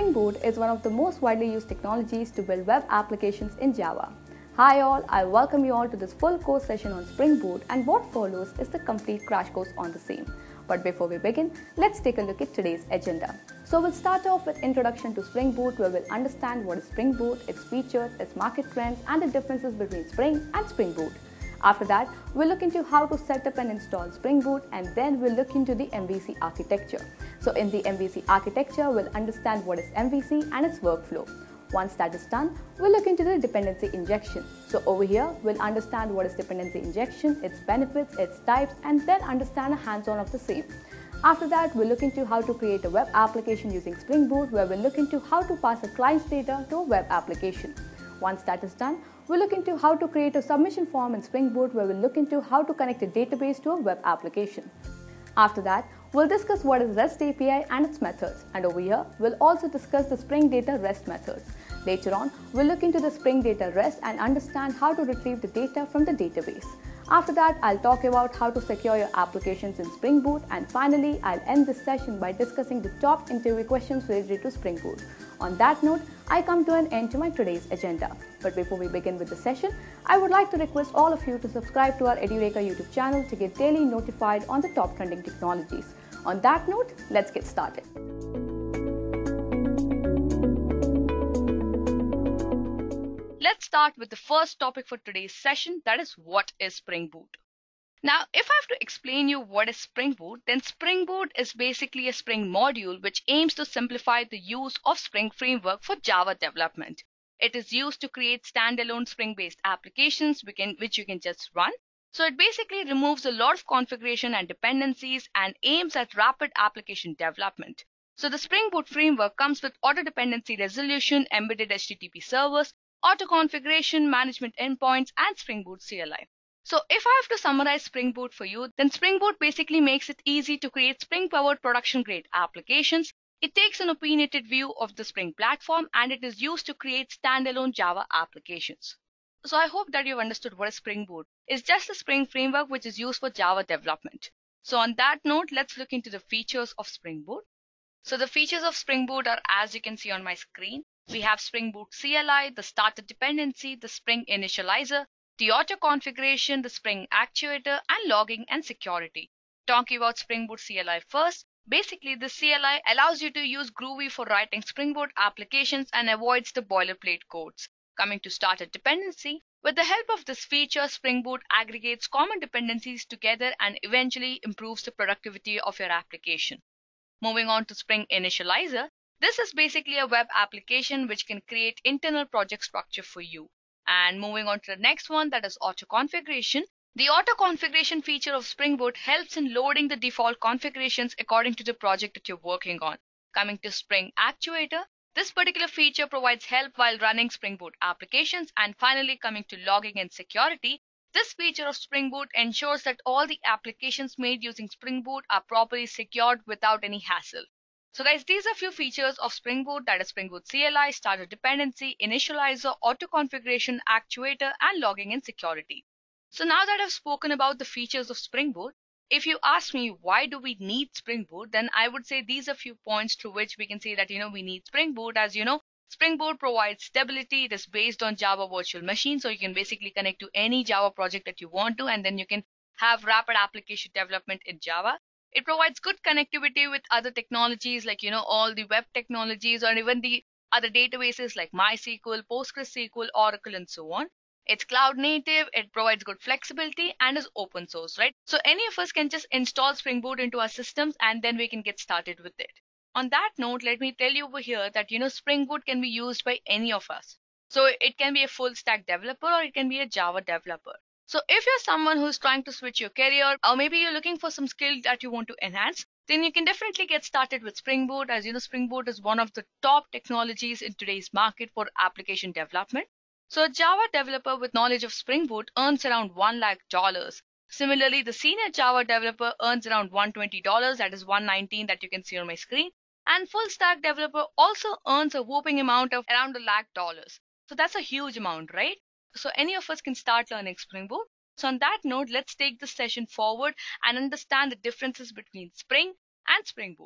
Spring Boot is one of the most widely used technologies to build web applications in Java. Hi all, I welcome you all to this full course session on Spring Boot, and what follows is the complete crash course on the same. But before we begin, let's take a look at today's agenda. So we'll start off with introduction to Spring Boot, where we'll understand what is Spring Boot, its features, its market trends, and the differences between Spring and Spring Boot. After that, we'll look into how to set up and install Spring Boot, and then we'll look into the MVC architecture. So in the MVC architecture, we'll understand what is MVC and its workflow. Once that is done, we'll look into the dependency injection. So over here, we'll understand what is dependency injection, its benefits, its types, and then understand a hands-on of the same. After that, we'll look into how to create a web application using Spring Boot, where we'll look into how to pass a client's data to a web application. Once that is done, we'll look into how to create a submission form in Spring Boot, where we'll look into how to connect a database to a web application. After that, we'll discuss what is REST API and its methods, and over here, we'll also discuss the Spring Data REST methods. Later on, we'll look into the Spring Data REST and understand how to retrieve the data from the database. After that, I'll talk about how to secure your applications in Spring Boot, and finally, I'll end this session by discussing the top interview questions related to Spring Boot. On that note, I come to an end to my today's agenda. But before we begin with the session, I would like to request all of you to subscribe to our Edureka YouTube channel to get daily notified on the top trending technologies. On that note, let's get started. Let's start with the first topic for today's session, that is, what is Spring Boot? Now, if I have to explain you what is Spring Boot, then Spring Boot is basically a Spring module which aims to simplify the use of Spring framework for Java development. It is used to create standalone Spring-based applications which you can just run. So it basically removes a lot of configuration and dependencies and aims at rapid application development. So the Spring Boot framework comes with auto dependency resolution, embedded HTTP servers, auto configuration, management endpoints, and Spring Boot CLI. So if I have to summarize Spring Boot for you, then Spring Boot basically makes it easy to create Spring-powered production-grade applications. It takes an opinionated view of the Spring platform, and it is used to create standalone Java applications. So I hope that you've understood what is Spring Boot. It's just a Spring framework which is used for Java development. So on that note, let's look into the features of Spring Boot. So the features of Spring Boot are, as you can see on my screen. We have Spring Boot CLI, the starter dependency, the Spring initializer, the auto configuration, the Spring actuator, and logging and security. Talking about Spring Boot CLI first, basically the CLI allows you to use Groovy for writing Spring Boot applications and avoids the boilerplate codes. Coming to starter dependency, with the help of this feature, Spring Boot aggregates common dependencies together and eventually improves the productivity of your application. Moving on to Spring initializer, this is basically a web application which can create internal project structure for you. And moving on to the next one, that is auto configuration. The auto configuration feature of Spring Boot helps in loading the default configurations according to the project that you're working on. Coming to Spring actuator, this particular feature provides help while running Spring Boot applications. And finally, coming to logging and security, this feature of Spring Boot ensures that all the applications made using Spring Boot are properly secured without any hassle. So guys, these are a few features of Spring Boot, that is Spring Boot CLI, starter dependency, initializer, auto configuration, actuator, and logging and security. So now that I've spoken about the features of Spring Boot, if you ask me why do we need Spring Boot, then I would say these are few points through which we can say that we need Spring Boot. As you know, Spring Boot provides stability. It is based on Java Virtual Machine, so you can basically connect to any Java project that you want to, and then you can have rapid application development in Java. It provides good connectivity with other technologies like all the web technologies, or even the other databases like MySQL, PostgreSQL, Oracle, and so on. It's cloud native, it provides good flexibility, and is open source, right? So any of us can just install Spring Boot into our systems, and then we can get started with it. On that note, let me tell you over here that Spring Boot can be used by any of us. So it can be a full stack developer, or it can be a Java developer. So if you're someone who's trying to switch your career, or maybe you're looking for some skill that you want to enhance, then you can definitely get started with Spring Boot. As you know, Spring Boot is one of the top technologies in today's market for application development. So a Java developer with knowledge of Spring Boot earns around $1 lakh. Similarly, the senior Java developer earns around $120, that is $119 that you can see on my screen. And full stack developer also earns a whopping amount of around $1 lakh. So that's a huge amount, right? So any of us can start learning Spring Boot. So on that note, let's take this session forward and understand the differences between Spring and Spring Boot.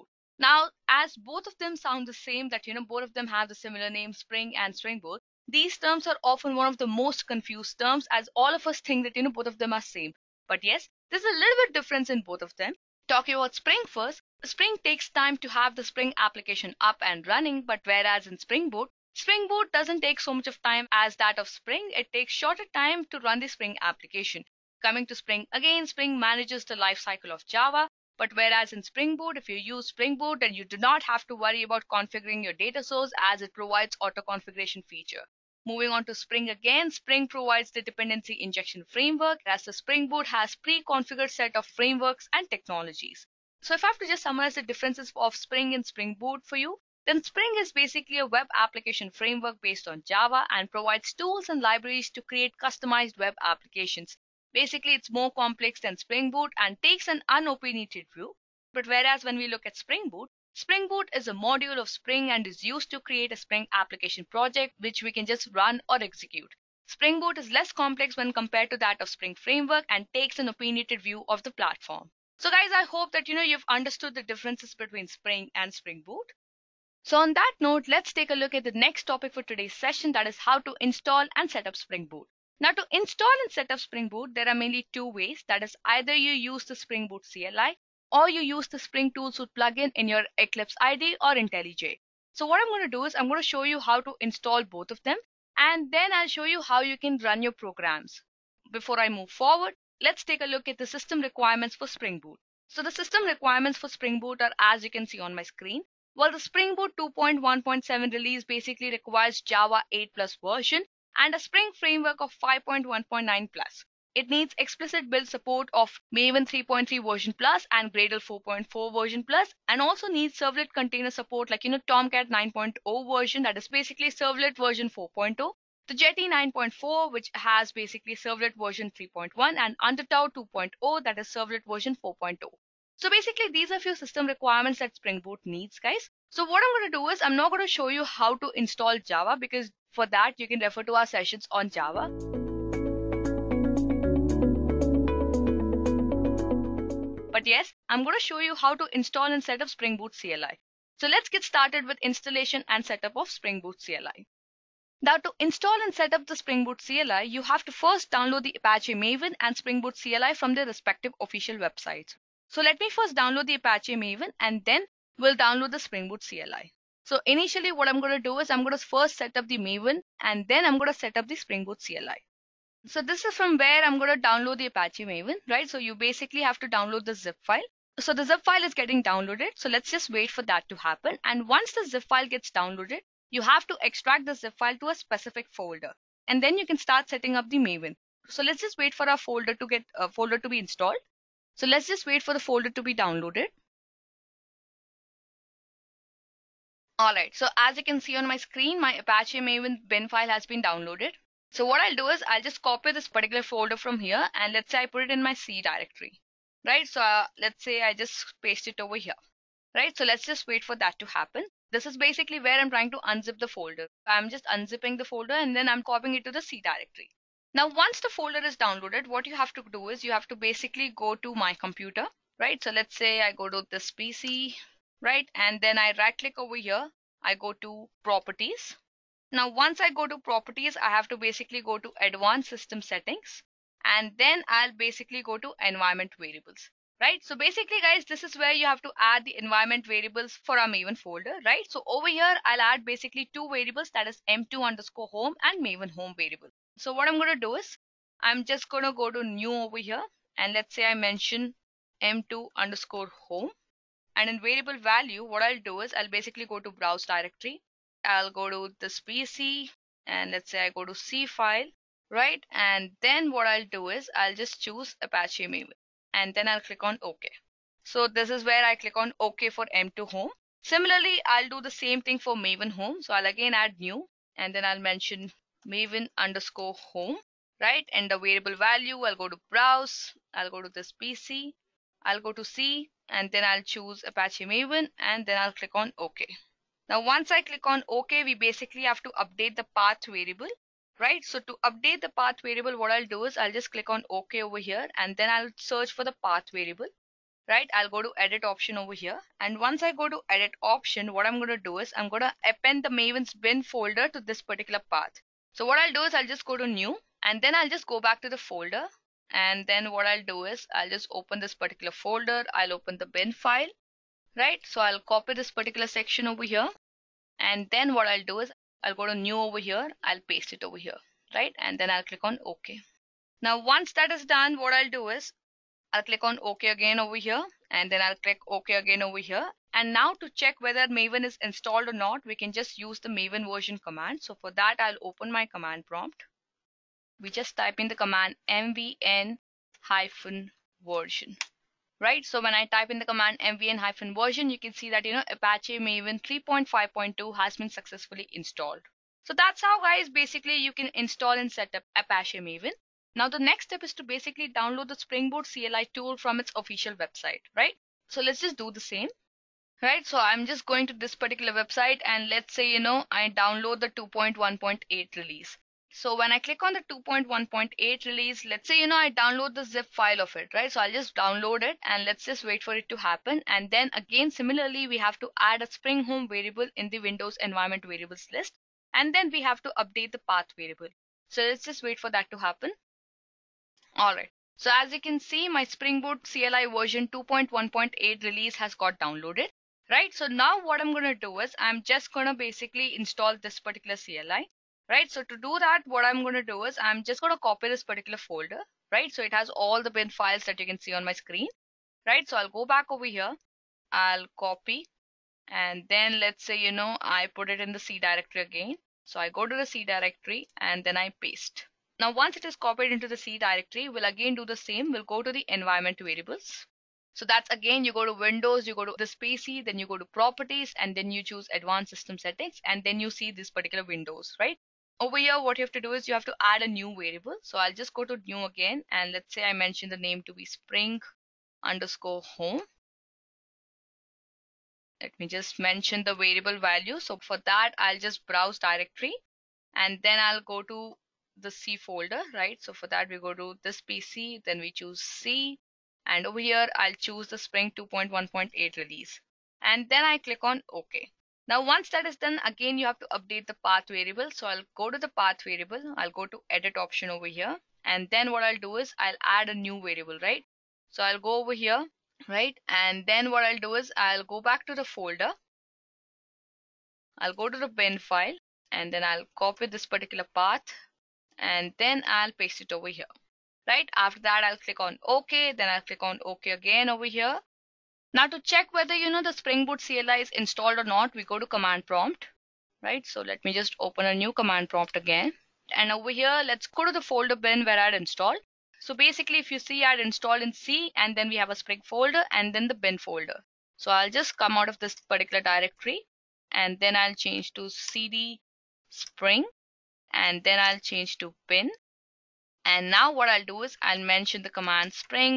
Now, as both of them sound the same, that both of them have the similar name, Spring and Spring Boot, these terms are often one of the most confused terms, as all of us think that both of them are same. But yes, there's a little bit difference in both of them. Talking about Spring first, Spring takes time to have the Spring application up and running, but whereas in Spring Boot doesn't take so much of time as that of Spring. It takes shorter time to run the Spring application. Coming to Spring again, Spring manages the life cycle of Java. But whereas in Spring Boot, if you use Spring Boot, then you do not have to worry about configuring your data source, as it provides auto configuration feature. Moving on to Spring again, Spring provides the dependency injection framework, as the Spring Boot has pre-configured set of frameworks and technologies. So if I have to just summarize the differences of Spring and Spring Boot for you, then Spring is basically a web application framework based on Java and provides tools and libraries to create customized web applications. Basically, it's more complex than Spring Boot and takes an unopinionated view. But whereas when we look at Spring Boot is a module of Spring and is used to create a Spring application project which we can just run or execute. Spring Boot is less complex when compared to that of Spring Framework and takes an opinionated view of the platform. So guys, I hope that you've understood the differences between Spring and Spring Boot. So on that note, let's take a look at the next topic for today's session, that is how to install and set up Spring Boot. Now, to install and set up Spring Boot, there are mainly two ways. That is, either you use the Spring Boot CLI or you use the Spring Toolsuite plugin in your Eclipse IDE or IntelliJ. So what I'm going to do is I'm going to show you how to install both of them, and then I'll show you how you can run your programs. Before I move forward, let's take a look at the system requirements for Spring Boot. So the system requirements for Spring Boot are as you can see on my screen. Well, the Spring Boot 2.1.7 release basically requires Java 8 plus version and a Spring framework of 5.1.9 plus. It needs explicit build support of Maven 3.3 version plus and Gradle 4.4 version plus, and also needs servlet container support like Tomcat 9.0 version, that is basically servlet version 4.0, the Jetty 9.4 which has basically servlet version 3.1, and Undertow 2.0 that is servlet version 4.0. So basically these are few system requirements that Spring Boot needs, guys. So what I'm going to do is I'm not going to show you how to install Java, because for that you can refer to our sessions on Java. But yes, I'm going to show you how to install and set up Spring Boot CLI. So let's get started with installation and setup of Spring Boot CLI. Now, to install and set up the Spring Boot CLI, you have to first download the Apache Maven and Spring Boot CLI from their respective official websites. So let me first download the Apache Maven and then we'll download the Spring Boot CLI. So initially what I'm going to do is I'm going to first set up the Maven and then I'm going to set up the Spring Boot CLI. So this is from where I'm going to download the Apache Maven, right? So you basically have to download the zip file. So the zip file is getting downloaded. So let's just wait for that to happen. And once the zip file gets downloaded, you have to extract the zip file to a specific folder. And then you can start setting up the Maven. So let's just wait for our folder to be installed. So let's just wait for the folder to be downloaded. Alright, so as you can see on my screen, my Apache Maven bin file has been downloaded. So what I'll do is I'll just copy this particular folder from here, and let's say I put it in my C directory. Right, so let's say I just paste it over here. Right, so let's just wait for that to happen. This is basically where I'm trying to unzip the folder. I'm just unzipping the folder and then I'm copying it to the C directory. Now, once the folder is downloaded, what you have to do is you have to basically go to my computer, right? So let's say I go to this PC, right? And then I right click over here. I go to properties. Now, once I go to properties, I have to basically go to advanced system settings. And then I'll basically go to environment variables. Right, so basically guys, this is where you have to add the environment variables for our Maven folder, right? So over here, I'll add basically two variables, that is m2_home and Maven home variable. So what I'm going to do is I'm just going to go to new over here, and let's say I mention m2_home, and in variable value, what I'll do is I'll basically go to browse directory. I'll go to this PC, and let's say I go to C file, right? And then what I'll do is I'll just choose Apache Maven. And then I'll click on OK. So this is where I click on OK for M2 home. Similarly, I'll do the same thing for Maven home. So I'll again add new, and then I'll mention Maven_home, right? And the variable value, I'll go to browse, I'll go to this PC, I'll go to C, and then I'll choose Apache Maven, and then I'll click on OK. Now, once I click on OK, we basically have to update the path variable. Right, so to update the path variable, what I'll do is I'll just click on OK over here, and then I'll search for the path variable. right? I'll go to edit option over here. And once I go to edit option, what I'm going to do is I'm going to append the Maven's bin folder to this particular path. So what I'll do is I'll just go to new, and then I'll just go back to the folder. And then what I'll do is I'll just open this particular folder. I'll open the bin file, right? So I'll copy this particular section over here. And then what I'll do is I'll go to new over here. I'll paste it over here, right? And then I'll click on OK. Now, once that is done, what I'll do is I'll click on OK again over here, and then I'll click OK again over here. And now to check whether Maven is installed or not, we can just use the Maven version command. So for that, I'll open my command prompt. We just type in the command mvn-version, right? So when I type in the command mvn-version, you can see that, Apache Maven 3.5.2 has been successfully installed. So that's how, guys, basically you can install and set up Apache Maven. Now the next step is to basically download the Spring Boot CLI tool from its official website, right? So let's just do the same, right? So I'm just going to this particular website, and let's say, I download the 2.1.8 release. So when I click on the 2.1.8 release, let's say, I download the zip file of it, right? So I'll just download it, and let's just wait for it to happen. And then again, similarly, we have to add a Spring Home variable in the Windows environment variables list. And then we have to update the path variable. So let's just wait for that to happen. All right. So as you can see, my Spring Boot CLI version 2.1.8 release has got downloaded, right? So now what I'm going to do is I'm just going to basically install this particular CLI, right? So to do that, what I'm going to do is I'm just going to copy this particular folder, right? So it has all the bin files that you can see on my screen, right? So I'll go back over here. I'll copy, and then let's say, I put it in the C directory again. So I go to the C directory, and then I paste. Now, once it is copied into the C directory, we'll again do the same. We'll go to the environment variables. So that's again, you go to Windows, you go to this PC, then you go to properties, and then you choose advanced system settings, and then you see this particular Windows, right? Over here, what you have to do is you have to add a new variable. So I'll just go to new again, and let's say I mention the name to be spring_home. Let me just mention the variable value. So for that, I'll just browse directory, and then I'll go to the C folder, right? So for that, we go to this PC, then we choose C, and over here I'll choose the Spring 2.1.8 release, and then I click on OK. Now once that is done, again you have to update the path variable. So I'll go to the path variable, I'll go to edit option over here, and then what I'll do is I'll add a new variable, right? So I'll go over here, right? And then what I'll do is I'll go back to the folder, I'll go to the bin file, and then I'll copy this particular path, and then I'll paste it over here, right? After that, I'll click on OK, then I'll click on OK again over here. Now to check whether, the Spring Boot CLI is installed or not, we go to command prompt, right? So let me just open a new command prompt again. And over here, let's go to the folder bin where I'd installed. So basically, if you see, I'd installed in C, and then we have a Spring folder and then the bin folder. So I'll just come out of this particular directory, and then I'll change to CD Spring, and then I'll change to bin. And now what I'll do is I'll mention the command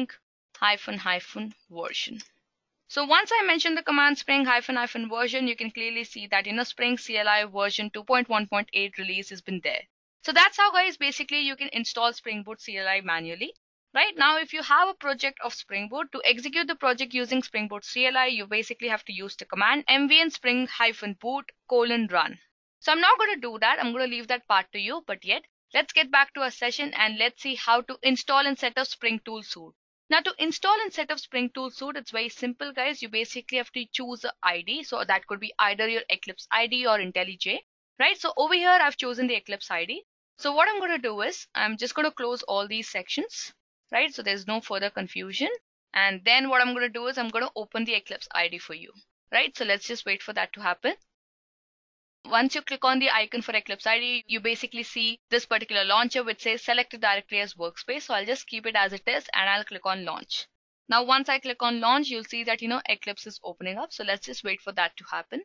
spring-version. So once I mention the command spring-version, you can clearly see that Spring CLI version 2.1.8 release has been there. So that's how, guys, basically you can install Spring Boot CLI manually. Right now, if you have a project of Spring Boot, to execute the project using Spring Boot CLI, you basically have to use the command mvn spring-boot:run. So I'm not going to do that. I'm going to leave that part to you. But yet, let's get back to our session, and let's see how to install and set up Spring Tool Suite. Now to install and set up Spring Tool Suite, it's very simple, guys. You basically have to choose an ID. So that could be either your Eclipse ID or IntelliJ, right? So over here, I've chosen the Eclipse ID. So what I'm going to do is I'm just going to close all these sections, right? So there's no further confusion. And then what I'm going to do is I'm going to open the Eclipse ID for you, right? So let's just wait for that to happen. Once you click on the icon for Eclipse ID, you basically see this particular launcher which says select a directory as workspace. So I'll just keep it as it is, and I'll click on launch. Now once I click on launch, you'll see that Eclipse is opening up. So let's just wait for that to happen.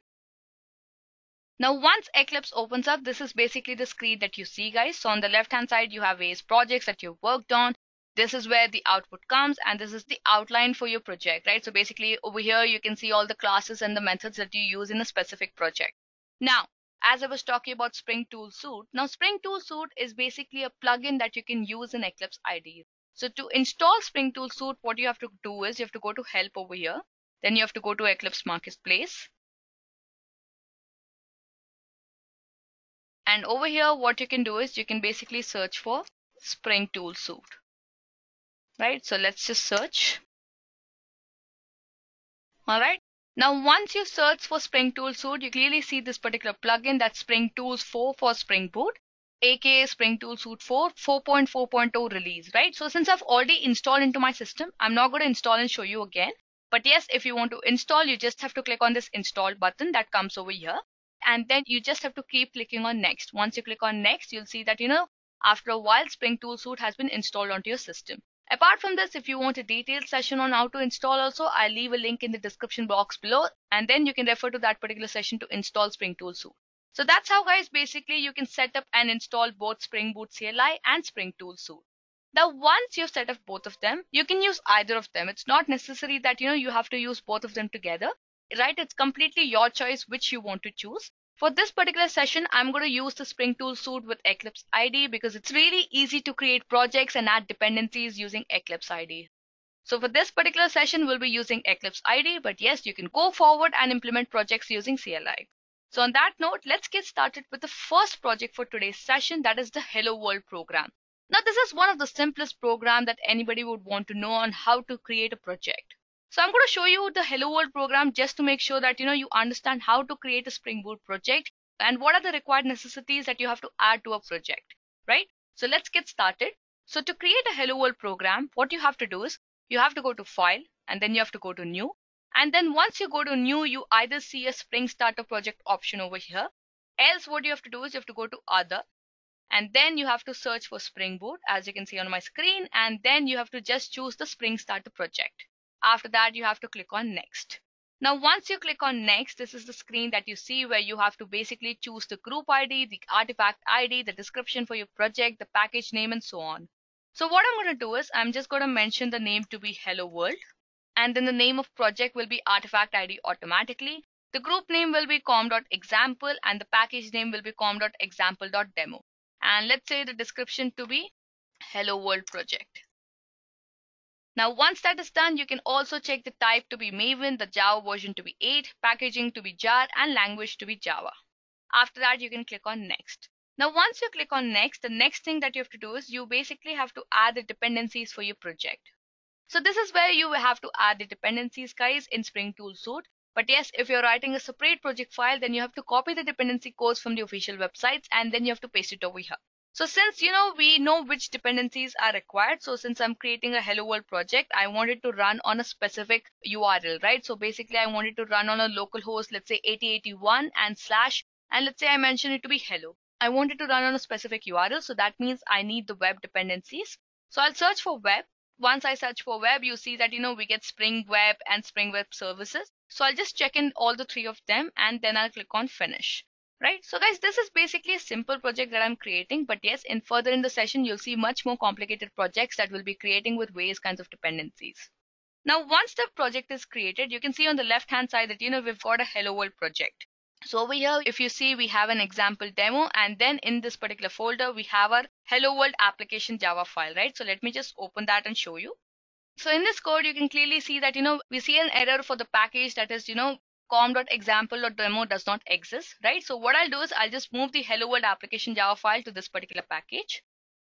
Now once Eclipse opens up, this is basically the screen that you see, guys. So on the left hand side, you have various projects that you've worked on. This is where the output comes, and this is the outline for your project, right? So basically over here, you can see all the classes and the methods that you use in a specific project. Now, as I was talking about Spring Tool Suite, now Spring Tool Suite is basically a plugin that you can use in Eclipse IDE. So to install Spring Tool Suite, what you have to do is you have to go to help over here. Then you have to go to Eclipse Marketplace. And over here, what you can do is you can basically search for Spring Tool Suite. Right? So let's just search. Alright. Now, once you search for Spring Tool Suite, you clearly see this particular plugin, that's Spring Tools 4 for Spring Boot, aka Spring Tool Suite 4 4.4.0 release, right? So since I've already installed into my system, I'm not going to install and show you again. But yes, if you want to install, you just have to click on this install button that comes over here. And then you just have to keep clicking on next. Once you click on next, you'll see that, after a while, Spring Tool Suite has been installed onto your system. Apart from this, if you want a detailed session on how to install also, I'll leave a link in the description box below, and then you can refer to that particular session to install Spring Tool Suite. So that's how, guys, basically you can set up and install both Spring Boot CLI and Spring Tool Suite. Now, once you've set up both of them, you can use either of them. It's not necessary that, you have to use both of them together, right? It's completely your choice which you want to choose. For this particular session, I'm going to use the Spring Tool Suite with Eclipse IDE because it's really easy to create projects and add dependencies using Eclipse IDE. So for this particular session, we'll be using Eclipse IDE, but yes, you can go forward and implement projects using CLI. So on that note, let's get started with the first project for today's session, that is the Hello World program. Now, this is one of the simplest programs that anybody would want to know on how to create a project. So I'm going to show you the Hello World program just to make sure that you understand how to create a Spring Boot project and what are the required necessities that you have to add to a project, right? So let's get started. So to create a Hello World program, what you have to do is you have to go to File and then you have to go to New. And then once you go to New, you either see a Spring Starter project option over here. Else what you have to do is you have to go to Other. And then you have to search for Spring Boot, as you can see on my screen. And then you have to just choose the Spring Starter project. After that, you have to click on Next. Now, once you click on Next, this is the screen that you see where you have to basically choose the group ID, the artifact ID, the description for your project, the package name, and so on. So what I'm going to do is I'm just going to mention the name to be Hello World. And then the name of project will be artifact ID automatically. The group name will be com.example and the package name will be com.example.demo. And let's say the description to be Hello World project. Now, once that is done, you can also check the type to be Maven, the Java version to be 8, packaging to be jar, and language to be Java. After that, you can click on Next. Now, once you click on Next, the next thing that you have to do is you basically have to add the dependencies for your project. So this is where you have to add the dependencies, guys, in Spring Tool Suite. But yes, if you're writing a separate project file, then you have to copy the dependency codes from the official websites and then you have to paste it over here. So since we know which dependencies are required, so since I'm creating a Hello World project, I want it to run on a specific URL, right? So basically I want it to run on a local host, let's say 8081 and slash, and let's say I mention it to be hello. I want it to run on a specific URL, so that means I need the web dependencies. So I'll search for web. Once I search for web, you see that we get Spring Web and Spring Web Services. So I'll just check in all the three of them and then I'll click on Finish. Right. So guys, this is basically a simple project that I'm creating. But yes, further in the session, you'll see much more complicated projects that we'll be creating with various kinds of dependencies. Now, once the project is created, you can see on the left hand side that we've got a Hello World project. So over here, if you see, we have an example demo, and then in this particular folder, we have our Hello World application Java file, right? So let me just open that and show you. So in this code, you can clearly see that, we see an error for the package that is, com.example.demo does not exist, right? So what I'll do is I'll just move the Hello World application Java file to this particular package.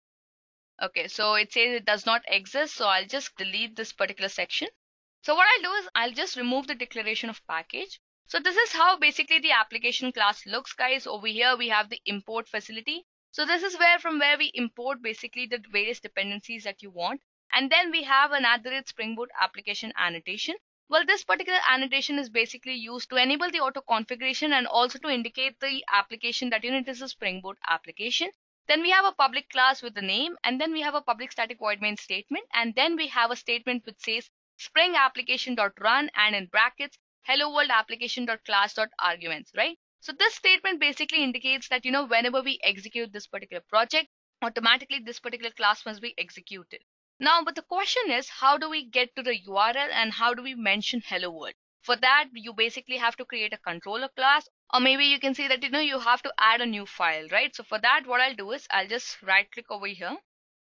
Okay, so it says it does not exist. So I'll just delete this particular section. So what I'll do is I'll just remove the declaration of package. So this is how basically the application class looks, guys. Over here, we have the import facility. So this is from where we import basically the various dependencies that you want. And then we have an @Spring Boot application annotation. Well, this particular annotation is basically used to enable the auto configuration and also to indicate the application that it is a Spring Boot application. Then we have a public class with the name, and then we have a public static void main statement, and then we have a statement which says Spring application.run and in brackets hello world application.class.arguments, right? So this statement basically indicates that whenever we execute this particular project, automatically this particular class must be executed. Now, but the question is, how do we get to the URL and how do we mention Hello World? For that, you basically have to create a controller class, or maybe you can say that you have to add a new file, right? So for that, what I'll do is I'll just right click over here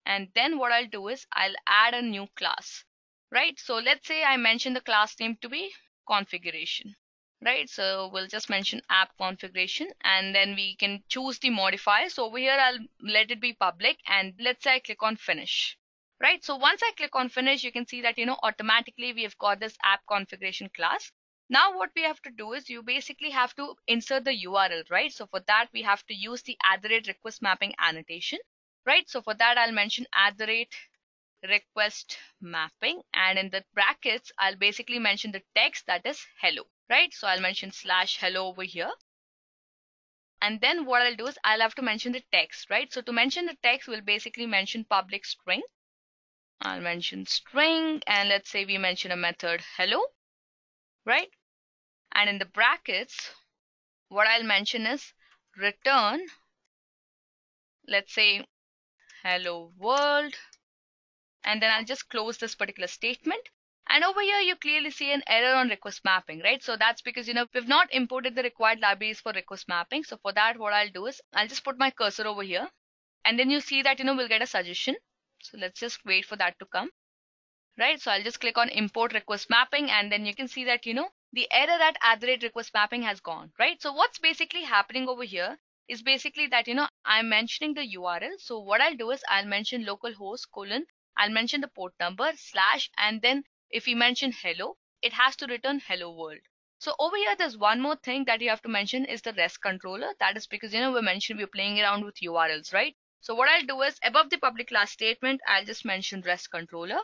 And then what I'll do is I'll add a new class, right? So let's say I mention the class name to be configuration, right? So we'll just mention app configuration, and then we can choose the modifier. So over here, I'll let it be public, and let's say I click on finish, right? So once I click on finish, you can see that, automatically we have got this app configuration class. Now what we have to do is you basically have to insert the URL, right? So for that, we have to use the @request mapping annotation, right? So for that, I'll mention @request mapping, and in the brackets, I'll basically mention the text that is hello, right? So I'll mention /hello over here. And then what I'll do is I'll have to mention the text, right? So to mention the text, we'll basically mention public string. I'll mention string, and let's say we mention a method hello, right? And in the brackets, what I'll mention is return, let's say hello world, and then I'll just close this particular statement. And over here, you clearly see an error on request mapping, right? So that's because, we've not imported the required libraries for request mapping. So for that, what I'll do is I'll just put my cursor over here, and then you see that, we'll get a suggestion. So let's just wait for that to come, right? So I'll just click on import request mapping, and then you can see that, the error at @request mapping has gone, right? So what's basically happening over here is basically that, I'm mentioning the URL. So what I'll do is I'll mention localhost : I'll mention the port number / and then if we mention hello, it has to return hello world. So over here, there's one more thing that you have to mention is the REST controller. That is because, we're playing around with URLs, right? So what I'll do is above the public class statement, I'll just mention REST controller,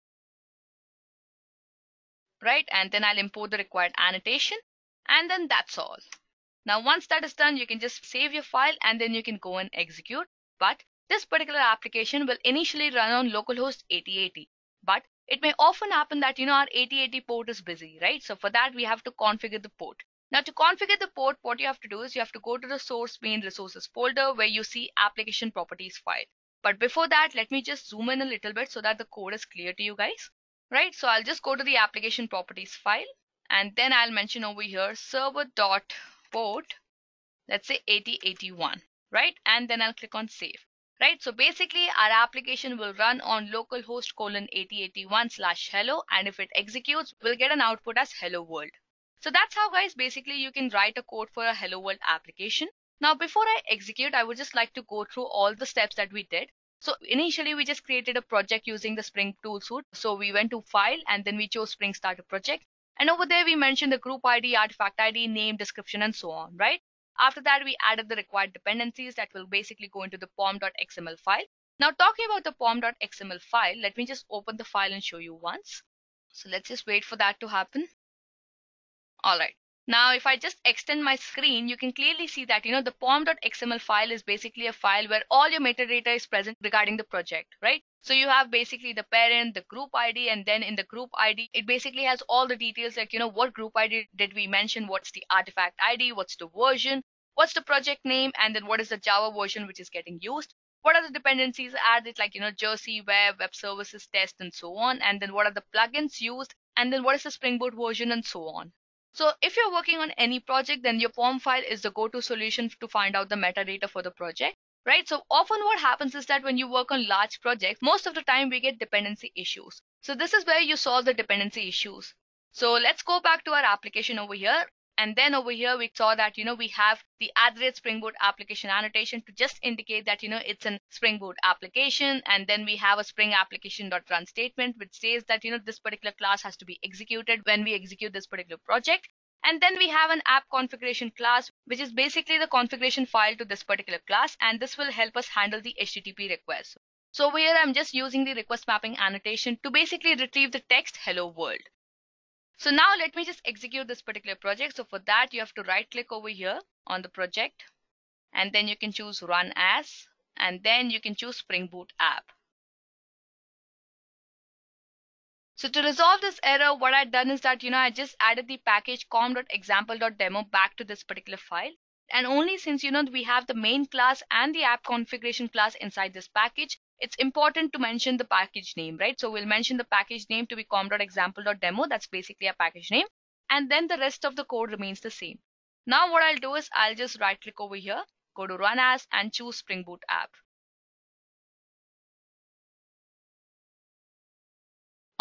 right? And then I'll import the required annotation, and then that's all. Now, once that is done, you can just save your file, and then you can go and execute. But this particular application will initially run on localhost 8080. But it may often happen that, our 8080 port is busy, right? So for that, we have to configure the port. Now, to configure the port, what you have to do is you have to go to the source main resources folder where you see application properties file. But before that, let me just zoom in a little bit so that the code is clear to you guys, right? So I'll just go to the application properties file, and then I'll mention over here server.port, let's say 8081, right? And then I'll click on save, right? So basically our application will run on localhost : 8081 /hello, and if it executes, we'll get an output as hello world. So that's how, guys, basically you can write a code for a hello world application. Now, before I execute, I would just like to go through all the steps that we did. So initially, we just created a project using the Spring tool suite. So we went to file, and then we chose Spring Starter project. And over there, we mentioned the group ID, artifact ID, name, description, and so on, right? After that, we added the required dependencies that will basically go into the pom.xml file. Now, talking about the pom.xml file, let me just open the file and show you once. So let's just wait for that to happen. All right. Now, if I just extend my screen, you can clearly see that, the pom.xml file is basically a file where all your metadata is present regarding the project, right? So you have basically the parent, the group ID, and then in the group ID, it basically has all the details like, what group ID did we mention? What's the artifact ID? What's the version? What's the project name? And then what is the Java version which is getting used? What are the dependencies added, like, Jersey, web services, test, and so on? And then what are the plugins used? And then what is the Spring Boot version, and so on. So if you're working on any project, then your POM file is the go-to solution to find out the metadata for the project, right? So often what happens is that when you work on large projects, most of the time we get dependency issues. So this is where you solve the dependency issues. So let's go back to our application over here. And then over here, we saw that, we have the @Spring Boot application annotation to just indicate that, it's a Spring Boot application. And then we have a Spring application.run statement, which says that, this particular class has to be executed when we execute this particular project. And then we have an app configuration class, which is basically the configuration file to this particular class. And this will help us handle the HTTP request. So over here, I'm just using the request mapping annotation to basically retrieve the text hello world. So now let me just execute this particular project. So for that, you have to right click over here on the project, and then you can choose run as, and then you can choose Spring Boot app. So to resolve this error, what I've done is that, I just added the package com.example.demo back to this particular file. And only since, we have the main class and the app configuration class inside this package, it's important to mention the package name, right? So we'll mention the package name to be com.example.demo. That's basically a package name. And then the rest of the code remains the same. Now what I'll do is I'll just right click over here, go to run as, and choose Spring Boot app.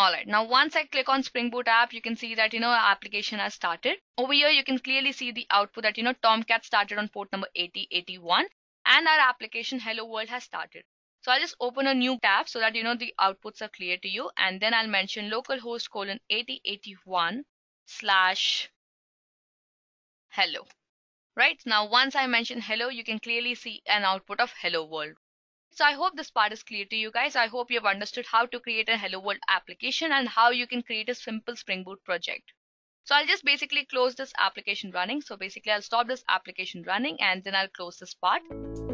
Alright, now once I click on Spring Boot app, you can see that, our application has started. Over here, you can clearly see the output that, Tomcat started on port number 8081 and our application Hello World has started. So I'll just open a new tab so that, the outputs are clear to you. And then I'll mention localhost colon 8081 slash hello. Right now, once I mention hello, you can clearly see an output of Hello World. So I hope this part is clear to you guys. I hope you have understood how to create a Hello World application and how you can create a simple Spring Boot project. So I'll just basically close this application running. So basically I'll stop this application running and then I'll close this part.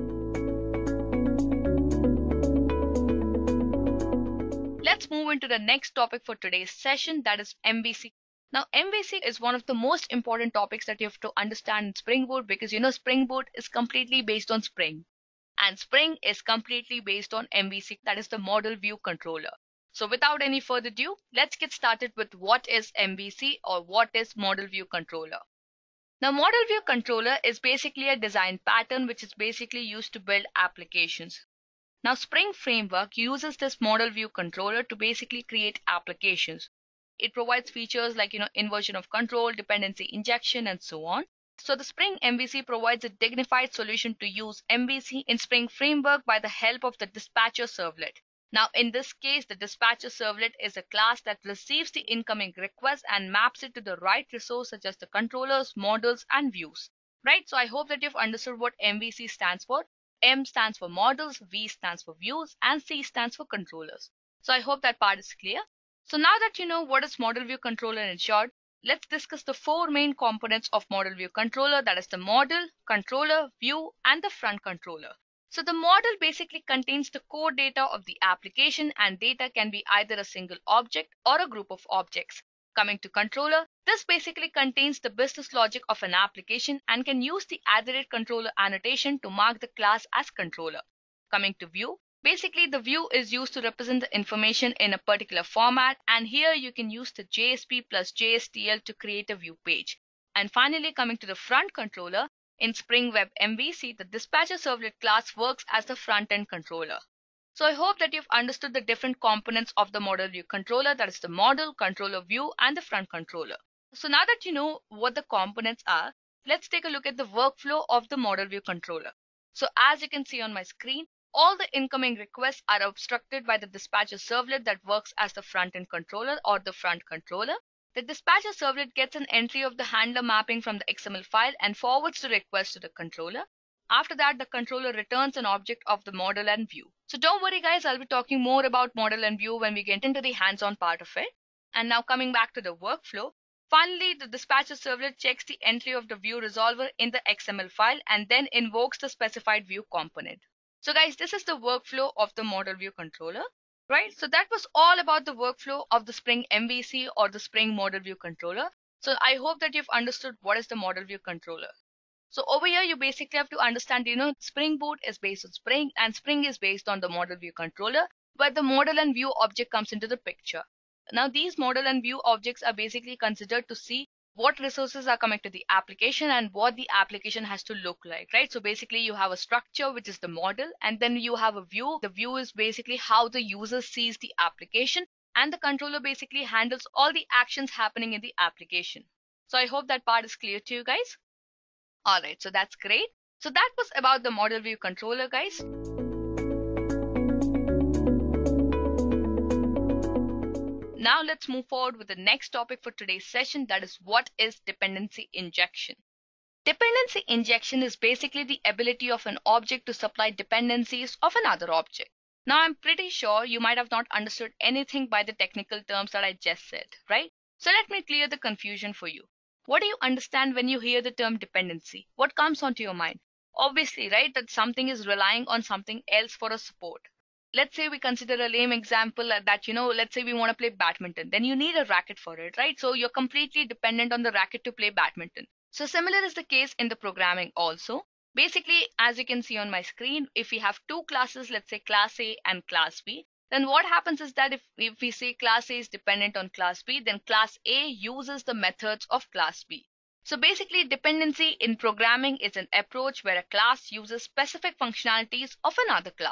Let's move into the next topic for today's session, that is MVC. Now, MVC is one of the most important topics that you have to understand in Spring Boot because Spring Boot is completely based on Spring. And Spring is completely based on MVC, that is the Model View Controller. So without any further ado, let's get started with what is MVC or what is Model View Controller. Now, Model View Controller is basically a design pattern which is basically used to build applications. Now, Spring Framework uses this Model View Controller to basically create applications. It provides features like, inversion of control, dependency injection, and so on. So the Spring MVC provides a dignified solution to use MVC in Spring Framework by the help of the Dispatcher Servlet. Now, in this case, the Dispatcher Servlet is a class that receives the incoming request and maps it to the right resource such as the controllers, models, and views. Right? So I hope that you've understood what MVC stands for. M stands for models, V stands for views, and C stands for controllers. So I hope that part is clear. So now that you know what is Model View Controller in short, let's discuss the four main components of Model View Controller, that is the model, controller, view, and the front controller. So the model basically contains the core data of the application, and data can be either a single object or a group of objects. Coming to controller, this basically contains the business logic of an application and can use the @controller annotation to mark the class as controller. Coming to view, basically the view is used to represent the information in a particular format, and here you can use the JSP plus JSTL to create a view page. And finally, coming to the front controller, in Spring Web MVC, the Dispatcher Servlet class works as the front-end controller. So I hope that you've understood the different components of the Model View Controller, that is the model, controller view, and the front controller. So now that you know what the components are, let's take a look at the workflow of the Model View Controller. So as you can see on my screen, all the incoming requests are obstructed by the Dispatcher Servlet that works as the front-end controller or the front controller. The Dispatcher Servlet gets an entry of the handler mapping from the XML file and forwards the request to the controller. After that, the controller returns an object of the model and view. So don't worry guys, I'll be talking more about model and view when we get into the hands-on part of it. And now coming back to the workflow, finally the Dispatcher Servlet checks the entry of the view resolver in the XML file and then invokes the specified view component. So guys, this is the workflow of the Model View Controller. Right, so that was all about the workflow of the Spring MVC or the Spring Model View Controller. So I hope that you've understood what is the Model View Controller. So over here, you basically have to understand, Spring Boot is based on Spring and Spring is based on the Model View Controller, where the model and view object comes into the picture. Now, these model and view objects are basically considered to see what resources are coming to the application and what the application has to look like, right? So basically you have a structure, which is the model, and then you have a view. The view is basically how the user sees the application, and the controller basically handles all the actions happening in the application. So I hope that part is clear to you guys. All right, so that's great. So that was about the Model View Controller, guys. Now let's move forward with the next topic for today's session, that is what is dependency injection. Dependency injection is basically the ability of an object to supply dependencies of another object. Now I'm pretty sure you might have not understood anything by the technical terms that I just said, right? So let me clear the confusion for you. What do you understand when you hear the term dependency? What comes onto your mind? Obviously, right, that something is relying on something else for a support. Let's say we consider a lame example that, let's say we want to play badminton. Then you need a racket for it, right? So you're completely dependent on the racket to play badminton. So similar is the case in the programming also. Basically, as you can see on my screen, if we have two classes, let's say class A and class B, then what happens is that if we say class A is dependent on class B, then class A uses the methods of class B. So basically, dependency in programming is an approach where a class uses specific functionalities of another class.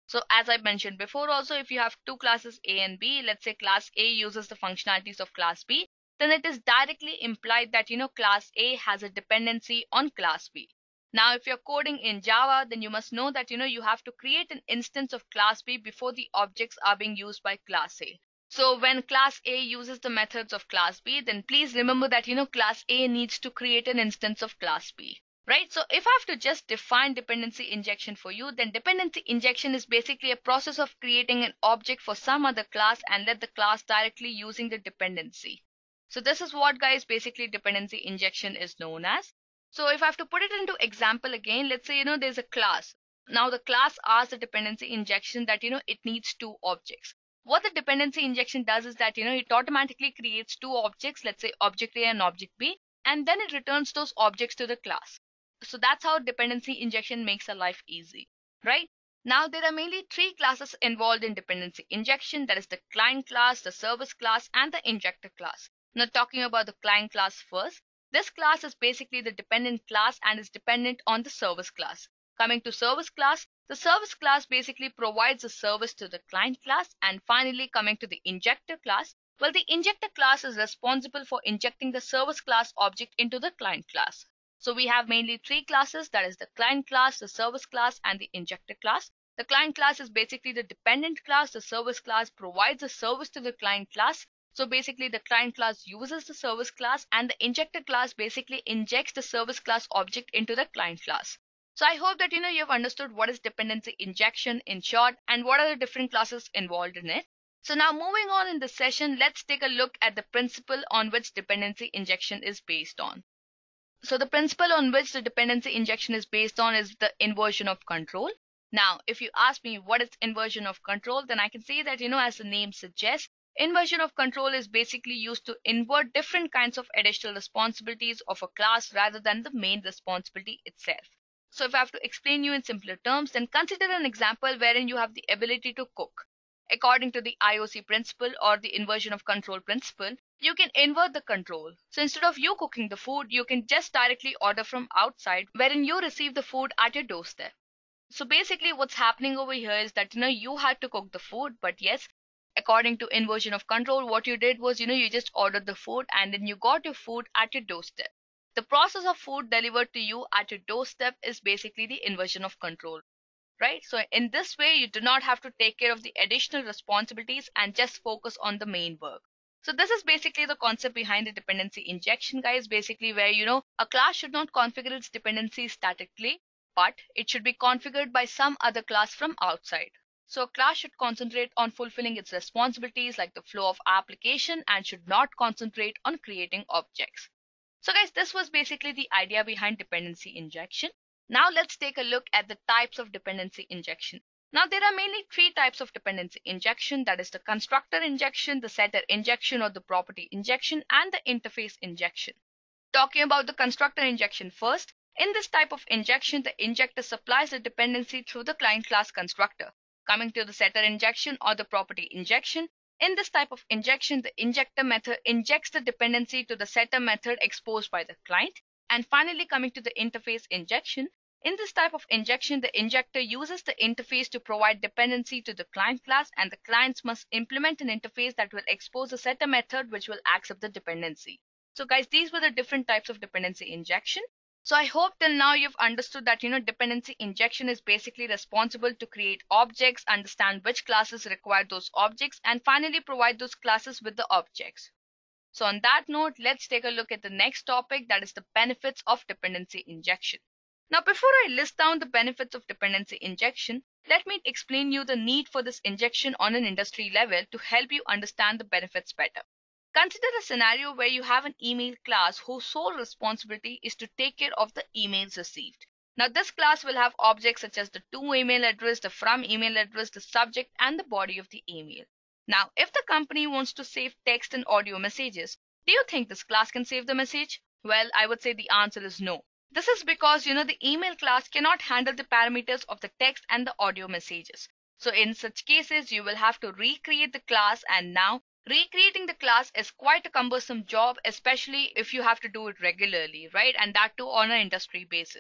So as I mentioned before also, if you have two classes A and B, let's say class A uses the functionalities of class B, then it is directly implied that, class A has a dependency on class B. Now, if you're coding in Java, then you must know that, you have to create an instance of class B before the objects are being used by class A. So when class A uses the methods of class B, then please remember that, class A needs to create an instance of class B. Right? So if I have to just define dependency injection for you, then dependency injection is basically a process of creating an object for some other class and let the class directly using the dependency. So this is what, guys, basically dependency injection is known as. So if I have to put it into example again, let's say, there's a class. Now the class asks the dependency injection that, it needs two objects. What the dependency injection does is that, it automatically creates two objects, let's say object A and object B, and then it returns those objects to the class. So that's how dependency injection makes our life easy, right? Now there are mainly three classes involved in dependency injection. That is the client class, the service class, and the injector class. Now talking about the client class first. This class is basically the dependent class and is dependent on the service class. Coming to service class, the service class basically provides a service to the client class. And finally coming to the injector class, well, the injector class is responsible for injecting the service class object into the client class. So we have mainly three classes, that is the client class, the service class, and the injector class. The client class is basically the dependent class. The service class provides a service to the client class. So basically the client class uses the service class, and the injector class basically injects the service class object into the client class. So I hope that you have understood what is dependency injection in short and what are the different classes involved in it. So now moving on in this session, let's take a look at the principle on which dependency injection is based on. So the principle on which the dependency injection is based on is the inversion of control. Now, if you ask me what is inversion of control, then I can say that, as the name suggests, inversion of control is basically used to invert different kinds of additional responsibilities of a class rather than the main responsibility itself. So if I have to explain you in simpler terms, then consider an example wherein you have the ability to cook. According to the IOC principle or the inversion of control principle, you can invert the control. So instead of you cooking the food, you can just directly order from outside, wherein you receive the food at your doorstep. So basically what's happening over here is that, you had to cook the food, but yes, according to inversion of control, what you did was, you just ordered the food and then you got your food at your doorstep. The process of food delivered to you at your doorstep is basically the inversion of control. Right? So in this way, you do not have to take care of the additional responsibilities and just focus on the main work. So this is basically the concept behind the dependency injection, guys, basically where, a class should not configure its dependencies statically, but it should be configured by some other class from outside. So a class should concentrate on fulfilling its responsibilities like the flow of application and should not concentrate on creating objects. So guys, this was basically the idea behind dependency injection. Now let's take a look at the types of dependency injection. Now there are mainly three types of dependency injection, that is the constructor injection, the setter injection or the property injection, and the interface injection. Talking about the constructor injection first, in this type of injection, the injector supplies the dependency through the client class constructor. Coming to the setter injection or the property injection, in this type of injection, the injector method injects the dependency to the setter method exposed by the client. And finally coming to the interface injection, in this type of injection, the injector uses the interface to provide dependency to the client class, and the clients must implement an interface that will expose a setter method which will accept the dependency. So guys, these were the different types of dependency injection. So I hope till now you've understood that, dependency injection is basically responsible to create objects, understand which classes require those objects, and finally provide those classes with the objects. So on that note, let's take a look at the next topic, that is the benefits of dependency injection. Now, before I list down the benefits of dependency injection, let me explain you the need for this injection on an industry level to help you understand the benefits better. Consider a scenario where you have an email class whose sole responsibility is to take care of the emails received. Now, this class will have objects such as the to email address, the from email address, the subject, and the body of the email. Now, if the company wants to save text and audio messages, do you think this class can save the message? Well, I would say the answer is no. This is because, the email class cannot handle the parameters of the text and the audio messages. So in such cases, you will have to recreate the class, and now recreating the class is quite a cumbersome job, especially if you have to do it regularly, right? And that too on an industry basis.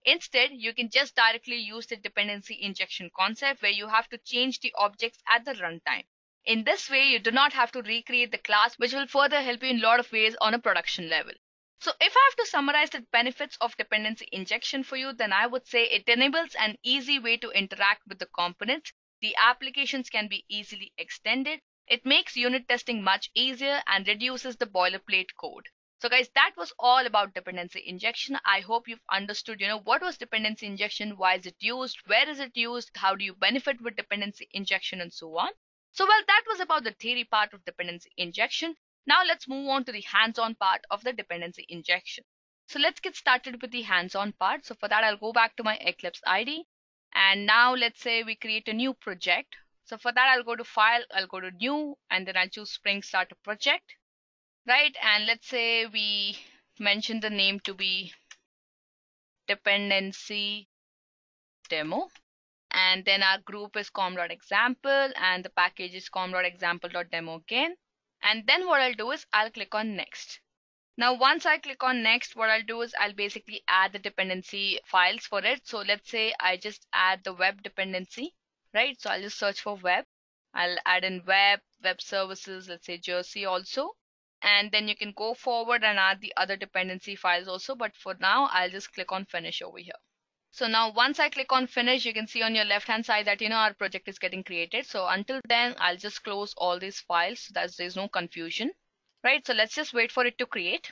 Instead, you can just directly use the dependency injection concept where you have to change the objects at the runtime. In this way, you do not have to recreate the class, which will further help you in a lot of ways on a production level. So if I have to summarize the benefits of dependency injection for you, then I would say it enables an easy way to interact with the components. The applications can be easily extended. It makes unit testing much easier and reduces the boilerplate code. So guys, that was all about dependency injection. I hope you've understood, what was dependency injection, why is it used, where is it used, how do you benefit with dependency injection, and so on. So well, that was about the theory part of dependency injection. Now let's move on to the hands-on part of the dependency injection. So let's get started with the hands-on part. So for that, I'll go back to my Eclipse IDE. And now let's say we create a new project. So for that, I'll go to File, I'll go to New, and then I'll choose Spring Starter Project. Right, and let's say we mention the name to be dependency demo, and then our group is com.example and the package is com.example.demo again. And then what I'll do is I'll click on next. Now once I click on next, what I'll do is I'll basically add the dependency files for it. So let's say I just add the web dependency, right? So I'll just search for web, I'll add in web services, let's say Jersey also. And then you can go forward and add the other dependency files also. But for now, I'll just click on finish over here. So now once I click on finish, you can see on your left hand side that, our project is getting created. So until then, I'll just close all these files so that there's no confusion, right? So let's just wait for it to create.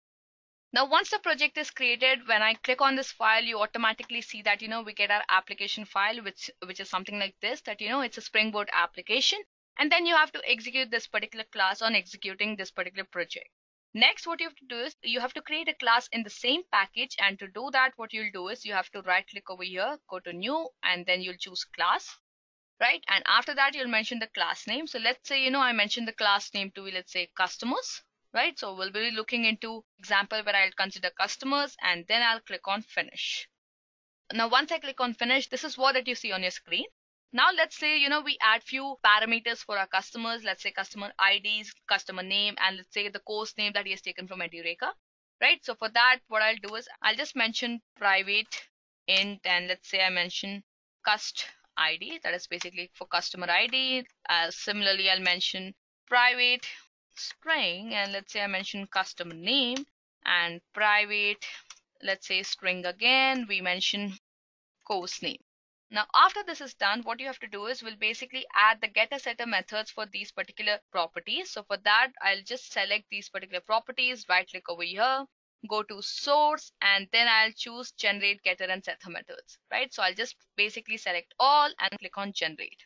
Now, once the project is created, when I click on this file, you automatically see that, we get our application file, which is something like this, that, it's a Spring Boot application. And then you have to execute this particular class on executing this particular project. Next, what you have to do is you have to create a class in the same package. And to do that, what you'll do is you have to right click over here, go to new, and then you'll choose class, right? And after that, you'll mention the class name. So let's say, I mentioned the class name to be, let's say, customers, right? So we'll be looking into example where I'll consider customers, and then I'll click on finish. Now, once I click on finish, this is what that you see on your screen. Now let's say, we add few parameters for our customers. Let's say customer IDs, customer name, and let's say the course name that he has taken from Edureka, right? So for that, what I'll do is I'll just mention private int, and let's say I mention cust ID, that is basically for customer ID. Similarly, I'll mention private string, and let's say I mention customer name, and private, let's say string again, we mention course name. Now, after this is done, what you have to do is we'll basically add the getter setter methods for these particular properties. So for that, I'll just select these particular properties, right click over here, go to source, and then I'll choose generate getter and setter methods, right? So I'll just basically select all and click on generate.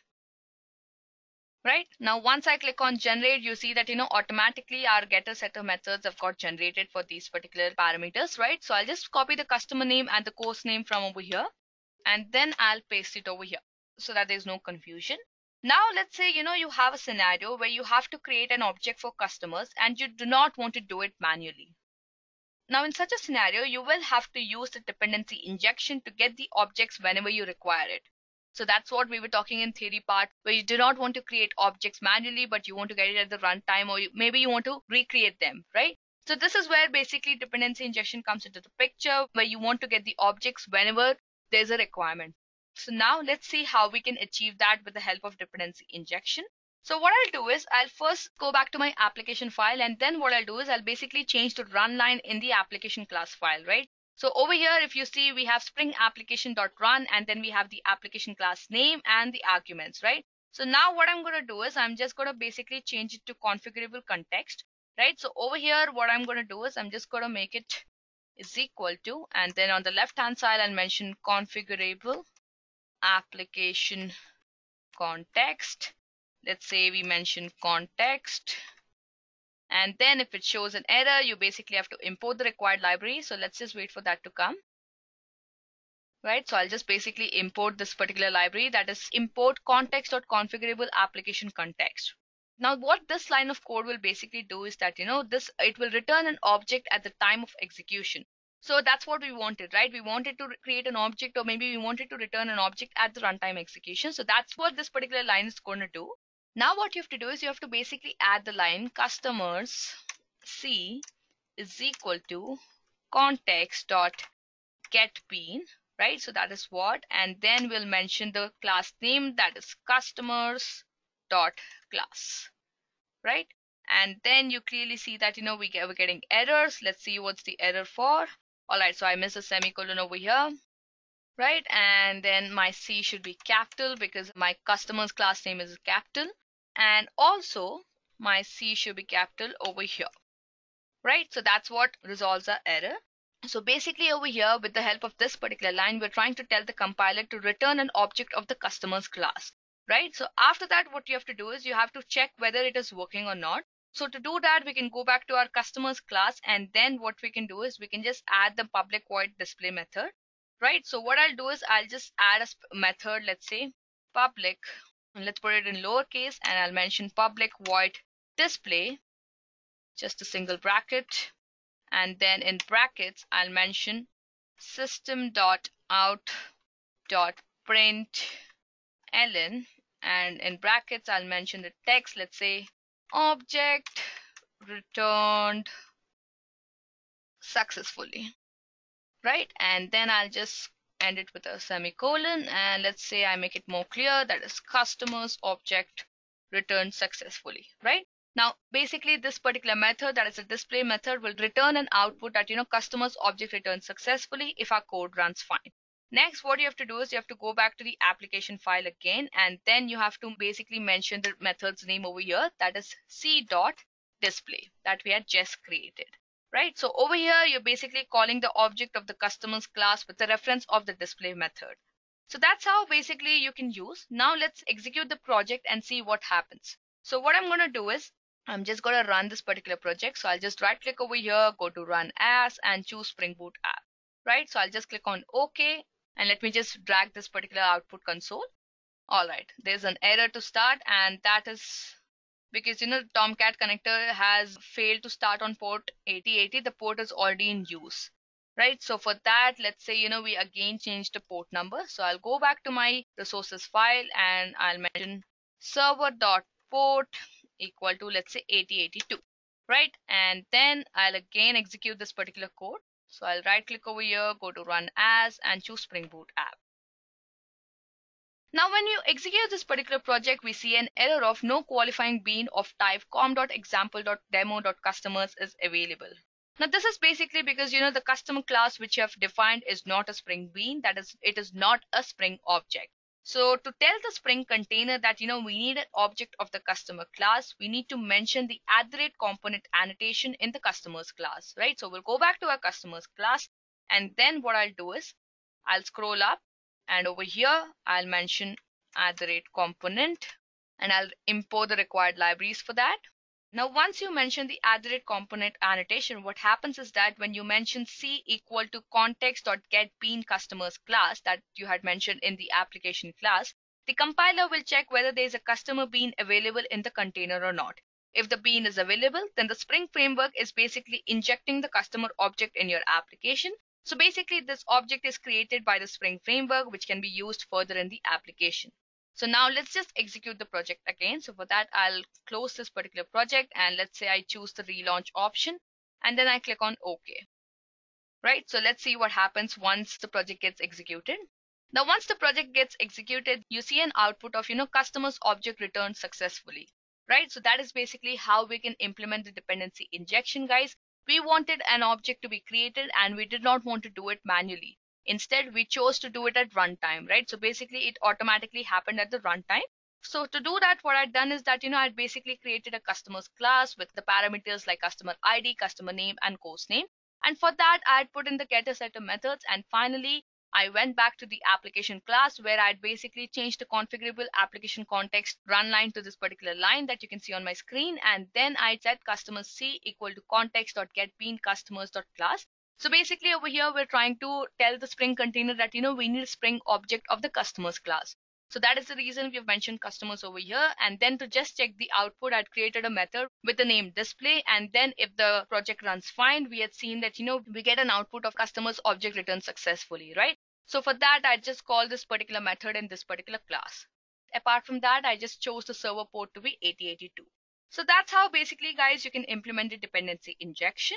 Right now, once I click on generate, you see that, automatically our getter setter methods have got generated for these particular parameters, right? So I'll just copy the customer name and the course name from over here, and then I'll paste it over here so that there's no confusion. Now, let's say, you have a scenario where you have to create an object for customers and you do not want to do it manually. Now, in such a scenario, you will have to use the dependency injection to get the objects whenever you require it. So that's what we were talking in theory part, where you do not want to create objects manually, but you want to get it at the runtime, or maybe you want to recreate them, right? So this is where basically dependency injection comes into the picture, where you want to get the objects whenever there's a requirement. So now let's see how we can achieve that with the help of dependency injection. So what I'll do is I'll first go back to my application file, and then what I'll do is I'll basically change the run line in the application class file, right? So over here, if you see, we have spring application.run, and then we have the application class name and the arguments, right? So now what I'm going to do is I'm just going to basically change it to configurable context, right? So over here, what I'm going to do is I'm just going to make it is equal to, and then on the left hand side, I'll mention configurable application context. Let's say we mention context. And then if it shows an error, you basically have to import the required library. So let's just wait for that to come. Right, so I'll just basically import this particular library, that is import context.configurable application context. Now what this line of code will basically do is that, it will return an object at the time of execution. So that's what we wanted, right? We wanted to create an object, or maybe we wanted to return an object at the runtime execution. So that's what this particular line is going to do. Now what you have to do is you have to basically add the line customers C is equal to context dot get bean, right? So that is what, and then we'll mention the class name, that is customers dot class, right? And then you clearly see that we're getting errors. Let's see what's the error for. All right, so I missed a semicolon over here, right? And then my C should be capital because my customer's class name is capital, and also my C should be capital over here, right? So that's what resolves our error. So basically over here, with the help of this particular line, we're trying to tell the compiler to return an object of the customer's class, right? So after that, what you have to do is you have to check whether it is working or not. So to do that, we can go back to our customer's class, and then what we can do is we can just add the public void display method, right? So what I'll do is I'll just add a method, let's say public, and let's put it in lowercase, and I'll mention public void display, just a single bracket, and then in brackets I'll mention system.out.println, and in brackets I'll mention the text, let's say object returned successfully, right? And then I'll just end it with a semicolon, and let's say I make it more clear, that is customers object returned successfully, right? Now basically this particular method, that is a display method, will return an output that customers object returned successfully if our code runs fine. Next, what you have to do is you have to go back to the application file again, and then you have to basically mention the method's name over here, that is c.display, that we had just created, right? So over here you're basically calling the object of the customer's class with the reference of the display method. So that's how basically you can use. Now let's execute the project and see what happens. So what I'm going to do is I'm just going to run this particular project. So I'll just right click over here, go to run as, and choose Spring Boot app, right? So I'll just click on OK, and let me just drag this particular output console. All right, there's an error to start, and that is because Tomcat connector has failed to start on port 8080. The port is already in use, right? So for that, let's say we again change the port number. So I'll go back to my resources file, and I'll mention server.port equal to, let's say, 8082, right? And then I'll again execute this particular code. So I'll right click over here, go to run as, and choose Spring Boot app. Now when you execute this particular project, we see an error of no qualifying bean of type com.example.demo.customers is available. Now this is basically because the customer class which you have defined is not a Spring Bean, that is, it is not a Spring object. So to tell the Spring container that we need an object of the customer class, we need to mention the @component annotation in the customer's class, right? So we'll go back to our customer's class, and then what I'll do is I'll scroll up, and over here I'll mention @component, and I'll import the required libraries for that. Now once you mention the @component annotation, what happens is that when you mention C equal to context.getBean customers class that you had mentioned in the application class, the compiler will check whether there is a customer bean available in the container or not. If the bean is available, then the Spring framework is basically injecting the customer object in your application. So basically this object is created by the Spring framework, which can be used further in the application. So now let's just execute the project again. So for that, I'll close this particular project, and let's say I choose the relaunch option, and then I click on OK, right? So let's see what happens once the project gets executed. Now once the project gets executed, you see an output of customers object returned successfully, right? So that is basically how we can implement the dependency injection, guys. We wanted an object to be created, and we did not want to do it manually. Instead, we chose to do it at runtime, right? So basically it automatically happened at the runtime. So to do that, what I'd done is that I'd basically created a customer's class with the parameters like customer ID, customer name, and course name. And for that, I'd put in the getter setter methods, and finally I went back to the application class where I'd basically changed the configurable application context run line to this particular line that you can see on my screen, and then I set customers C equal to context.getBean customers.class. So basically over here, we're trying to tell the Spring container that, we need a Spring object of the customers class. So that is the reason we've mentioned customers over here. And then to just check the output, I'd created a method with the name display. And then if the project runs fine, we had seen that, we get an output of customers object returned successfully, right? So for that, I just call this particular method in this particular class. Apart from that, I just chose the server port to be 8082. So that's how basically, guys, you can implement the dependency injection.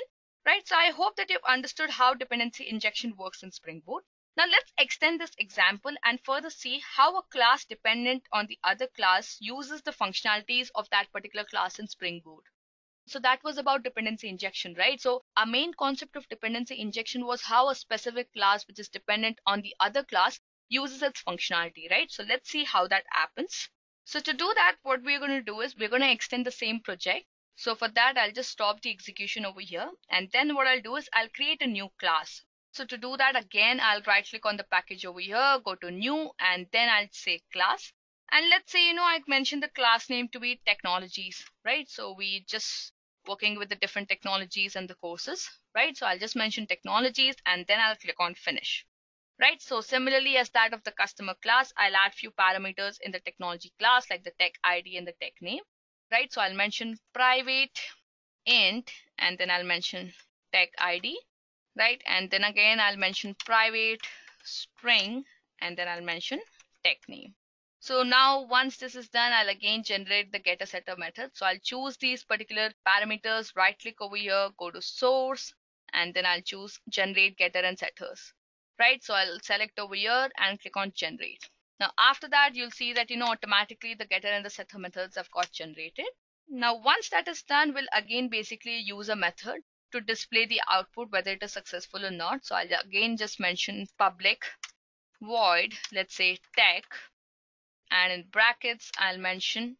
right? So I hope that you've understood how dependency injection works in Spring Boot. Now let's extend this example and further see how a class dependent on the other class uses the functionalities of that particular class in Spring Boot. So that was about dependency injection, right? So our main concept of dependency injection was how a specific class which is dependent on the other class uses its functionality, right? So let's see how that happens. So to do that, what we're going to do is we're going to extend the same project. So for that, I'll just stop the execution over here. And then what I'll do is I'll create a new class. So to do that, again, I'll right click on the package over here, go to new, and then I'll say class. And let's say, I mentioned the class name to be technologies, right? So we just working with the different technologies and the courses, right? So I'll just mention technologies and then I'll click on finish, right? So similarly as that of the customer class, I'll add few parameters in the technology class like the tech ID and the tech name, right? So I'll mention private int and then I'll mention tech ID, right? And then again, I'll mention private string and then I'll mention tech name. So now once this is done, I'll again generate the getter setter method. So I'll choose these particular parameters, right click over here, go to source, and then I'll choose generate getter and setters, right? So I'll select over here and click on generate. Now after that, you'll see that, automatically the getter and the setter methods have got generated. Now once that is done, we'll again basically use a method to display the output, whether it is successful or not. So I'll again just mention public void, let's say tech, and in brackets I'll mention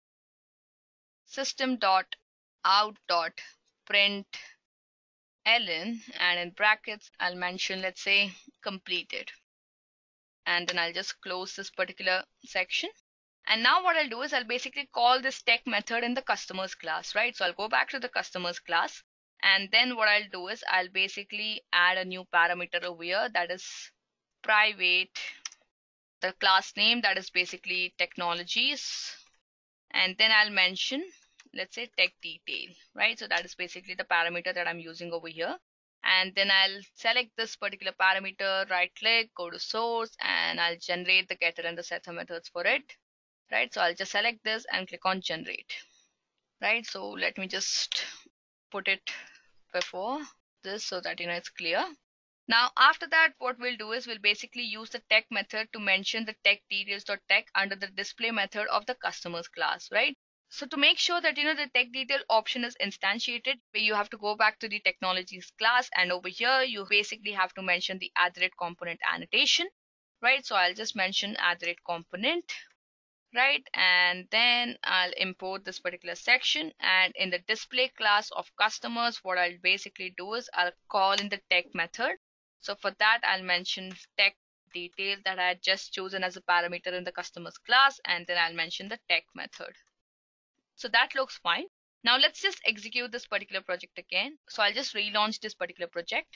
system.out.println, and in brackets I'll mention, let's say, completed, and then I'll just close this particular section. And now what I'll do is I'll basically call this tech method in the customers class, right? So I'll go back to the customers class, and then what I'll do is I'll basically add a new parameter over here, that is private, the class name, that is basically technologies, and then I'll mention, let's say, tech detail, right? So that is basically the parameter that I'm using over here. And then I'll select this particular parameter, right click, go to source, and I'll generate the getter and the setter methods for it, right? So I'll just select this and click on generate, right? So let me just put it before this so that it's clear. Now after that, what we'll do is we'll basically use the tech method to mention the tech details.tech under the display method of the customers class, right? So to make sure that the tech detail option is instantiated, you have to go back to the technologies class, and over here you basically have to mention the @component annotation, right? So I'll just mention @component, right? And then I'll import this particular section, and in the display class of customers, what I'll basically do is I'll call in the tech method. So for that, I'll mention tech detail that I had just chosen as a parameter in the customers class, and then I'll mention the tech method. So that looks fine. Now let's just execute this particular project again. So I'll just relaunch this particular project.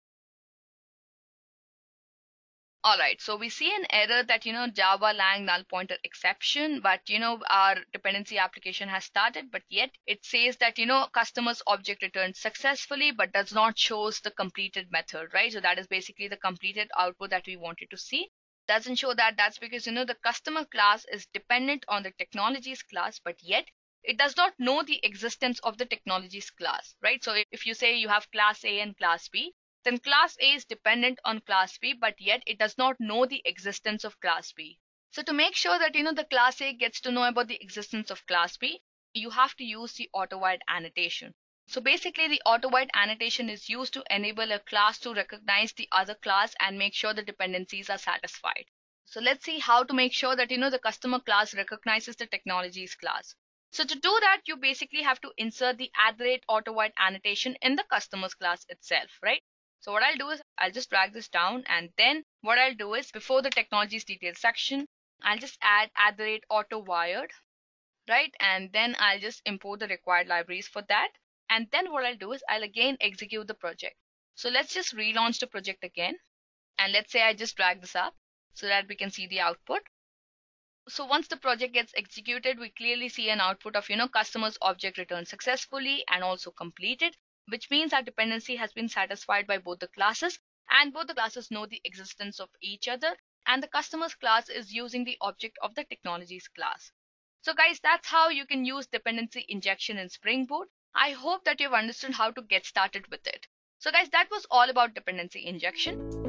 All right, so we see an error that Java lang null pointer exception, but our dependency application has started, but yet it says that customers object returned successfully but does not shows the completed method, right? So that is basically the completed output that we wanted to see. Doesn't show that. That's because the customer class is dependent on the technologies class, but yet it does not know the existence of the technologies class, right? So if you say you have class A and class B, then class A is dependent on class B, but yet it does not know the existence of class B. So to make sure that the class A gets to know about the existence of class B, you have to use the auto-void annotation. So basically the auto-void annotation is used to enable a class to recognize the other class and make sure the dependencies are satisfied. So let's see how to make sure that the customer class recognizes the technologies class. So to do that, you basically have to insert the @auto-void annotation in the customers class itself, right? So what I'll do is I'll just drag this down, and then what I'll do is before the technologies details section, I'll just add @autowired, right? And then I'll just import the required libraries for that. And then what I'll do is I'll again execute the project. So let's just relaunch the project again. And let's say I just drag this up so that we can see the output. So once the project gets executed, we clearly see an output of, customers object returned successfully and also completed, which means our dependency has been satisfied by both the classes, and both the classes know the existence of each other, and the customers class is using the object of the technologies class. So guys, that's how you can use dependency injection in Spring Boot. I hope that you've understood how to get started with it. So guys, that was all about dependency injection.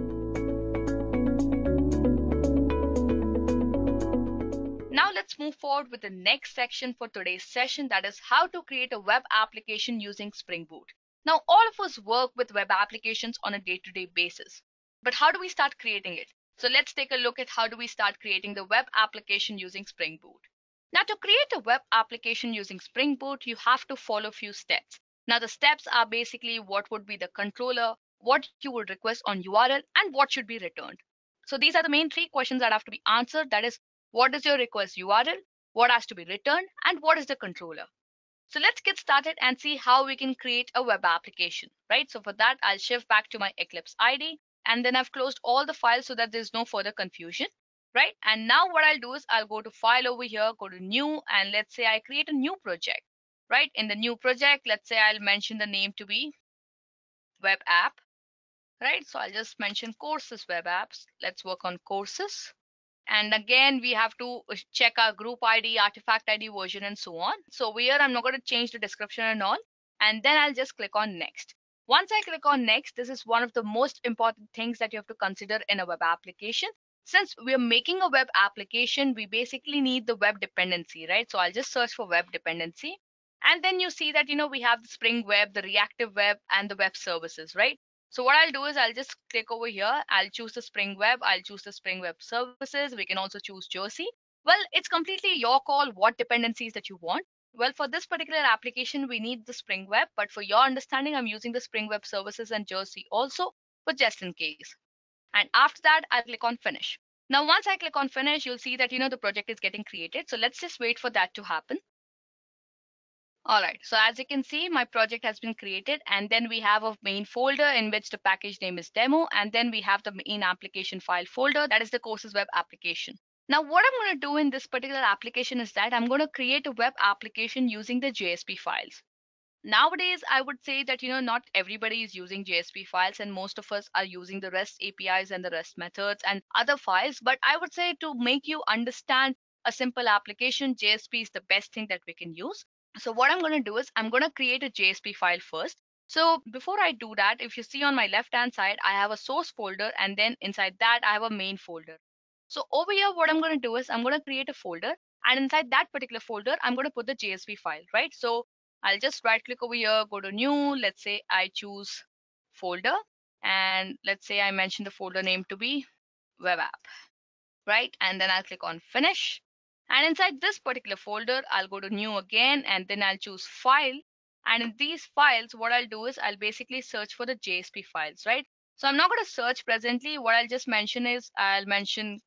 Now let's move forward with the next section for today's session, that is how to create a web application using Spring Boot. Now all of us work with web applications on a day-to-day basis. But how do we start creating it? So let's take a look at how do we start creating the web application using Spring Boot. Now to create a web application using Spring Boot, you have to follow a few steps. Now the steps are basically what would be the controller, what you would request on URL, and what should be returned. So these are the main three questions that have to be answered. That is, what is your request URL, what has to be returned, and what is the controller. So let's get started and see how we can create a web application, right? So for that, I'll shift back to my Eclipse IDE, and then I've closed all the files so that there's no further confusion, right? And now what I'll do is I'll go to file over here, go to new, and let's say I create a new project, right? In the new project, let's say I'll mention the name to be web app, right? So I'll just mention courses web apps. Let's work on courses. And again, we have to check our group ID, artifact ID, version, and so on. So here, I'm not going to change the description and all. And then I'll just click on next. Once I click on next, this is one of the most important things that you have to consider in a web application. Since we're making a web application, we basically need the web dependency, right? So I'll just search for web dependency. And then you see that, we have the Spring Web, the reactive web, and the web services, right? So what I'll do is I'll just click over here. I'll choose the Spring Web. I'll choose the Spring Web Services. We can also choose Jersey. Well, it's completely your call what dependencies that you want. Well, for this particular application, we need the Spring Web. But for your understanding, I'm using the Spring Web Services and Jersey also, but just in case. And after that, I'll click on Finish. Now, once I click on Finish, you'll see that, the project is getting created. So let's just wait for that to happen. All right, so as you can see, my project has been created, and then we have a main folder in which the package name is demo, and then we have the main application file folder, that is the courses web application. Now what I'm going to do in this particular application is that I'm going to create a web application using the JSP files. Nowadays, I would say that, not everybody is using JSP files, and most of us are using the REST APIs and the REST methods and other files. But I would say to make you understand a simple application, JSP is the best thing that we can use. So what I'm going to do is I'm going to create a JSP file first. So before I do that, if you see on my left hand side, I have a source folder, and then inside that I have a main folder. So over here, what I'm going to do is I'm going to create a folder, and inside that particular folder, I'm going to put the JSP file, right? So I'll just right click over here, go to new. Let's say I choose folder, and let's say I mention the folder name to be web app, right? And then I'll click on finish. And inside this particular folder, I'll go to new again, and then I'll choose file. And in these files, what I'll do is I'll basically search for the JSP files, right? So I'm not going to search presently. What I'll just mention is I'll mention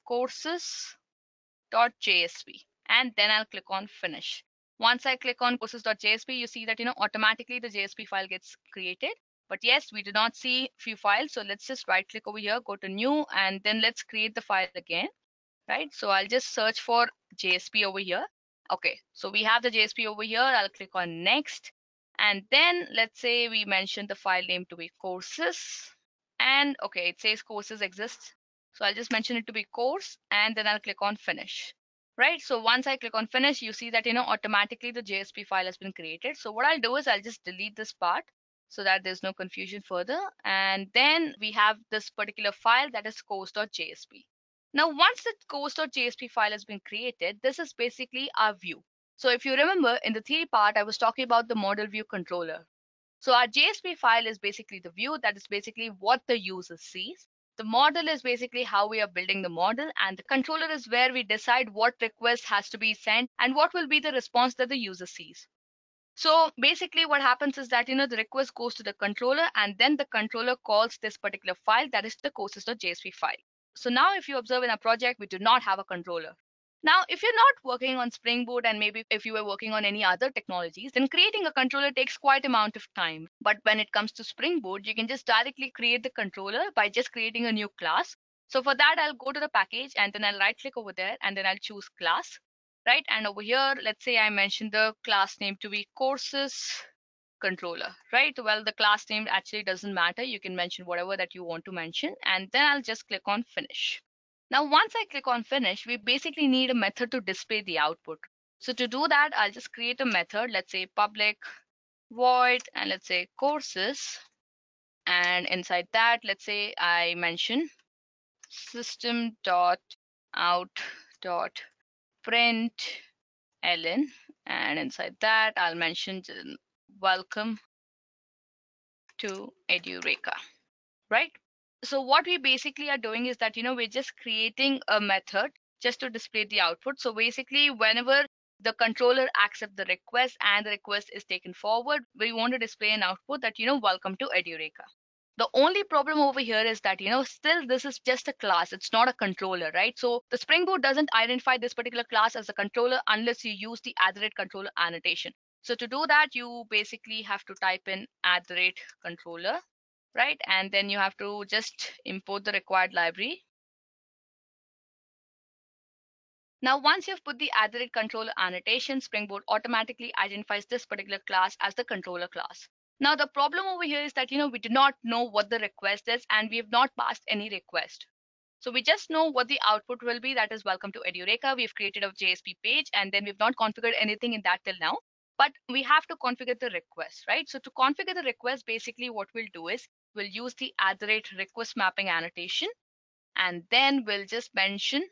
courses.jsp, and then I'll click on finish. Once I click on courses.jsp, you see that, automatically the JSP file gets created. But yes, we do not see few files. So let's just right click over here, go to new, and then let's create the file again. Right, so I'll just search for JSP over here. Okay, so we have the JSP over here. I'll click on next, and then let's say we mentioned the file name to be courses, and okay, it says courses exists, so I'll just mention it to be course, and then I'll click on finish. Right, so once I click on finish, you see that, automatically the JSP file has been created. So what I'll do is I'll just delete this part so that there's no confusion further, and then we have this particular file, that is course.jsp. Now, once the course.jsp file has been created, this is basically our view. So if you remember in the theory part, I was talking about the model view controller. So our JSP file is basically the view, that is basically what the user sees. The model is basically how we are building the model, and the controller is where we decide what request has to be sent and what will be the response that the user sees. So basically what happens is that, the request goes to the controller, and then the controller calls this particular file, that is the courses.jsp file. So now if you observe in a project, we do not have a controller. Now, if you're not working on Spring Boot, and maybe if you were working on any other technologies, then creating a controller takes quite amount of time. But when it comes to Spring Boot, you can just directly create the controller by just creating a new class. So for that, I'll go to the package, and then I'll right click over there, and then I'll choose class, right? And over here, let's say I mentioned the class name to be courses controller, right? Well, the class name actually doesn't matter. You can mention whatever that you want to mention, and then I'll just click on finish. Now, once I click on finish, we basically need a method to display the output. So to do that, I'll just create a method. Let's say public void, and let's say courses. And inside that, let's say I mention system dot out dot print ln, and inside that I'll mention welcome to Edureka, right? So what we basically are doing is that, we're just creating a method just to display the output. So basically, whenever the controller accepts the request and the request is taken forward, we want to display an output that, welcome to Edureka. The only problem over here is that, still this is just a class. It's not a controller, right? So the Spring Boot doesn't identify this particular class as a controller unless you use the @controller annotation. So to do that, you basically have to type in @controller, right? And then you have to just import the required library. Now, once you've put the @controller annotation, Spring Boot automatically identifies this particular class as the controller class. Now, the problem over here is that, we do not know what the request is and we have not passed any request. So we just know what the output will be, that is welcome to Edureka. We've created a JSP page and then we've not configured anything in that till now, but we have to configure the request, right? So to configure the request, basically what we'll do is we'll use the @request mapping annotation, and then we'll just mention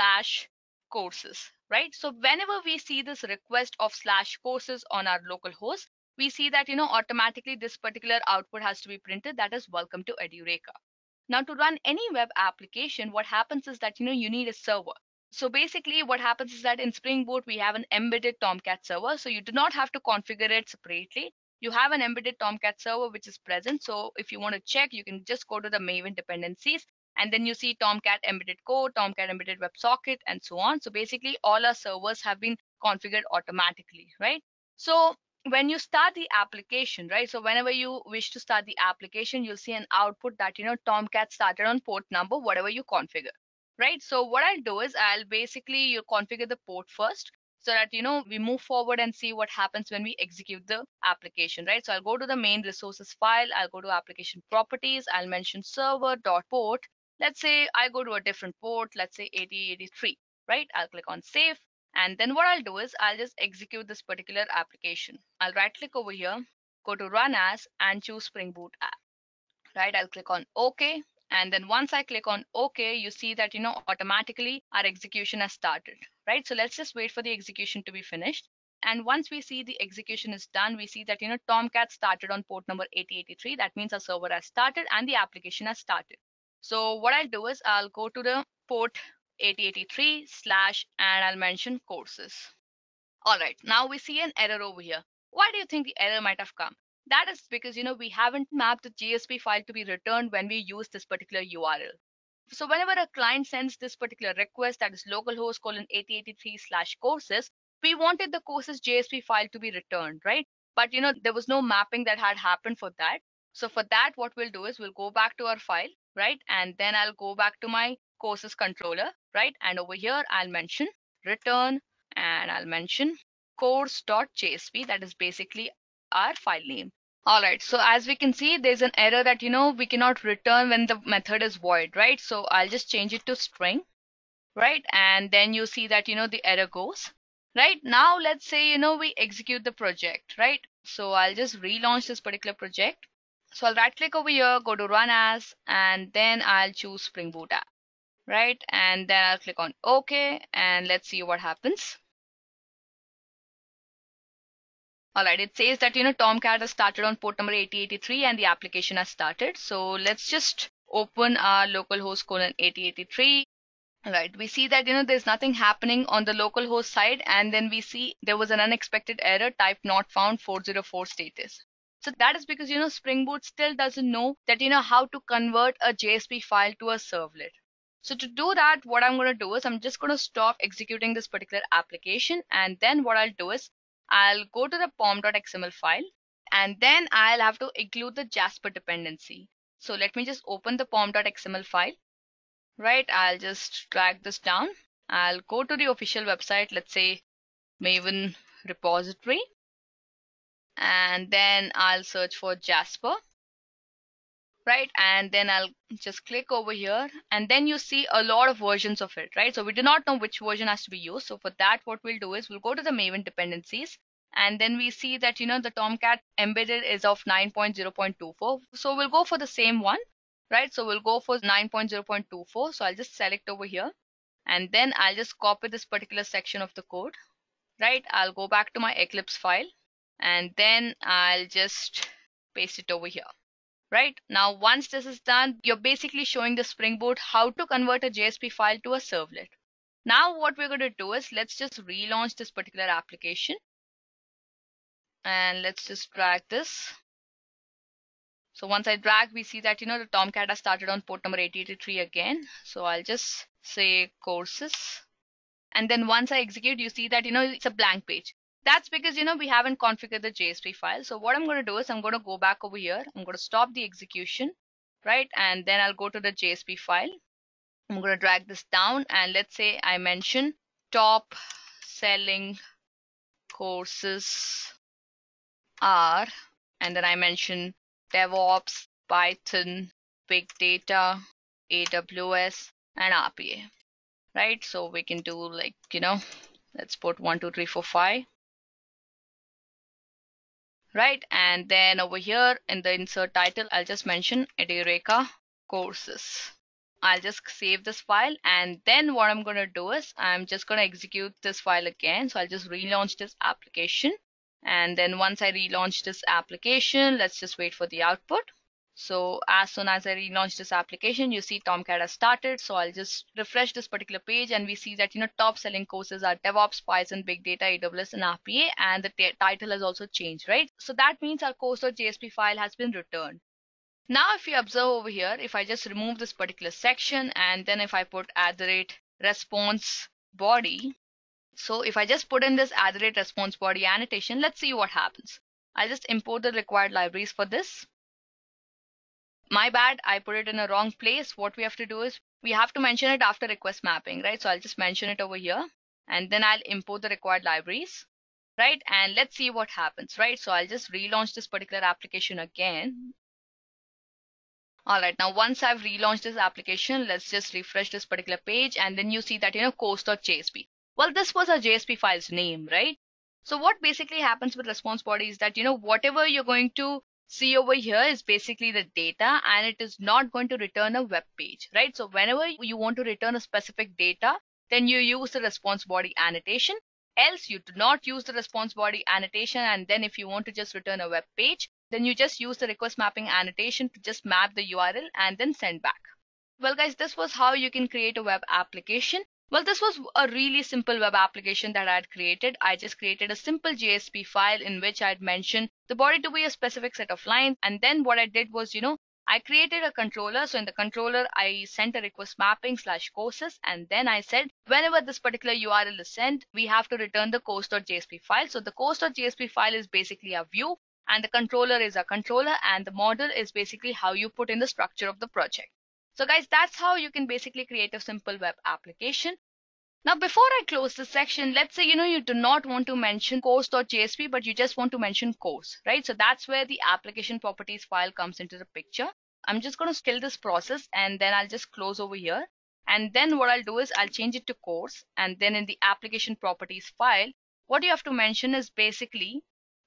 /courses, right? So whenever we see this request of /courses on our local host, we see that, automatically this particular output has to be printed, that is welcome to Edureka. Now to run any web application, what happens is that, you need a server. So basically what happens is that in Spring Boot, we have an embedded Tomcat server. So you do not have to configure it separately. You have an embedded Tomcat server which is present. So if you want to check, you can just go to the Maven dependencies, and then you see Tomcat embedded code, Tomcat embedded WebSocket, and so on. So basically all our servers have been configured automatically, right? So when you start the application, right? So whenever you wish to start the application, you'll see an output that, Tomcat started on port number, whatever you configure, right? So what I'll do is I'll basically you configure the port first so that, we move forward and see what happens when we execute the application, right? So I'll go to the main resources file. I'll go to application properties. I'll mention server.port. Let's say I go to a different port, let's say 8083, right? I'll click on save. And then what I'll do is I'll just execute this particular application. I'll right click over here, go to run as, and choose Spring Boot app, right? I'll click on OK. And then once I click on OK, you see that, automatically our execution has started, right? So let's just wait for the execution to be finished. And once we see the execution is done, we see that, Tomcat started on port number 8083. That means our server has started and the application has started. So what I'll do is I'll go to the port 8083 / and I'll mention courses. All right, now we see an error over here. Why do you think the error might have come? That is because, we haven't mapped the JSP file to be returned when we use this particular URL. So whenever a client sends this particular request, that is localhost :8083 /courses, we wanted the courses JSP file to be returned, right? But, there was no mapping that had happened for that. So for that, what we'll do is we'll go back to our file, right? And then I'll go back to my courses controller, right? And over here, I'll mention return, and I'll mention course.jsp. That is basically our file name. All right, so as we can see, there's an error that, we cannot return when the method is void, right? So I'll just change it to string, right? And then you see that, the error goes, right? Now let's say, we execute the project, right? So I'll just relaunch this particular project. So I'll right click over here, go to run as, and then I'll choose Spring Boot app, right? And then I'll click on OK, and let's see what happens. All right, it says that, Tomcat has started on port number 8083 and the application has started. So let's just open our localhost :8083. All right, we see that, there's nothing happening on the localhost side. And then we see there was an unexpected error, type not found 404 status. So that is because, Spring Boot still doesn't know that, how to convert a JSP file to a servlet. So to do that, what I'm going to do is I'm just going to stop executing this particular application. And then what I'll do is I'll go to the pom.xml file, and then I'll have to include the Jasper dependency. So let me just open the pom.xml file, right? I'll just drag this down. I'll go to the official website, let's say Maven repository, and then I'll search for Jasper, right? And then I'll just click over here, and then you see a lot of versions of it, right? So we do not know which version has to be used. So for that, what we'll do is we'll go to the Maven dependencies, And then we see that, the Tomcat embedded is of 9.0.24. So we'll go for the same one, right? So we'll go for 9.0.24. So I'll just select over here, and then I'll just copy this particular section of the code, right? I'll go back to my Eclipse file, and then I'll just paste it over here. Right now, once this is done, you're basically showing the Spring Boot how to convert a JSP file to a servlet. Now what we're going to do is, let's just relaunch this particular application, and let's just drag this. So once I drag, we see that, the Tomcat has started on port number 8083 again. So I'll just say courses, and then once I execute, you see that, it's a blank page. That's because, we haven't configured the JSP file. So what I'm going to do is, I'm going to go back over here. I'm going to stop the execution, right? And then I'll go to the JSP file. I'm going to drag this down, and let's say I mention top selling courses are, and then I mention DevOps, Python, Big Data, AWS, and RPA, right? So we can do like, let's put 1, 2, 3, 4, 5. Right, and then over here in the insert title, I'll just mention Edureka courses. I'll just save this file, and then what I'm going to do is, I'm just going to execute this file again. So I'll just relaunch this application, and then once I relaunch this application, let's just wait for the output. So as soon as I relaunch this application, you see Tomcat has started. So I'll just refresh this particular page, and we see that, top selling courses are DevOps, Python, Big Data, AWS, and RPA, and the title has also changed, right? So that means our course.jsp file has been returned. Now if you observe over here, if I just remove this particular section, and then if I put @response body, so if I just put in this @response body annotation, let's see what happens. I'll just import the required libraries for this. My bad, I put it in a wrong place. What we have to do is, we have to mention it after request mapping, right? So I'll just mention it over here, and then I'll import the required libraries, right? And let's see what happens, right? So I'll just relaunch this particular application again. All right, now once I've relaunched this application, let's just refresh this particular page, and then you see that, course.jsp. Well, this was a JSP file's name, right? So what basically happens with response body is that, whatever you're going to see over here is basically the data, and it is not going to return a web page, right? So whenever you want to return a specific data, then you use the response body annotation. Else you do not use the response body annotation, and then if you want to just return a web page, then you just use the request mapping annotation to just map the URL and then send back. Well guys, this was how you can create a web application. Well, this was a really simple web application that I had created. I just created a simple JSP file in which I had mentioned the body to be a specific set of lines. And then what I did was, I created a controller. So in the controller, I sent a request mapping /courses. And then I said, whenever this particular URL is sent, we have to return the course.jsp file. So the course.jsp file is basically a view, and the controller is a controller, and the model is basically how you put in the structure of the project. So guys, that's how you can basically create a simple web application. Now, before I close this section, let's say, you do not want to mention course.jsp, but you just want to mention course, right? So that's where the application properties file comes into the picture. I'm just going to kill this process, and then I'll just close over here. And then what I'll do is I'll change it to course. And then in the application properties file, what you have to mention is basically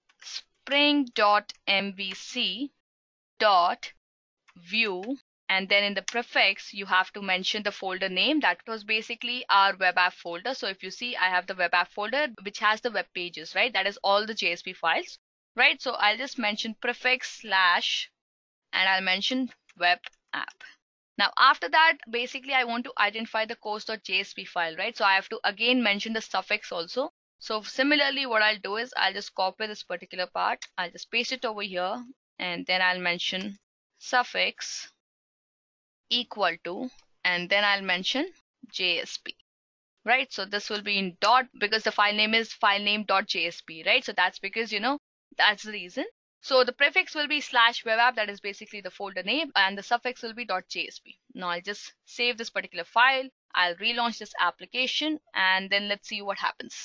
spring.mvc.view. And then in the prefix, you have to mention the folder name. That was basically our web app folder. So if you see, I have the web app folder, which has the web pages, right? That is all the JSP files, right? So I'll just mention prefix / and I'll mention web app. Now, after that, basically, I want to identify the course.jsp file, right? So I have to again mention the suffix also. So similarly, what I'll do is I'll just copy this particular part. I'll just paste it over here, and then I'll mention suffix equal to, and then I'll mention JSP, right? So this will be in dot, because the file name is filename.jsp, right? So that's because, that's the reason. So the prefix will be /webapp, that is basically the folder name, and the suffix will be .jsp. Now I'll just save this particular file. I'll relaunch this application, and then let's see what happens.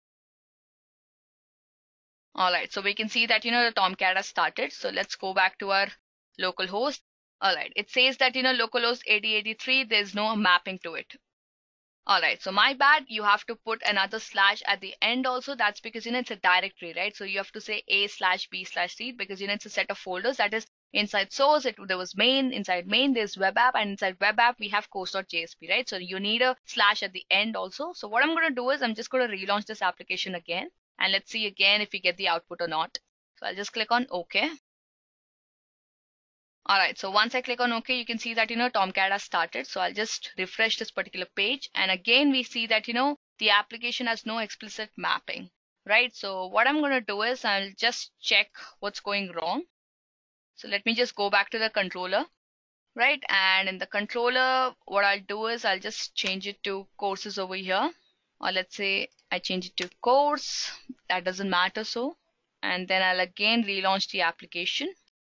All right, so we can see that, the Tomcat has started. So let's go back to our localhost. All right, it says that, localhost 8083, there's no mapping to it. All right, so my bad, you have to put another slash at the end also. That's because it's a directory, right? So you have to say A/B/C because it's a set of folders. That is inside source, there was main, inside main there's web app, and inside web app we have course.jsp, right? So you need a slash at the end also. So what I'm going to do is I'm just going to relaunch this application again, and let's see again if we get the output or not. So I'll just click on OK. All right, so once I click on OK, you can see that, Tomcat has started. So I'll just refresh this particular page. And again, we see that, the application has no explicit mapping, right? So what I'm going to do is I'll just check what's going wrong. So let me just go back to the controller, right? And in the controller, what I'll do is I'll just change it to courses over here. Or let's say I change it to course. That doesn't matter so. And then I'll again relaunch the application.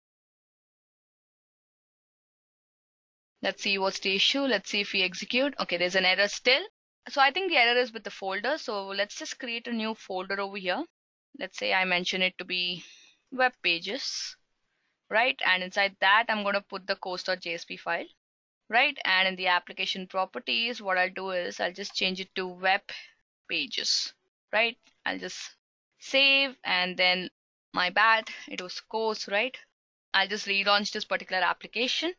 Let's see what's the issue. Let's see if we execute. Okay, there's an error still. So I think the error is with the folder. So let's just create a new folder over here. Let's say I mention it to be web pages, right? And inside that, I'm going to put the course.jsp file, right? And in the application properties, what I'll do is I'll just change it to web pages, right? I'll just save, and then my bad, it was course, right? I'll just relaunch this particular application.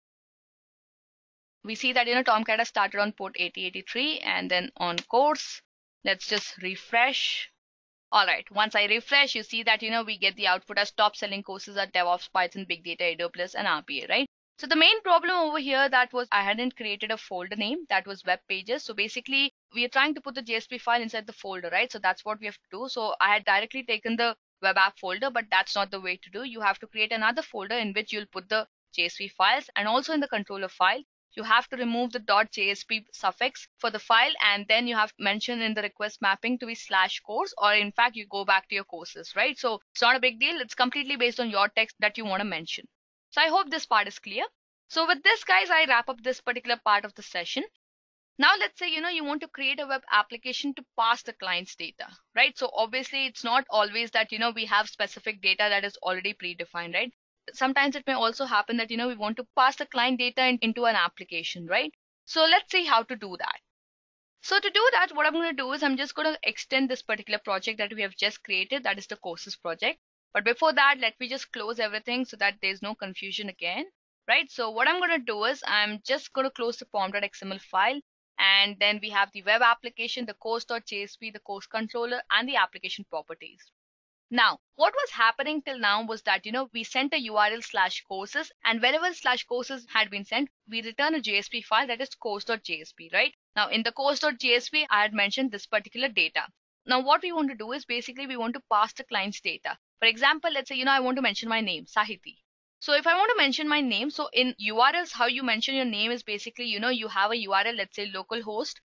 We see that Tomcat has started on port 8083 and then on course. Let's just refresh. All right, once I refresh, you see that we get the output as top selling courses are DevOps, Python, Big Data, AWS, and RPA, right? So the main problem over here that was I hadn't created a folder name that was web pages. So basically we are trying to put the JSP file inside the folder, right? So that's what we have to do. So I had directly taken the web app folder, but that's not the way to do. You have to create another folder in which you'll put the JSP files, and also in the controller file you have to remove the .jsp suffix for the file, and then you have to mention in the request mapping to be /course, or in fact you go back to your courses, right? So it's not a big deal. It's completely based on your text that you want to mention. So I hope this part is clear. So with this, guys, I wrap up this particular part of the session. Now let's say you want to create a web application to pass the client's data, right? So obviously it's not always that we have specific data that is already predefined, right? Sometimes it may also happen that we want to pass the client data into an application, right? So let's see how to do that. So to do that, what I'm going to do is I'm just going to extend this particular project that we have just created, that is the courses project. But before that, let me just close everything so that there's no confusion again, right? So what I'm going to do is I'm just going to close the pom.xml file, and then we have the web application, the course.jsp, the course controller, and the application properties. Now, what was happening till now was that, we sent a URL /courses, and wherever /courses had been sent, we return a JSP file that is course.jsp, right? Now, in the course.jsp, I had mentioned this particular data. Now, what we want to do is basically we want to pass the client's data. For example, let's say, I want to mention my name, Sahiti. So if I want to mention my name, so in URLs, how you mention your name is basically, you have a URL, let's say localhost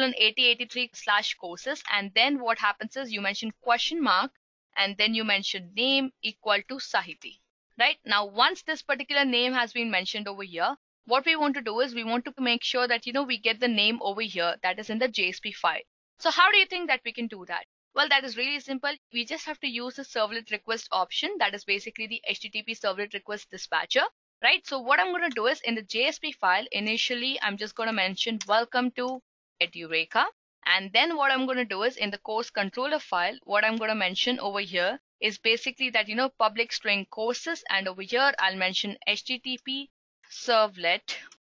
:8083/courses, and then what happens is you mention question mark, and then you mention name equal to Sahiti, right? Now, once this particular name has been mentioned over here, what we want to do is we want to make sure that, we get the name over here that is in the JSP file. So how do you think that we can do that? Well, that is really simple. We just have to use the servlet request option. That is basically the HTTP servlet request dispatcher, right? So what I'm going to do is in the JSP file, initially, I'm just going to mention welcome to Edureka. And then what I'm going to do is in the course controller file, what I'm going to mention over here is basically that, public string courses. And over here, I'll mention HTTP servlet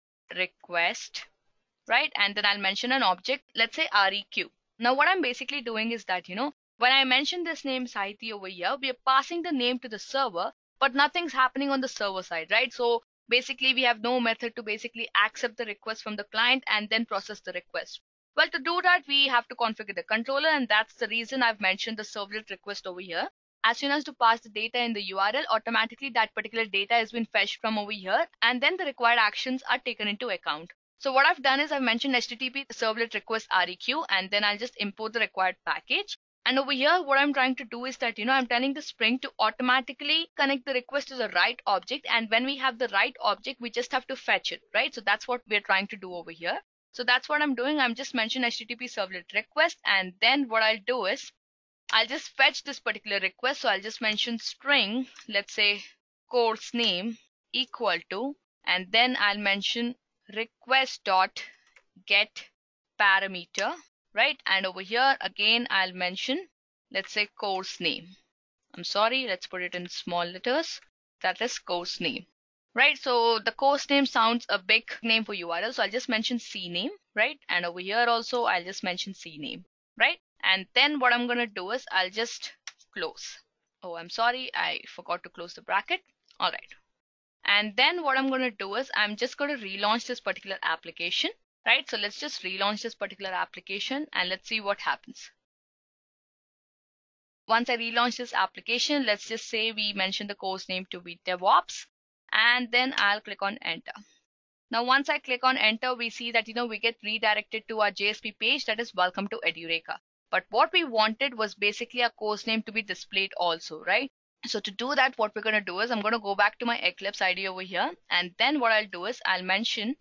request, right? And then I'll mention an object, let's say REQ. Now, what I'm basically doing is that, when I mention this name Sahiti over here, we are passing the name to the server, but nothing's happening on the server side, right? So basically, we have no method to basically accept the request from the client and then process the request. Well, to do that, we have to configure the controller, and that's the reason I've mentioned the servlet request over here. As soon as to pass the data in the URL, automatically that particular data has been fetched from over here, and then the required actions are taken into account. So what I've done is I've mentioned HTTP servlet request REQ, and then I'll just import the required package. And over here, what I'm trying to do is that, I'm telling the Spring to automatically connect the request to the right object. And when we have the right object, we just have to fetch it, right? So that's what we're trying to do over here. So that's what I'm doing. I'm just mentioning HTTP servlet request, and then what I'll do is I'll just fetch this particular request. So I'll just mention string, let's say course name equal to, and then I'll mention request.get parameter, right? And over here again, I'll mention, let's say course name. I'm sorry, let's put it in small letters. That is course name, right? So the course name sounds a big name for URL. So I'll just mention CNAME, right? And over here also, I'll just mention CNAME, right? And then what I'm going to do is I'll just close. Oh, I'm sorry, I forgot to close the bracket. All right. And then what I'm going to do is I'm just going to relaunch this particular application, right? So let's just relaunch this particular application and let's see what happens. Once I relaunch this application, let's just say we mention the course name to be DevOps, and then I'll click on enter. Now, once I click on enter, we see that, we get redirected to our JSP page that is welcome to Edureka. But what we wanted was basically a course name to be displayed also, right? So to do that, what we're going to do is I'm going to go back to my Eclipse IDE over here. And then what I'll do is I'll mention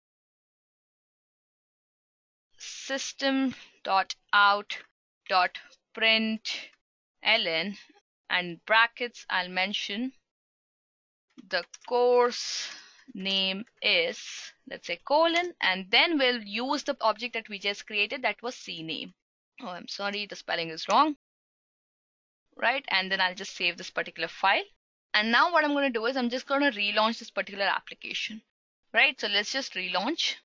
system.out.println, and brackets, I'll mention the course name is, let's say, colon, and then we'll use the object that we just created, that was CNAME. Oh, I'm sorry, the spelling is wrong, right? And then I'll just save this particular file. And now what I'm going to do is I'm just going to relaunch this particular application, right? So let's just relaunch.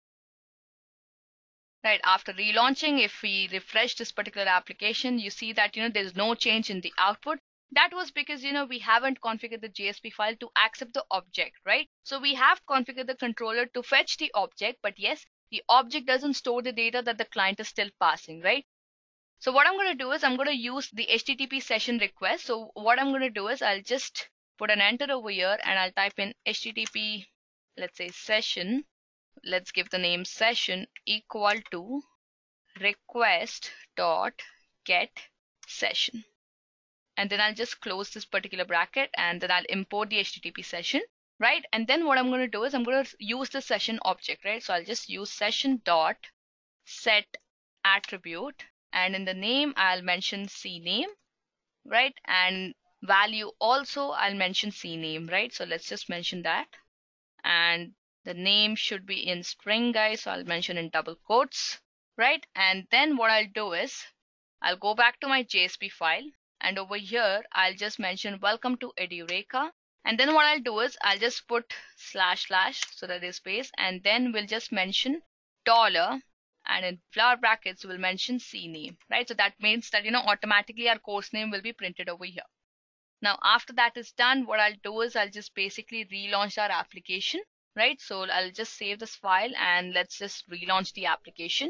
Right, after relaunching, if we refresh this particular application, you see that there's no change in the output. That was because we haven't configured the JSP file to accept the object, right? So we have configured the controller to fetch the object, but yes, the object doesn't store the data that the client is still passing, right? So what I'm going to do is I'm going to use the HTTP session request. So what I'm going to do is I'll just put an enter over here and I'll type in HTTP, let's say session. Let's give the name session equal to request dot get session. And then I'll just close this particular bracket and then I'll import the HTTP session, right? And then what I'm going to do is I'm going to use the session object, right? So I'll just use session dot set attribute, and in the name I'll mention CNAME, right? And value also I'll mention CNAME, right? So let's just mention that. And the name should be in string, guys, so I'll mention in double quotes, right? And then what I'll do is I'll go back to my JSP file, and over here I'll just mention welcome to Edureka. And then what I'll do is I'll just put // so that is space, and then we'll just mention $, and in flower brackets we'll mention CNAME, right? So that means that automatically our course name will be printed over here. Now after that is done, what I'll do is I'll just basically relaunch our application, right? So I'll just save this file and let's just relaunch the application.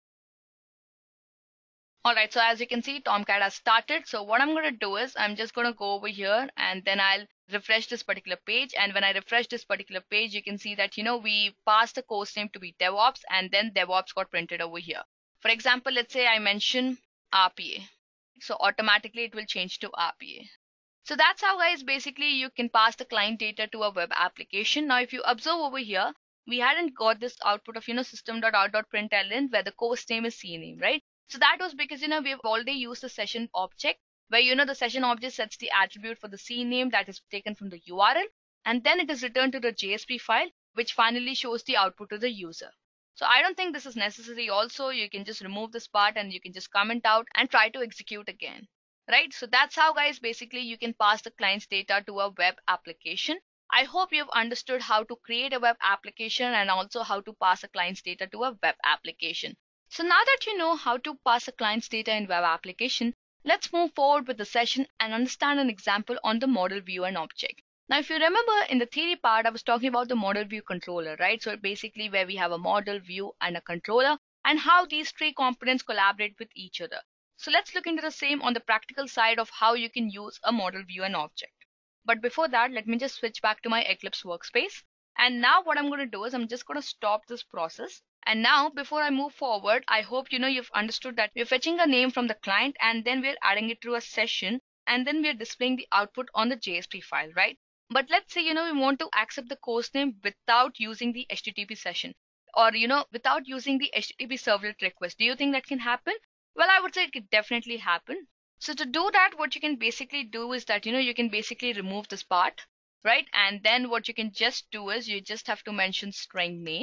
All right, so as you can see, Tomcat has started. So what I'm going to do is I'm just going to go over here and then I'll refresh this particular page. And when I refresh this particular page, you can see that, we passed the course name to be DevOps, and then DevOps got printed over here. For example, let's say I mention RPA. So automatically it will change to RPA. So that's how, guys, basically you can pass the client data to a web application. Now, if you observe over here, we hadn't got this output of, system.out.println where the course name is CNAME, right? So that was because, we've already used the session object where, the session object sets the attribute for the CNAME that is taken from the URL, and then it is returned to the JSP file, which finally shows the output to the user. So I don't think this is necessary. Also, you can just remove this part and you can just comment out and try to execute again. Right? So that's how, guys, basically you can pass the client's data to a web application. I hope you've understood how to create a web application and also how to pass a client's data to a web application. So now that you know how to pass a client's data in web application, let's move forward with the session and understand an example on the model view and object. Now, if you remember in the theory part, I was talking about the model view controller, right? So basically where we have a model view and a controller and how these three components collaborate with each other. So let's look into the same on the practical side of how you can use a model view and object. But before that, let me just switch back to my Eclipse workspace. And now what I'm going to do is I'm just going to stop this process. And now before I move forward, I hope you've understood that we're fetching a name from the client and then we're adding it to a session and then we're displaying the output on the JSP file, right? But let's say, we want to accept the course name without using the HTTP session or, without using the HTTP servlet request. Do you think that can happen? Well, I would say it could definitely happen. So to do that, what you can basically do is that, you can basically remove this part, right? And then what you can just do is you just have to mention string name.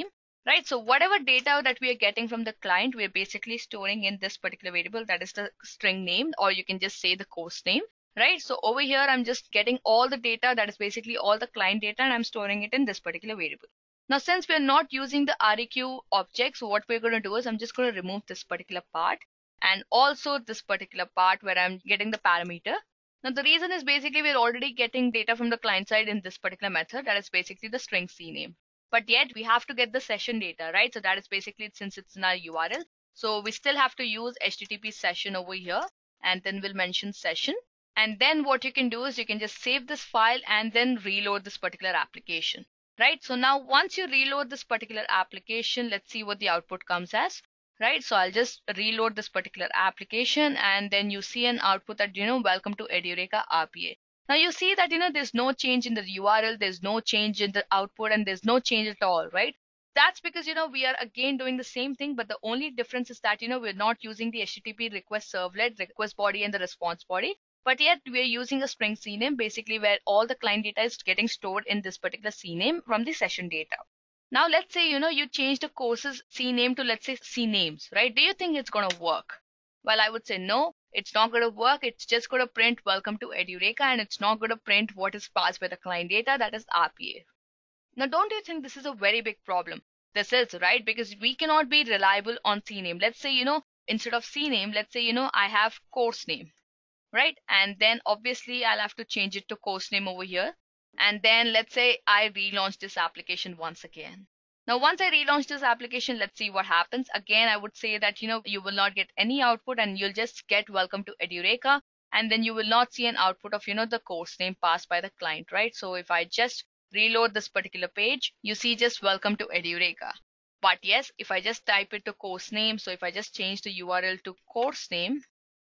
right? So whatever data that we are getting from the client, we're basically storing in this particular variable, that is the string name, or you can just say the course name, right? So over here, I'm just getting all the data, that is basically all the client data, and I'm storing it in this particular variable. Now, since we're not using the REQ object, so what we're going to do is I'm just going to remove this particular part and also this particular part where I'm getting the parameter. Now, the reason is basically we're already getting data from the client side in this particular method, that is basically the string CNAME. But yet we have to get the session data, right? So that is basically, since it's in our URL, so we still have to use HTTP session over here, and then we'll mention session. And then what you can do is you can just save this file and then reload this particular application, right? So now once you reload this particular application, let's see what the output comes as, right? So I'll just reload this particular application, and then you see an output that, welcome to Edureka RPA. Now you see that, there's no change in the URL, there's no change in the output, and there's no change at all, right? That's because, we are again doing the same thing, but the only difference is that, we're not using the HTTP request servlet, request body, and the response body. But yet we are using a string CNAME, basically where all the client data is getting stored in this particular CNAME from the session data. Now let's say, you change the course's CNAME to, let's say, CNAMEs, right? Do you think it's going to work? Well, I would say no, it's not going to work. It's just going to print welcome to Edureka, and it's not going to print what is passed by the client data, that is RPA. Now, don't you think this is a very big problem? This is, right? Because we cannot be reliable on CNAME. Let's say, instead of CNAME, let's say, I have course name, right? And then obviously I'll have to change it to course name over here. And then let's say I relaunch this application once again. Now, once I relaunch this application, let's see what happens. Again, I would say that, you will not get any output, and you'll just get welcome to Edureka. And then you will not see an output of, the course name passed by the client, right? So if I just reload this particular page, you see just welcome to Edureka. But yes, if I just type it to course name, so if I just change the URL to course name,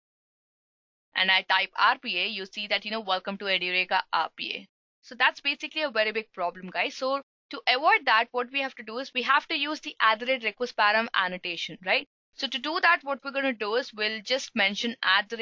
and I type RPA, you see that, welcome to Edureka RPA. So that's basically a very big problem, guys. So to avoid that, what we have to do is we have to use the @request param annotation, right? So to do that, what we're going to do is we'll just mention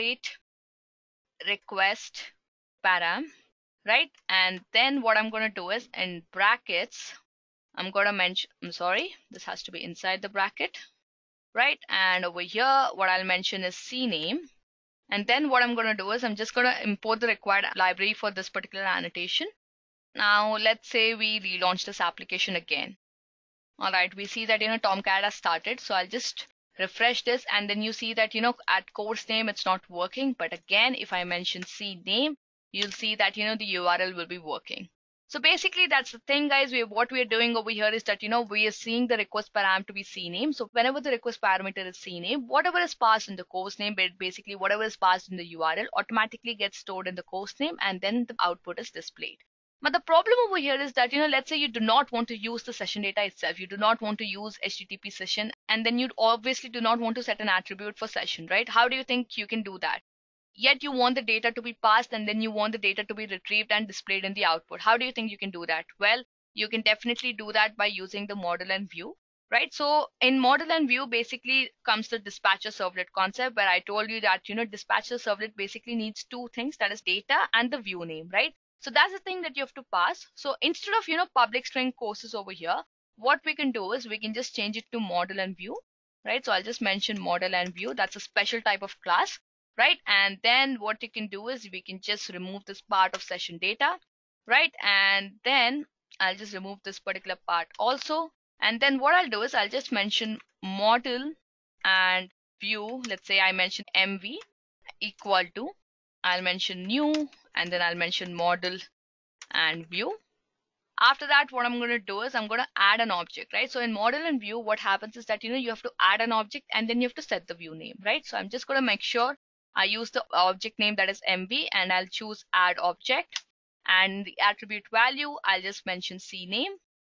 @request param, right? And then what I'm going to do is in brackets, I'm going to mention, this has to be inside the bracket, right? And over here, what I'll mention is CNAME. And then what I'm going to do is I'm just going to import the required library for this particular annotation. Now, let's say we relaunch this application again. All right, we see that, Tomcat has started. So I'll just refresh this, and then you see that, at course name, it's not working. But again, if I mention CNAME, you'll see that, the URL will be working. So basically, that's the thing, guys. What we are doing over here is that, we are seeing the request param to be CNAME. So whenever the request parameter is CNAME, whatever is passed in the course name, but basically whatever is passed in the URL automatically gets stored in the course name, and then the output is displayed. But the problem over here is that, let's say you do not want to use the session data itself. You do not want to use HTTP session, and then you obviously do not want to set an attribute for session, right? How do you think you can do that? Yet you want the data to be passed, and then you want the data to be retrieved and displayed in the output. How do you think you can do that? Well, you can definitely do that by using the model and view, right? So in model and view, basically comes the dispatcher servlet concept, where I told you that, dispatcher servlet basically needs two things, that is data and the view name, right? So that's the thing that you have to pass. So instead of, public string courses over here, what we can do is we can just change it to model and view, right? So I'll just mention model and view. That's a special type of class, right? And then what you can do is we can just remove this part of session data, right? And then I'll just remove this particular part also. And then what I'll do is I'll just mention model and view. Let's say I mention MV equal to, I'll mention new, and then I'll mention model and view. After that, what I'm going to do is I'm going to add an object, right? So in model and view, what happens is that, you have to add an object, and then you have to set the view name, right? So I'm just going to make sure I use the object name, that is MV, and I'll choose add object, and the attribute value, I'll just mention CNAME,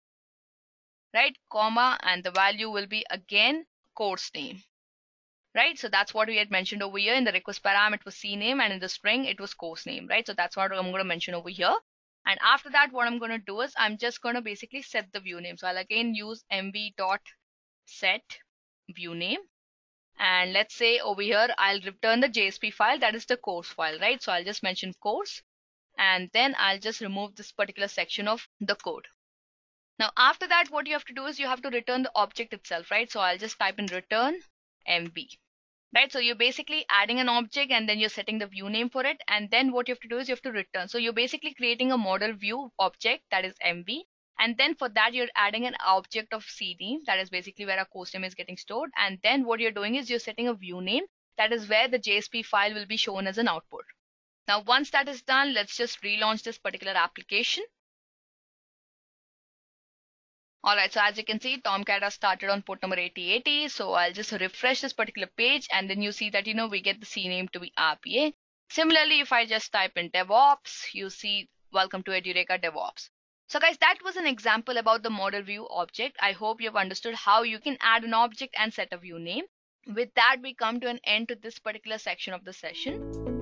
right? Comma, and the value will be again course name. Right, so that's what we had mentioned over here. In the request param, it was CNAME, and in the string, it was course name, right? So that's what I'm going to mention over here. And after that, what I'm going to do is I'm just going to basically set the view name. So I'll again use mv.set view name. And let's say over here, I'll return the JSP file, that is the course file, right? So I'll just mention course, and then I'll just remove this particular section of the code. Now after that, what you have to do is you have to return the object itself, right? So I'll just type in return MB. Right, so you're basically adding an object and then you're setting the view name for it, and then what you have to do is you have to return. So you're basically creating a model view object, that is MV, and then for that you're adding an object of CD, that is basically where our course name is getting stored, and then what you're doing is you're setting a view name, that is where the JSP file will be shown as an output. Now once that is done, let's just relaunch this particular application. Alright, so as you can see, Tomcat has started on port number 8080. So I'll just refresh this particular page, and then you see that, we get the CNAME to be RPA. Similarly, if I just type in DevOps, you see, welcome to Edureka DevOps. So guys, that was an example about the model view object. I hope you've understood how you can add an object and set a view name. With that, we come to an end to this particular section of the session.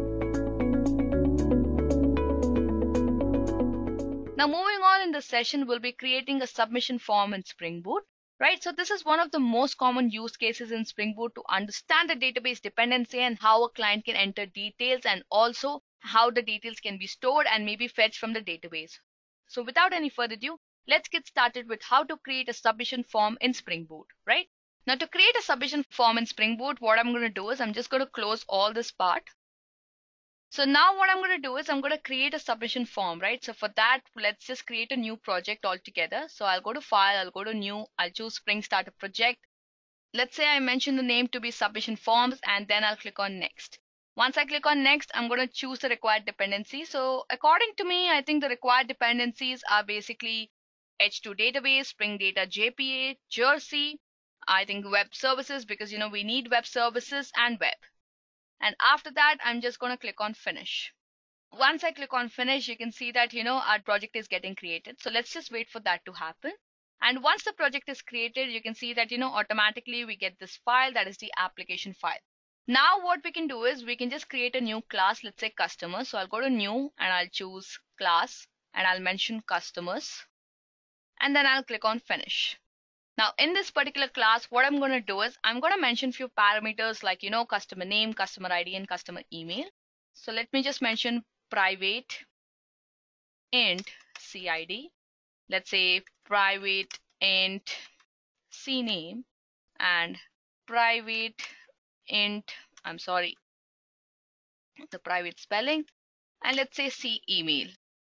Now moving on in this session, we'll be creating a submission form in Spring Boot, right? So this is one of the most common use cases in Spring Boot to understand the database dependency and how a client can enter details, and also how the details can be stored and maybe fetched from the database. So without any further ado, let's get started with how to create a submission form in Spring Boot, right? Now to create a submission form in Spring Boot, what I'm going to do is I'm just going to close all this part. So now what I'm going to do is I'm going to create a submission form, right? So for that, let's just create a new project altogether. So I'll go to File, I'll go to New, I'll choose Spring Startup Project. Let's say I mention the name to be Submission Forms, and then I'll click on Next. Once I click on Next, I'm going to choose the required dependency. So according to me, I think the required dependencies are basically H2 database, Spring Data JPA, Jersey, I think web services, because we need web services and web. And after that, I'm just going to click on Finish. Once I click on Finish, you can see that, our project is getting created. So let's just wait for that to happen. And once the project is created, you can see that, automatically we get this file, that is the application file. Now what we can do is we can just create a new class, let's say customer. So I'll go to New and I'll choose Class and I'll mention Customers. And then I'll click on Finish. Now in this particular class, what I'm going to do is I'm going to mention few parameters like, customer name, customer ID, and customer email. So let me just mention private int CID. Let's say private int CNAME and private int, the private spelling, and let's say C email.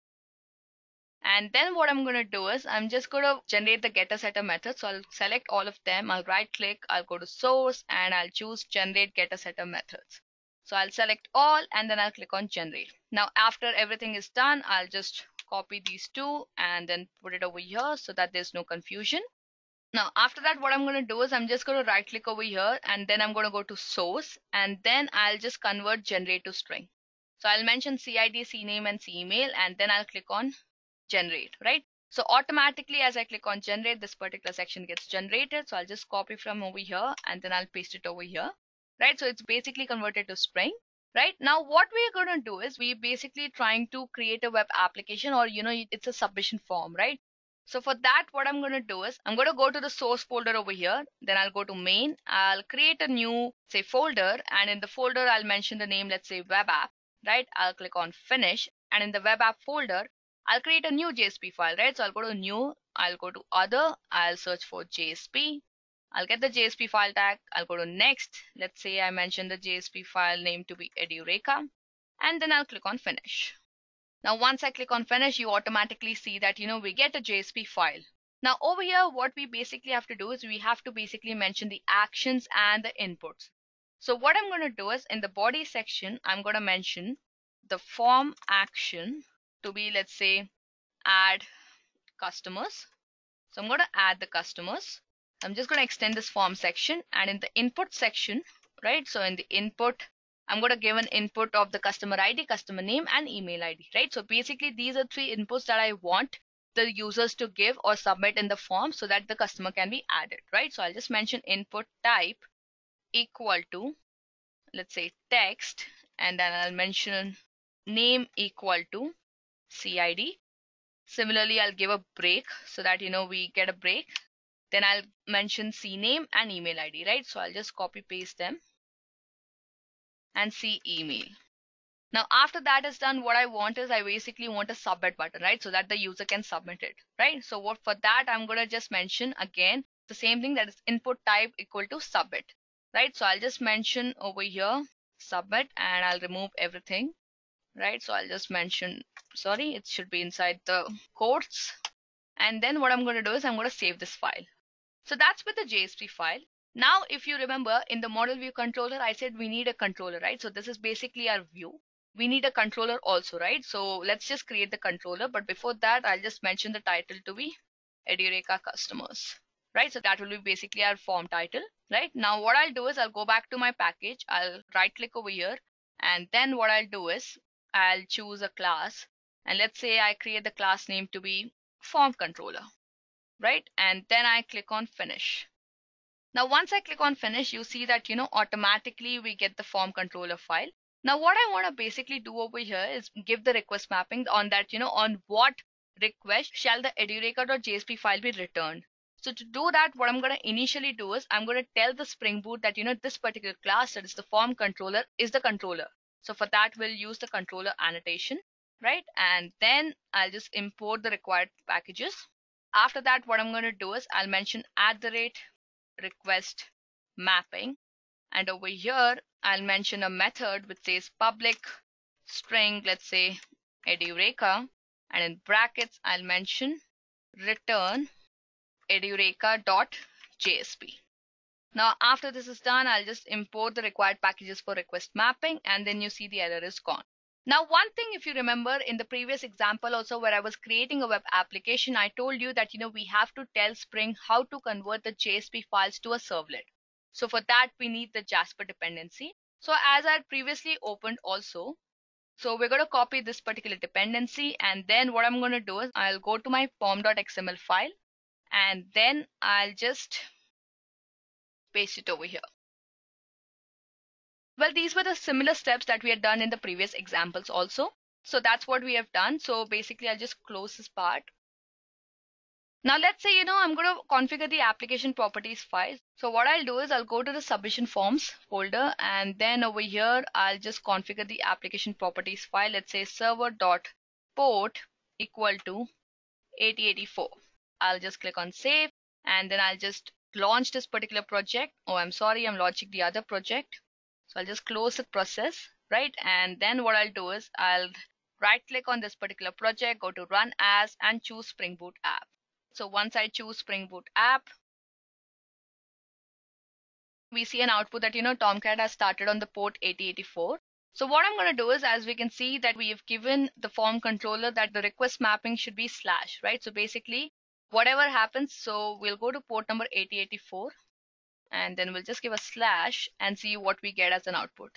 And then what I'm going to do is I'm just going to generate the getter setter method. So I'll select all of them. I'll right click, I'll go to source and I'll choose generate getter setter methods. So I'll select all and then I'll click on generate. Now after everything is done, I'll just copy these two and then put it over here so that there's no confusion. Now after that, what I'm going to do is I'm just going to right click over here and then I'm going to go to source and then I'll just convert generate to string. So I'll mention CID, CNAME, and CEmail, and then I'll click on generate, right? So automatically as I click on generate, this particular section gets generated. So I'll just copy from over here and then I'll paste it over here, right? So it's basically converted to string, right? Now what we're going to do is we're basically trying to create a web application, or it's a submission form, right? So for that, what I'm going to do is I'm going to go to the source folder over here. Then I'll go to main. I'll create a new, say, folder, and in the folder I'll mention the name, let's say web app, right? I'll click on finish, and in the web app folder I'll create a new JSP file, right? So I'll go to new, I'll go to other, I'll search for JSP. I'll get the JSP file tag. I'll go to next. Let's say I mentioned the JSP file name to be Edureka, and then I'll click on finish. Now once I click on finish, you automatically see that we get a JSP file. Now over here, what we basically have to do is we have to basically mention the actions and the inputs. So what I'm going to do is in the body section, I'm going to mention the form action to be, let's say, add customers. So I'm going to add the customers. I'm just going to extend this form section, and in the input section, right? So in the input, I'm going to give an input of the customer ID, customer name, and email ID, right? So basically these are three inputs that I want the users to give or submit in the form so that the customer can be added, right? So I'll just mention input type equal to, let's say, text, and then I'll mention name equal to CID. Similarly, I'll give a break so that we get a break. Then I'll mention CNAME and email ID, right? So I'll just copy paste them and CEmail. Now, after that is done, what I want is I basically want a submit button, right? So that the user can submit it, right? So what for that, I'm going to just mention again the same thing, that is input type equal to submit, right? So I'll just mention over here submit, and I'll remove everything, right? So I'll just mention, sorry, it should be inside the quotes. And then what I'm going to do is I'm going to save this file. So that's with the JSP file. Now, if you remember in the model view controller, I said we need a controller, right? So this is basically our view. We need a controller also, right? So let's just create the controller. But before that, I'll just mention the title to be Edureka customers, right? So that will be basically our form title, right? Now what I'll do is I'll go back to my package. I'll right click over here. And then what I'll do is I'll choose a class. And let's say I create the class name to be form controller, right? And then I click on finish. Now, once I click on finish, you see that, automatically we get the form controller file. Now, what I want to basically do over here is give the request mapping on that, on what request shall the edureka.jsp file be returned. So to do that, what I'm going to initially do is I'm going to tell the Spring Boot that, this particular class, that is the form controller, is the controller. So for that, we'll use the controller annotation, right? And then I'll just import the required packages. After that, what I'm going to do is I'll mention @request mapping, and over here I'll mention a method which says public string, let's say edureka, and in brackets I'll mention return edureka.jsp. Now after this is done, I'll just import the required packages for request mapping, and then you see the error is gone. Now, one thing, if you remember in the previous example also where I was creating a web application, I told you that, we have to tell Spring how to convert the JSP files to a servlet. So for that, we need the Jasper dependency. So as I had previously opened also, so we're going to copy this particular dependency. And then what I'm going to do is I'll go to my form.xml file, and then I'll just paste it over here. Well, these were the similar steps that we had done in the previous examples also. So that's what we have done. So basically, I'll just close this part. Now let's say, I'm going to configure the application properties file. So what I'll do is I'll go to the submission forms folder, and then over here, I'll just configure the application properties file. Let's say server.port equal to 8084. I'll just click on save, and then I'll just launch this particular project. Oh, I'm sorry, I'm launching the other project. So I'll just close the process, right? And then what I'll do is I'll right click on this particular project, go to run as, and choose Spring Boot app. So once I choose Spring Boot app, we see an output that, Tomcat has started on the port 8084. So what I'm going to do is, as we can see that we have given the form controller that the request mapping should be /, right? So basically whatever happens, so we'll go to port number 8084, and then we'll just give a / and see what we get as an output.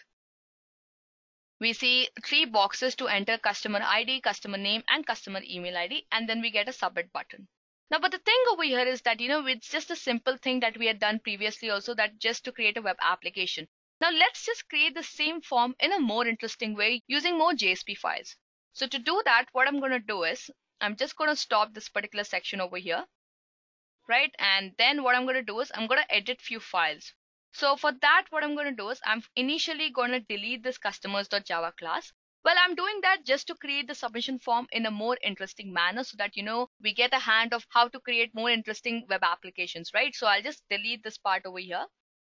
We see 3 boxes to enter customer ID, customer name, and customer email ID, and then we get a submit button. Now, but the thing over here is that, it's just a simple thing that we had done previously also, that just to create a web application. Now, let's just create the same form in a more interesting way using more JSP files. So to do that, what I'm going to do is I'm just going to stop this particular section over here, right? And then what I'm going to do is I'm going to edit few files. So for that, what I'm going to do is I'm initially going to delete this customers.java class. Well, I'm doing that just to create the submission form in a more interesting manner, so that, we get a hand of how to create more interesting web applications, right? So I'll just delete this part over here.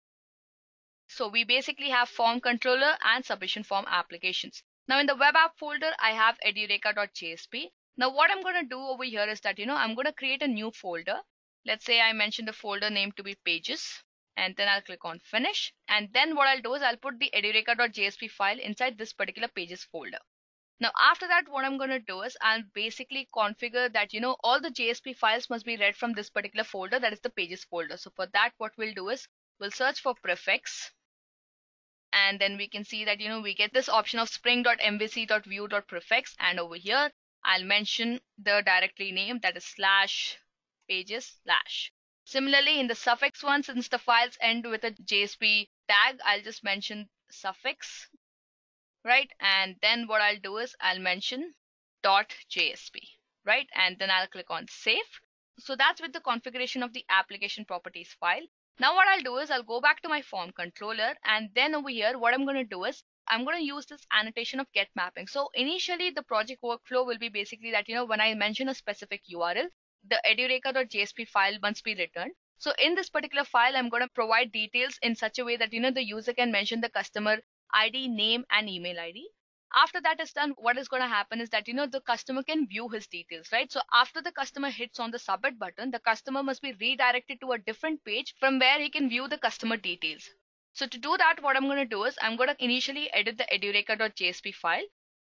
So we basically have form controller and submission form applications. Now in the web app folder, I have edureka.jsp. Now what I'm going to do over here is that, I'm going to create a new folder. Let's say I mentioned the folder name to be pages. And then I'll click on finish. And then what I'll do is I'll put the edureka.jsp file inside this particular pages folder. Now after that, what I'm going to do is I'll basically configure that, all the JSP files must be read from this particular folder, that is the pages folder. So for that, what we'll do is we'll search for prefix. And then we can see that, we get this option of spring.mvc.view.prefix. And over here, I'll mention the directory name, that is /pages/. Similarly, in the suffix one, since the files end with a JSP tag, I'll just mention suffix, right? And then what I'll do is I'll mention .jsp, right? And then I'll click on save. So that's with the configuration of the application properties file. Now what I'll do is I'll go back to my form controller, and then over here, what I'm going to do is I'm going to use this annotation of get mapping. So initially the project workflow will be basically that, when I mention a specific URL, the edureka.jsp file must be returned. So in this particular file, I'm going to provide details in such a way that, the user can mention the customer ID, name, and email ID. After that is done, what is going to happen is that, the customer can view his details, right? So after the customer hits on the submit button, the customer must be redirected to a different page from where he can view the customer details. So to do that, what I'm going to do is I'm going to initially edit the edureka.jsp file.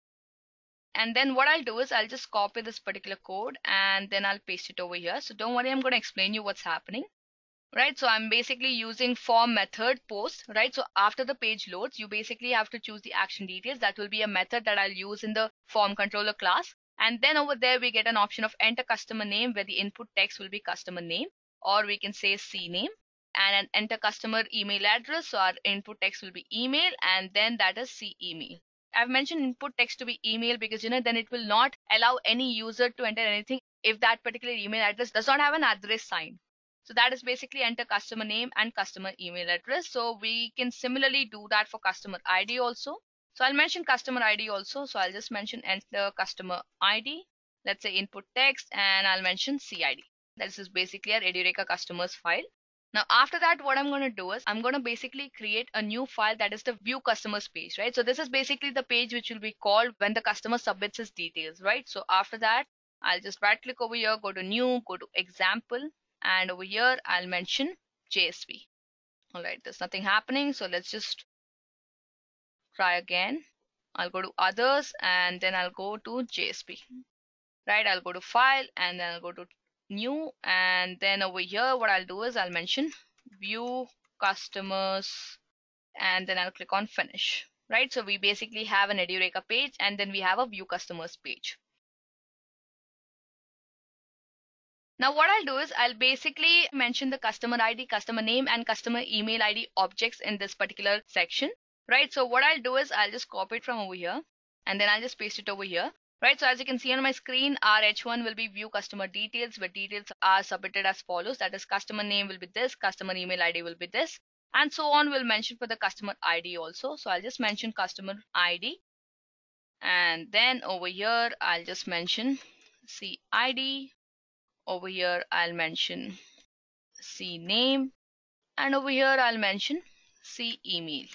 And then what I'll do is I'll just copy this particular code and then I'll paste it over here. So don't worry, I'm going to explain you what's happening. Right, so I'm basically using form method post, right? So after the page loads, you basically have to choose the action details. That will be a method that I'll use in the form controller class. And then over there, we get an option of enter customer name where the input text will be customer name, or we can say CNAME, and an enter customer email address. So our input text will be email, and then that is C email. I've mentioned input text to be email because, then it will not allow any user to enter anything if that particular email address does not have an address sign. So that is basically enter customer name and customer email address. So we can similarly do that for customer ID also. So I'll mention customer ID also. So I'll just mention enter customer ID. Let's say input text, and I'll mention CID. This is basically our Edureka customers file. Now after that, what I'm going to do is I'm going to basically create a new file that is the view customers page, right? So this is basically the page which will be called when the customer submits his details, right? So after that, I'll just right click over here, go to new, go to example. And over here, I'll mention JSP. All right, there's nothing happening. So let's just try again. I'll go to others and then I'll go to JSP. Right, I'll go to file and then I'll go to new. And then over here, what I'll do is I'll mention view customers and then I'll click on finish. Right, so we basically have an Edureka page and then we have a view customers page. Now what I'll do is I'll basically mention the customer ID, customer name, and customer email ID objects in this particular section, right? So what I'll do is I'll just copy it from over here and then I'll just paste it over here, right? So as you can see on my screen, our H1 will be view customer details, where details are submitted as follows. That is customer name will be this, customer email ID will be this, and so on. We'll mention for the customer ID also. So I'll just mention customer ID. And then over here, I'll just mention CID. Over here, I'll mention CNAME, and over here, I'll mention CEmail.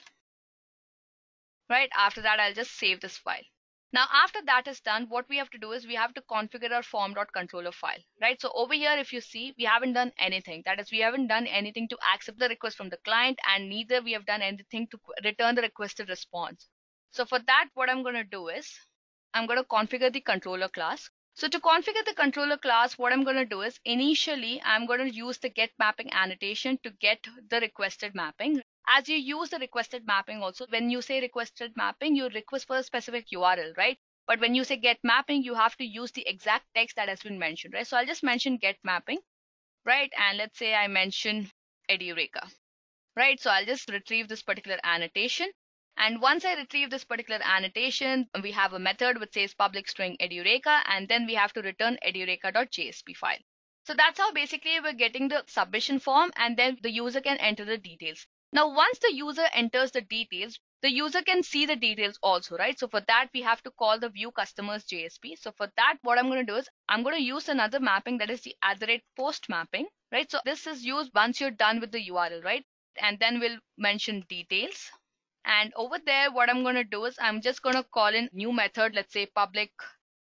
Right, after that, I'll just save this file. Now, after that is done, what we have to do is we have to configure our form.controller file, right? So over here, if you see, we haven't done anything. That is, we haven't done anything to accept the request from the client, and neither we have done anything to return the requested response. So for that, what I'm going to do is I'm going to configure the controller class. So to configure the controller class, what I'm going to do is initially I'm going to use the get mapping annotation to get the requested mapping. As you use the requested mapping also, when you say requested mapping, you request for a specific URL, right? But when you say get mapping, you have to use the exact text that has been mentioned, right? So I'll just mention get mapping, right? And let's say I mention Edureka, right? So I'll just retrieve this particular annotation. And once I retrieve this particular annotation, we have a method which says public string edureka, and then we have to return edureka.jsp file. So that's how basically we're getting the submission form, and then the user can enter the details. Now, once the user enters the details, the user can see the details also, right? So for that, we have to call the view customers JSP. So for that, what I'm going to do is I'm going to use another mapping, that is the @post mapping, right? So this is used once you're done with the URL, right? And then we'll mention details. And over there, what I'm going to do is I'm just going to call in new method, let's say public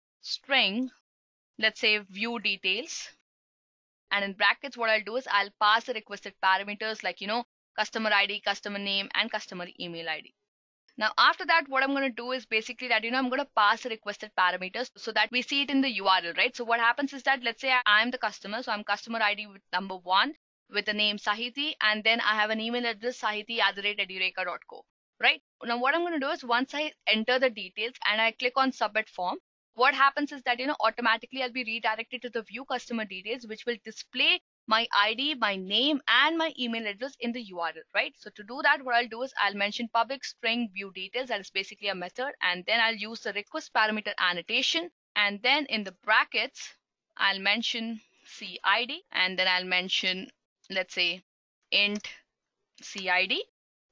string, let's say view details. And in brackets, what I'll do is I'll pass the requested parameters like, customer ID, customer name, and customer email ID. Now, after that, what I'm going to do is basically that, I'm going to pass the requested parameters so that we see it in the URL, right? So what happens is that, let's say I'm the customer. So I'm customer ID with number 1 with the name Sahiti. And then I have an email address, sahiti@edureka.co. Right now, what I'm going to do is once I enter the details and I click on submit form, what happens is that, automatically I'll be redirected to the view customer details, which will display my ID, my name, and my email address in the URL, right? So to do that, what I'll do is I'll mention public string view details. That is basically a method. And then I'll use the request parameter annotation. And then in the brackets, I'll mention CID. And then I'll mention, let's say, int CID.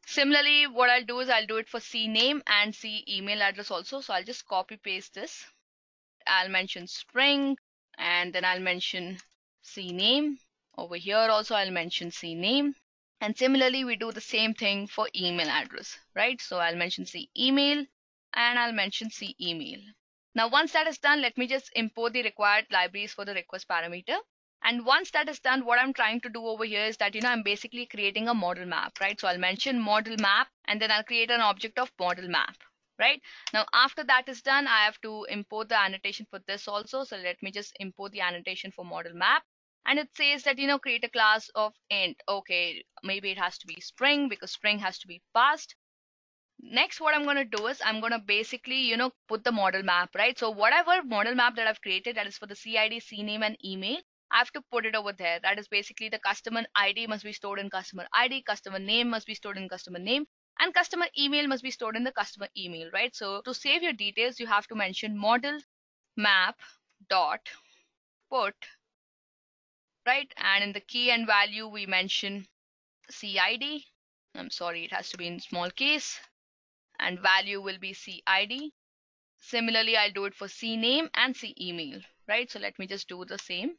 Similarly, what I'll do is I'll do it for CNAME and C email address also. So I'll just copy paste this. I'll mention Spring, and then I'll mention CNAME. Over here also I'll mention CNAME. And similarly, we do the same thing for email address, right? So I'll mention C email and I'll mention C email. Now, once that is done, let me just import the required libraries for the request parameter. And once that is done, what I'm trying to do over here is that, I'm basically creating a model map, right? So I'll mention model map and then I'll create an object of model map, right? Now, after that is done, I have to import the annotation for this also. So let me just import the annotation for model map. And it says that, create a class of int. Okay, maybe it has to be Spring because Spring has to be passed. Next, what I'm going to do is I'm going to basically, put the model map, right? So whatever model map that I've created, that is for the CID, CNAME and email, I have to put it over there. That is basically the customer ID must be stored in customer ID, customer name must be stored in customer name, and customer email must be stored in the customer email, right? So to save your details, you have to mention model map dot put, right? And in the key and value, we mention CID. I'm sorry, it has to be in small case, and value will be CID. Similarly, I'll do it for CNAME and C email, right? So let me just do the same.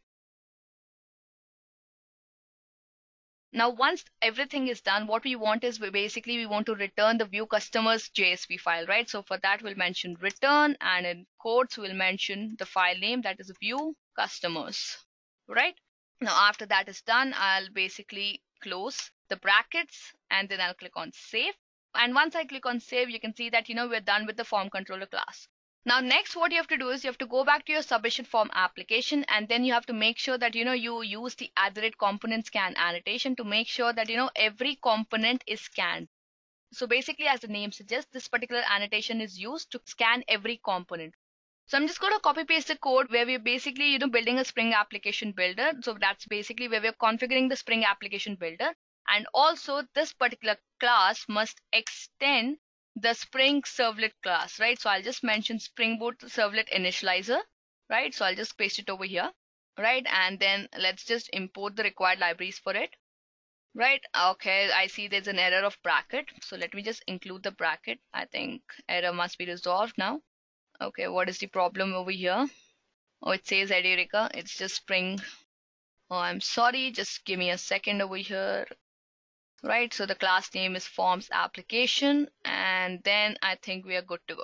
Now, once everything is done, what we want is we want to return the view customers JSP file, right? So for that, we'll mention return, and in quotes, we'll mention the file name, that is view customers, right? Now, after that is done, I'll basically close the brackets and then I'll click on save. And once I click on save, you can see that, we're done with the form controller class. Now, next, what you have to do is you have to go back to your submission form application, and then you have to make sure that, you use the @component scan annotation to make sure that, every component is scanned. So basically, as the name suggests, this particular annotation is used to scan every component. So I'm just going to copy paste the code where we're basically, building a Spring application builder. So that's basically where we're configuring the Spring application builder. And also this particular class must extend the Spring Servlet class, right? So I'll just mention Spring Boot Servlet Initializer, right? So I'll just paste it over here, right? And then let's just import the required libraries for it, right? Okay, I see there's an error of bracket. So let me just include the bracket. I think error must be resolved now. Okay, what is the problem over here? Oh, it says Edureka. It's just Spring. Oh, I'm sorry. Just give me a second over here. Right, so the class name is forms application, and then I think we are good to go.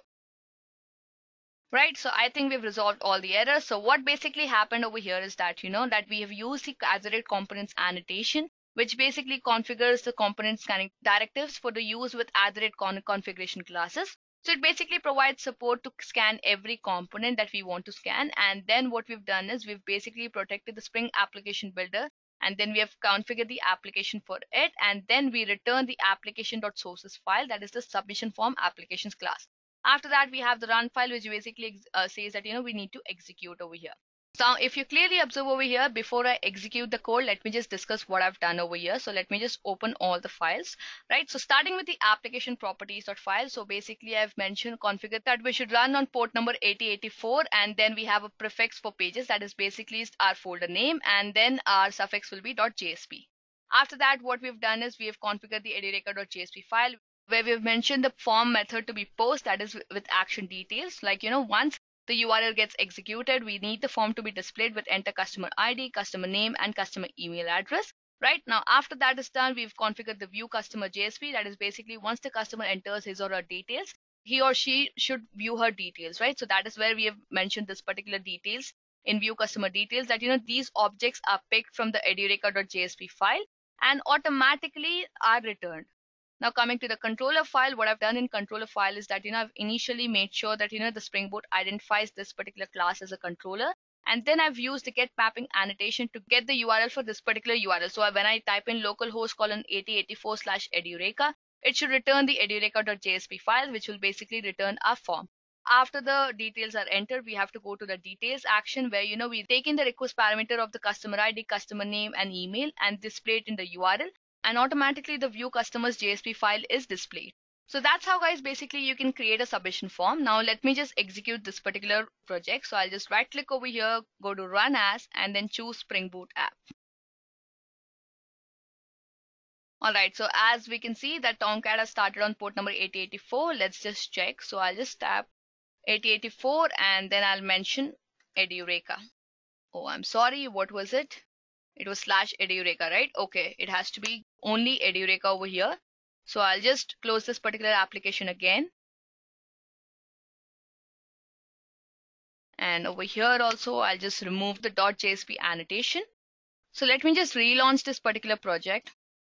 Right, so I think we've resolved all the errors. So what basically happened over here is that, that we have used the @components annotation, which basically configures the component scanning directives for the use with @configuration classes. So it basically provides support to scan every component that we want to scan. And then what we've done is we've basically protected the Spring application builder, and then we have configured the application for it, and then we return the application.sources file, that is the submission form applications class. After that, we have the run file, which basically says that, we need to execute over here. So if you clearly observe over here, before I execute the code, let me just discuss what I've done over here. So let me just open all the files, right? So starting with the application properties.file. So basically I've mentioned configured that we should run on port number 8084, and then we have a prefix for pages, that is basically our folder name, and then our suffix will be .jsp. After that, what we've done is we have configured the edureka.jsp file, where we've mentioned the form method to be post, that is with action details. Like, once the URL gets executed, we need the form to be displayed with enter customer ID, customer name, and customer email address. Right now, after that is done, we've configured the view customer JSP. That is basically once the customer enters his or her details, he or she should view her details, right? So that is where we have mentioned this particular details in view customer details, that these objects are picked from the edureka.jsp file and automatically are returned. Now coming to the controller file, what I've done in controller file is that, I've initially made sure that, the Spring Boot identifies this particular class as a controller. And then I've used the get mapping annotation to get the URL for this particular URL. So when I type in localhost colon 8084/edureka, it should return the edureka.jsp file, which will basically return our form. After the details are entered, we have to go to the details action where, we take in the request parameter of the customer ID, customer name, and email and display it in the URL. And automatically the view customers JSP file is displayed. So that's how, guys, basically you can create a submission form. Now let me just execute this particular project. So I'll just right click over here, go to run as, and then choose Spring Boot app. Alright, so as we can see that Tomcat has started on port number 8084. Let's just check. So I'll just tap 8084 and then I'll mention Edureka. Oh, I'm sorry, what was it? It was slash Edureka, right? Okay, it has to be only Edureka over here. So I'll just close this particular application again. And over here also, I'll just remove the .jsp annotation. So let me just relaunch this particular project.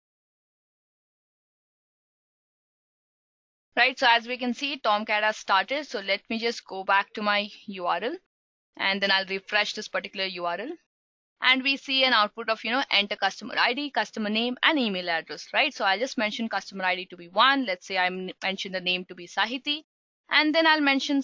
Right, so as we can see, Tomcat has started. So let me just go back to my URL and then I'll refresh this particular URL. And we see an output of, enter customer ID, customer name, and email address, right? So I'll just mention customer ID to be 1. Let's say I mention the name to be Sahiti. And then I'll mention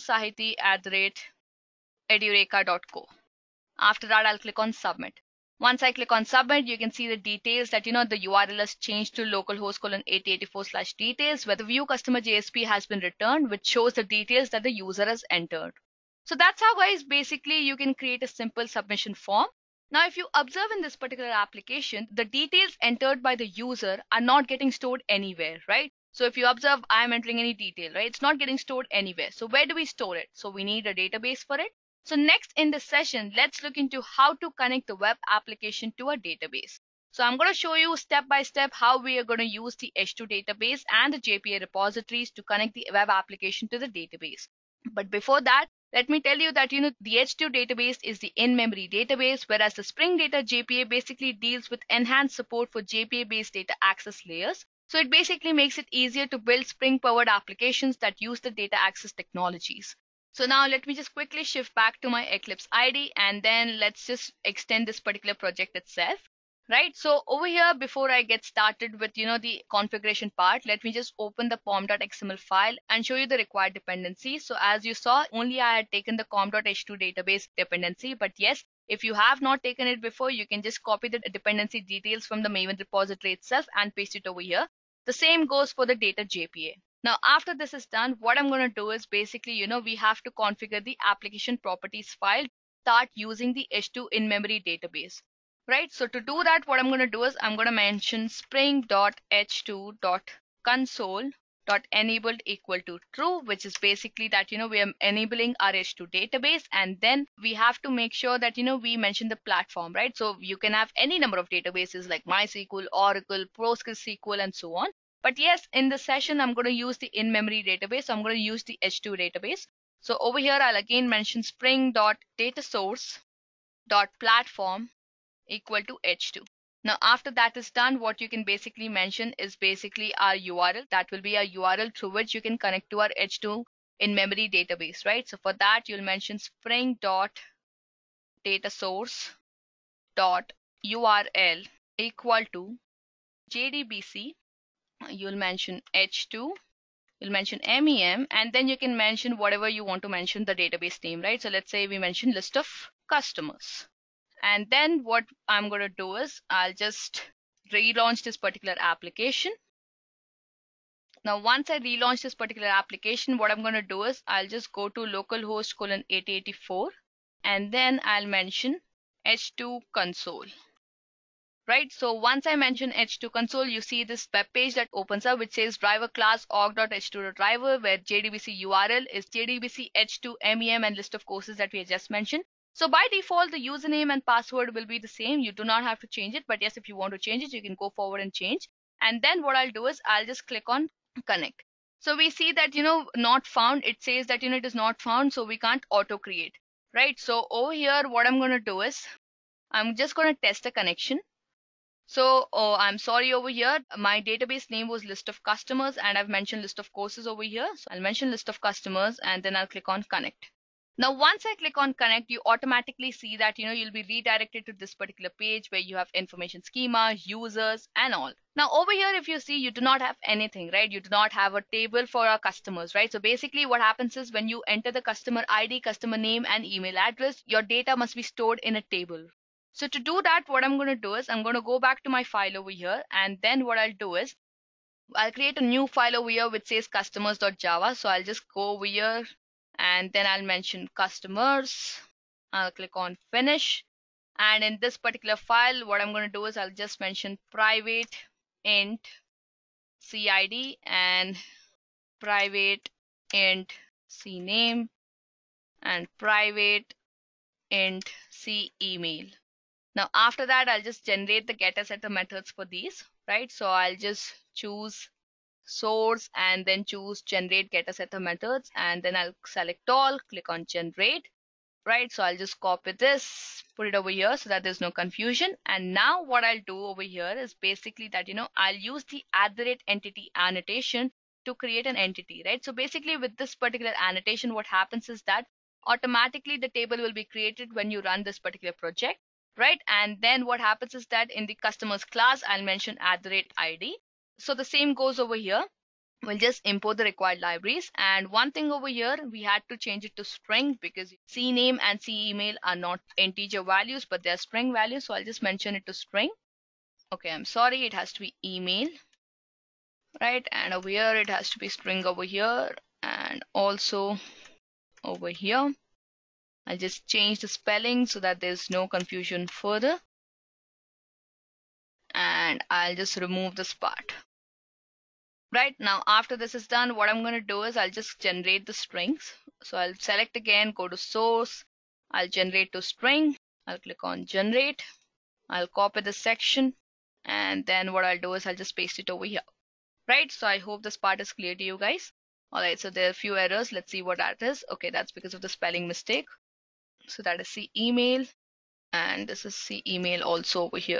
sahiti@edureka.co. After that, I'll click on submit. Once I click on submit, you can see the details that, the URL has changed to localhost:8084/details, where the view customer JSP has been returned, which shows the details that the user has entered. So that's how, guys, basically you can create a simple submission form. Now, if you observe in this particular application, the details entered by the user are not getting stored anywhere, right? So if you observe, I'm entering any detail, right? It's not getting stored anywhere. So where do we store it? So we need a database for it. So next in this session, let's look into how to connect the web application to a database. So I'm going to show you step by step how we are going to use the H2 database and the JPA repositories to connect the web application to the database. But before that, let me tell you that the H2 database is the in-memory database, whereas the Spring Data JPA basically deals with enhanced support for JPA-based data access layers. So it basically makes it easier to build Spring-powered applications that use the data access technologies. So now let me just quickly shift back to my Eclipse IDE and then let's just extend this particular project itself. Right, so over here, before I get started with the configuration part, let me just open the pom.xml file and show you the required dependencies. So as you saw, only I had taken the com.h2 database dependency, but yes, if you have not taken it before, you can just copy the dependency details from the Maven repository itself and paste it over here. The same goes for the data JPA. Now, after this is done, what I'm going to do is basically, we have to configure the application properties file, start using the H2 in-memory database. Right, so to do that, what I'm going to do is I'm going to mention spring.h2.console.enabled equal to true, which is basically that, we are enabling our H2 database. And then we have to make sure that, we mention the platform, right? So you can have any number of databases like MySQL, Oracle, PostgreSQL, and so on. But yes, in this session, I'm going to use the in-memory database. So I'm going to use the H2 database. So over here, I'll again mention spring.datasource.platform equal to H2. Now, after that is done, what you can basically mention is basically our URL. That will be a URL through which you can connect to our H2 in-memory database, right? So for that, you'll mention spring.datasource.url equal to JDBC. You'll mention H2. You'll mention MEM, and then you can mention whatever you want to mention the database name, right? So let's say we mention list of customers. And then what I'm going to do is I'll just relaunch this particular application. Now, once I relaunch this particular application, what I'm going to do is I'll just go to localhost:8084 and then I'll mention H2 console. Right, so once I mention H2 console, you see this web page that opens up which says driver class org.h2.driver, where JDBC URL is JDBC H2 MEM and list of courses that we had just mentioned. So by default, the username and password will be the same. You do not have to change it. But yes, if you want to change it, you can go forward and change. And then what I'll do is I'll just click on connect. So we see that, not found. It says that, it is not found. So we can't auto create. Right. So over here, what I'm going to do is I'm just going to test a connection. So I'm sorry over here. My database name was list of customers and I've mentioned list of courses over here. So I'll mention list of customers and then I'll click on connect. Now, once I click on connect, you automatically see that, you'll be redirected to this particular page where you have information schema, users, and all. Now, over here, if you see, you do not have anything, right? You do not have a table for our customers, right? So basically what happens is when you enter the customer ID, customer name, and email address, your data must be stored in a table. So to do that, what I'm going to do is I'm going to go back to my file over here. And then what I'll do is I'll create a new file over here which says customers.java. So I'll just go over here and then I'll mention customers. I'll click on finish. And in this particular file, what I'm going to do is I'll just mention private int CID and private int CNAME and private int CEmail. Now after that, I'll just generate the getter setter methods for these, right? So I'll just choose source and then choose generate getter setter methods, and then I'll select all, click on generate, right? So I'll just copy this, put it over here so that there's no confusion. And now what I'll do over here is basically that, I'll use the @entity annotation to create an entity, right? So basically with this particular annotation, what happens is that automatically the table will be created when you run this particular project, right? And then what happens is that in the customers class, I'll mention @ID. So the same goes over here. We'll just import the required libraries. And one thing over here, we had to change it to string because CNAME and CEmail are not integer values, but they're string values. So I'll just mention it to string. Okay, I'm sorry, it has to be email, right? And over here, it has to be string over here and also over here. I'll just change the spelling so that there's no confusion further. And I'll just remove this part. Right now, after this is done, what I'm going to do is I'll just generate the strings. So I'll select again, go to source, I'll generate to string, I'll click on generate, I'll copy the section, and then what I'll do is I'll just paste it over here. Right, so I hope this part is clear to you guys. All right, so there are a few errors. Let's see what that is. Okay, that's because of the spelling mistake. So that is CEmail, and this is CEmail also over here.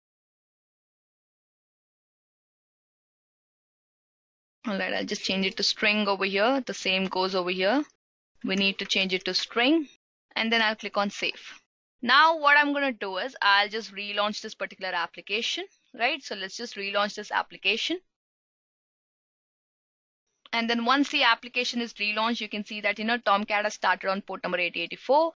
All right, I'll just change it to string over here. The same goes over here. We need to change it to string, and then I'll click on save. Now what I'm going to do is I'll just relaunch this particular application, right? So let's just relaunch this application. And then once the application is relaunched, you can see that, Tomcat has started on port number 8084.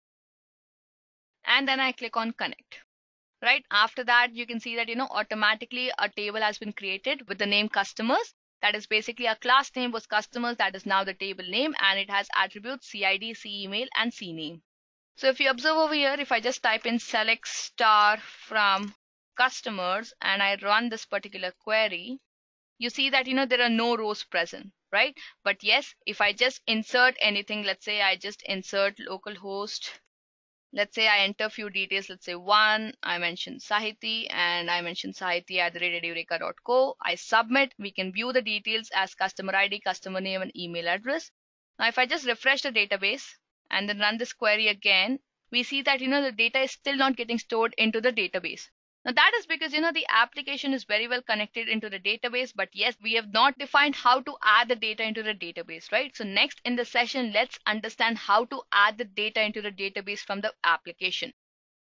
And then I click on connect. Right after that, you can see that, automatically a table has been created with the name customers. That is basically a class name was customers. That is now the table name, and it has attributes CID, CEmail, and CNAME. So if you observe over here, if I just type in select star from customers and I run this particular query, you see that, there are no rows present, right? But yes, if I just insert anything, let's say I just insert localhost. Let's say I enter a few details. Let's say one, I mentioned Sahiti, and I mentioned Sahiti@edureka.co. I submit. We can view the details as customer ID, customer name, and email address. Now, if I just refresh the database and then run this query again, we see that, the data is still not getting stored into the database. Now that is because, the application is very well connected into the database, but yes, we have not defined how to add the data into the database, right? So next in the session, let's understand how to add the data into the database from the application.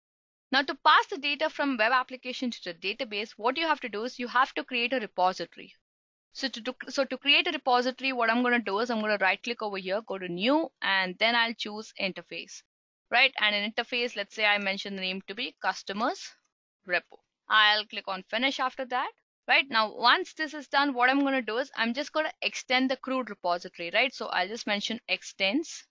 Now to pass the data from web application to the database, what you have to do is you have to create a repository. So to create a repository, what I'm going to do is I'm going to right click over here, go to new, and then I'll choose interface, right? And in interface, let's say I mention the name to be customers repo. I'll click on finish after that. Right now, once this is done, what I'm going to do is I'm just going to extend the CRUD repository, right? So I'll just mention extends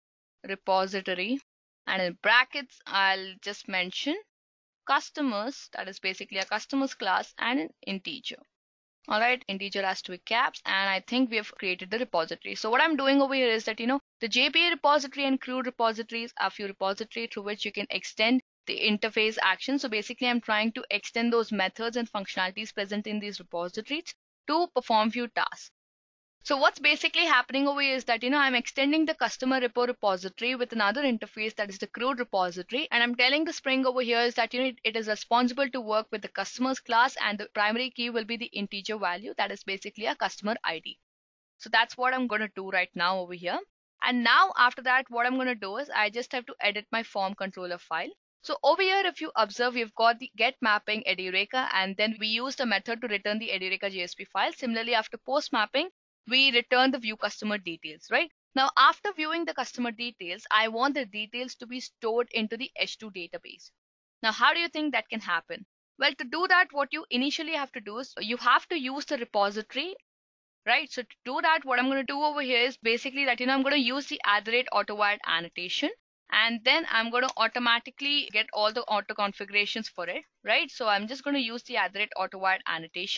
repository, and in brackets, I'll just mention customers. That is basically a customers class and an integer. All right, integer has to be caps, and I think we have created the repository. So what I'm doing over here is that, the JPA repository and CRUD repositories are few repositories through which you can extend the interface action. So basically, I'm trying to extend those methods and functionalities present in these repositories to perform few tasks. So what's basically happening over here is that, I'm extending the customer repo repository with another interface, that is the CRUD repository. And I'm telling the Spring over here is that, it is responsible to work with the customers class, and the primary key will be the integer value. That is basically a customer ID. So that's what I'm going to do right now over here. And now after that, what I'm going to do is I just have to edit my form controller file. So over here, if you observe, we've got the get mapping Edureka, and then we used a method to return the Edureka JSP file. Similarly, after post mapping, we return the view customer details, right? Now, after viewing the customer details, I want the details to be stored into the H2 database. Now, how do you think that can happen? Well, to do that, what you initially have to do is you have to use the repository, right? So to do that, what I'm going to do over here is basically that, I'm going to use the @autowired annotation. And then I'm going to automatically get all the auto configurations for it, right? So I'm just going to use the @autowired annotations.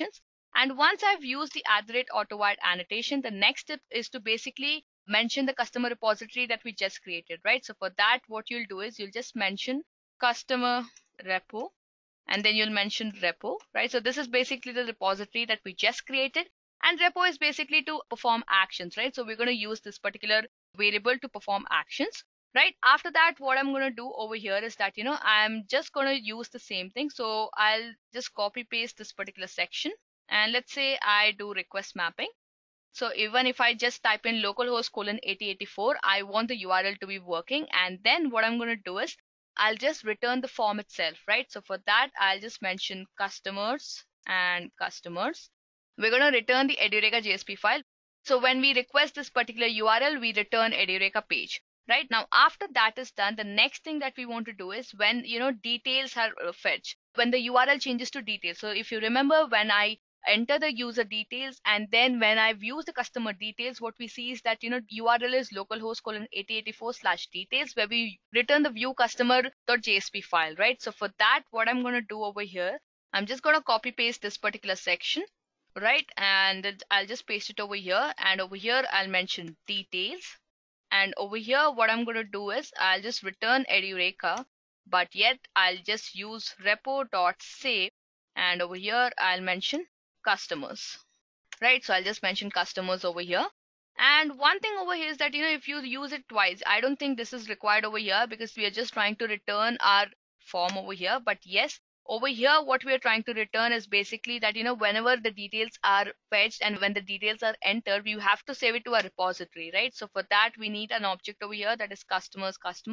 And once I've used the @AutoWide annotation, the next step is to basically mention the customer repository that we just created, right? So for that, what you'll do is you'll just mention customer repo, and then you'll mention repo, right? So this is basically the repository that we just created, and repo is basically to perform actions, right? So we're going to use this particular variable to perform actions, right? After that, what I'm going to do over here is that, I'm just going to use the same thing. So I'll just copy paste this particular section, and let's say I do request mapping. So even if I just type in localhost colon 8084, I want the URL to be working. And then what I'm going to do is I'll just return the form itself, right? So for that, I'll just mention customers and customers. We're going to return the Edureka JSP file. So when we request this particular URL, we return Edureka page. Right now, after that is done, the next thing that we want to do is when details are fetched, when the URL changes to details. So if you remember, when I enter the user details, and then when I view the customer details, what we see is that URL is localhost colon 8084/details, where we return the view customer.jsp file, right? So for that, what I'm going to do over here, I'm just going to copy paste this particular section, right? And I'll just paste it over here, and over here I'll mention details. And over here, what I'm going to do is I'll just return Edureka, but yet I'll just use repo.save, and over here I'll mention customers, right? So I'll just mention customers over here. And one thing over here is that, if you use it twice, I don't think this is required over here, because we are just trying to return our form over here. But yes, over here, what we are trying to return is basically that, whenever the details are fetched and when the details are entered, you have to save it to a repository, right? So for that, we need an object over here that is customers.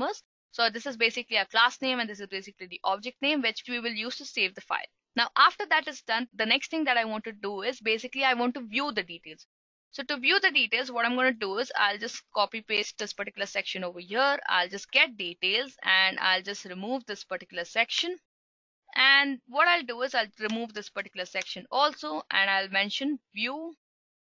So this is basically a class name, and this is basically the object name, which we will use to save the file. Now, after that is done, the next thing that I want to do is basically I want to view the details. So to view the details, what I'm going to do is I'll just copy paste this particular section over here. I'll just get details, and I'll just remove this particular section. And what I'll do is I'll remove this particular section also, and I'll mention view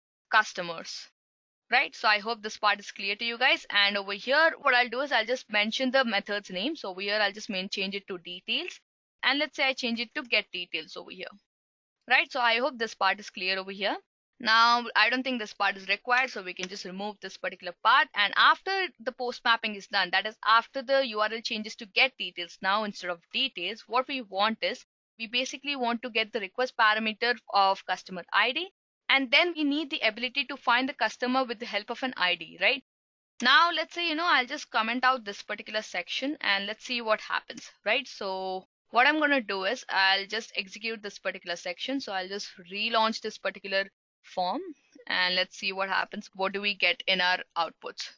customers, right? So I hope this part is clear to you guys. And over here, what I'll do is I'll just mention the method's name. So over here, I'll just change it to details, and let's say I change it to get details over here, right? So I hope this part is clear over here. Now, I don't think this part is required, so we can just remove this particular part. And after the post mapping is done, that is after the URL changes to get details, now instead of details, what we want is we basically want to get the request parameter of customer ID, and then we need the ability to find the customer with the help of an ID, right? Now, let's say, I'll just comment out this particular section, and let's see what happens, right? So what I'm going to do is I'll just execute this particular section. So I'll just relaunch this particular form, and let's see what happens. What do we get in our outputs,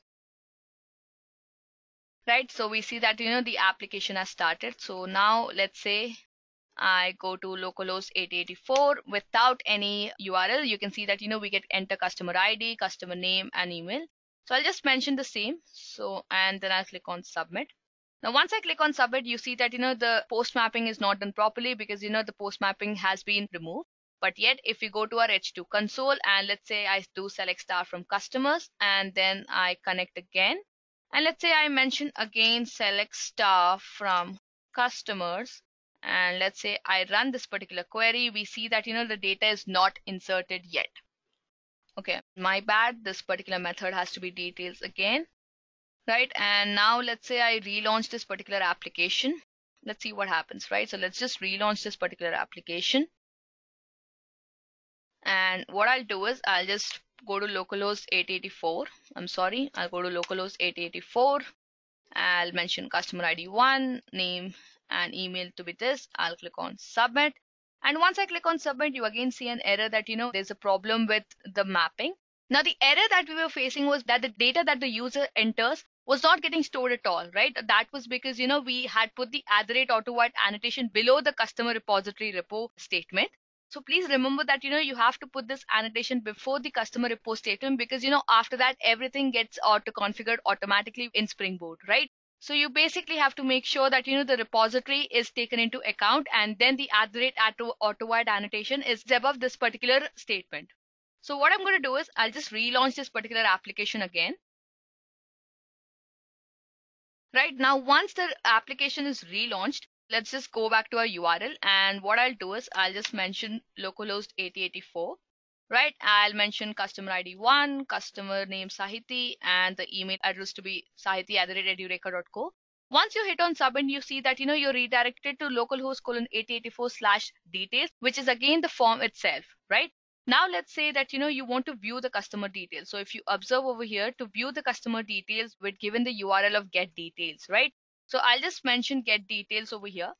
right? So we see that the application has started. So now let's say I go to localhost 8084 without any URL. You can see that we get enter customer ID, customer name, and email. So I'll just mention the same. So, and then I'll click on submit. Now, once I click on submit, you see that the post mapping is not done properly, because the post mapping has been removed. But yet, if we go to our H2 console, and let's say I do select star from customers, and then I connect again, and let's say I mention again select star from customers, and let's say I run this particular query, we see that the data is not inserted yet. Okay, my bad. This particular method has to be details again, right? And now let's say I relaunch this particular application. Let's see what happens, right? So let's just relaunch this particular application. And what I'll do is I'll just go to localhost 8084. I'm sorry, I'll go to localhost 8084. I'll mention customer ID 1, name and email to be this. I'll click on submit. And once I click on submit, you again see an error that there's a problem with the mapping. Now, the error that we were facing was that the data that the user enters was not getting stored at all, right? That was because we had put the @AutoWide annotation below the customer repository repo statement. So please remember that you have to put this annotation before the customer repo statement, because after that everything gets auto configured automatically in Spring Boot, right? So you basically have to make sure that the repository is taken into account, and then the @AutoWide annotation is above this particular statement. So what I'm going to do is I'll just relaunch this particular application again. Right now, once the application is relaunched, let's just go back to our URL, and what I'll do is I'll just mention localhost 8084, right? I'll mention customer ID 1, customer name Sahiti, and the email address to be sahiti@edureka.co. Once you hit on submit, you see that you're redirected to localhost colon 8084/details, which is again the form itself, right? Now let's say that you want to view the customer details. So if you observe over here, to view the customer details, we're given the URL of get details, right? So I'll just mention get details over here.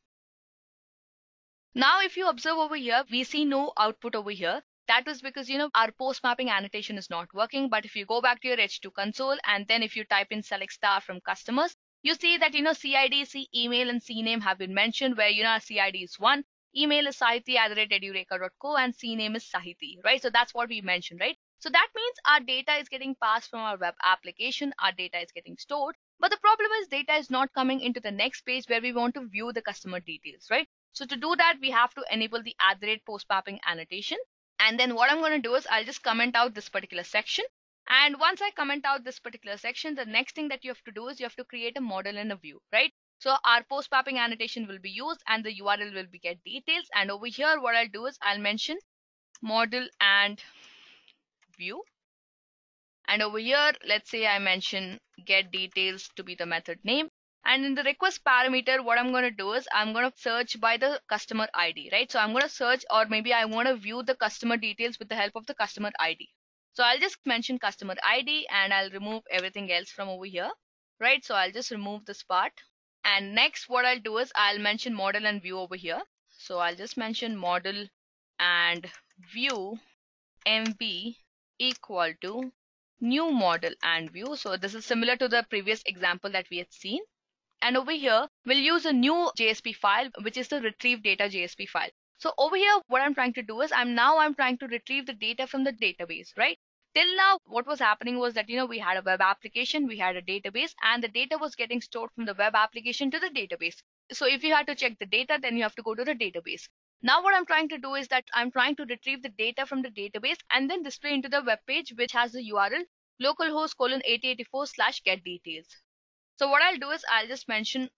Now if you observe over here, we see no output over here. That was because our post mapping annotation is not working. But if you go back to your H2 console, and then if you type in select star from customers, you see that CID, email, and CNAME have been mentioned, where our CID is 1, email is sahiti@edureka.co, and CNAME is Sahiti, right? So that's what we mentioned, right? So that means our data is getting passed from our web application, our data is getting stored. But the problem is data is not coming into the next page where we want to view the customer details, right? So to do that, we have to enable the @post mapping annotation. And then what I'm going to do is I'll just comment out this particular section. And once I comment out this particular section, the next thing that you have to do is you have to create a model and a view, right? So our post mapping annotation will be used, and the URL will be get details. And over here, what I'll do is I'll mention model and view. And over here, let's say I mention get details to be the method name. And in the request parameter, what I'm going to do is I'm going to search by the customer ID, right? So I'm going to search, or maybe I want to view the customer details with the help of the customer ID. So I'll just mention customer ID, and I'll remove everything else from over here, right? So I'll just remove this part. And next, what I'll do is I'll mention model and view over here. So I'll just mention model and view MB equal to new model and view. So this is similar to the previous example that we had seen. And over here, we'll use a new JSP file, which is the retrieve data JSP file. So over here, what I'm trying to do is I'm trying to retrieve the data from the database, right? Till now, what was happening was that, we had a web application, we had a database, and the data was getting stored from the web application to the database. So if you had to check the data, then you have to go to the database. Now what I'm trying to do is that I'm trying to retrieve the data from the database and then display into the web page, which has the URL localhost colon 8084/get details. So what I'll do is I'll just mention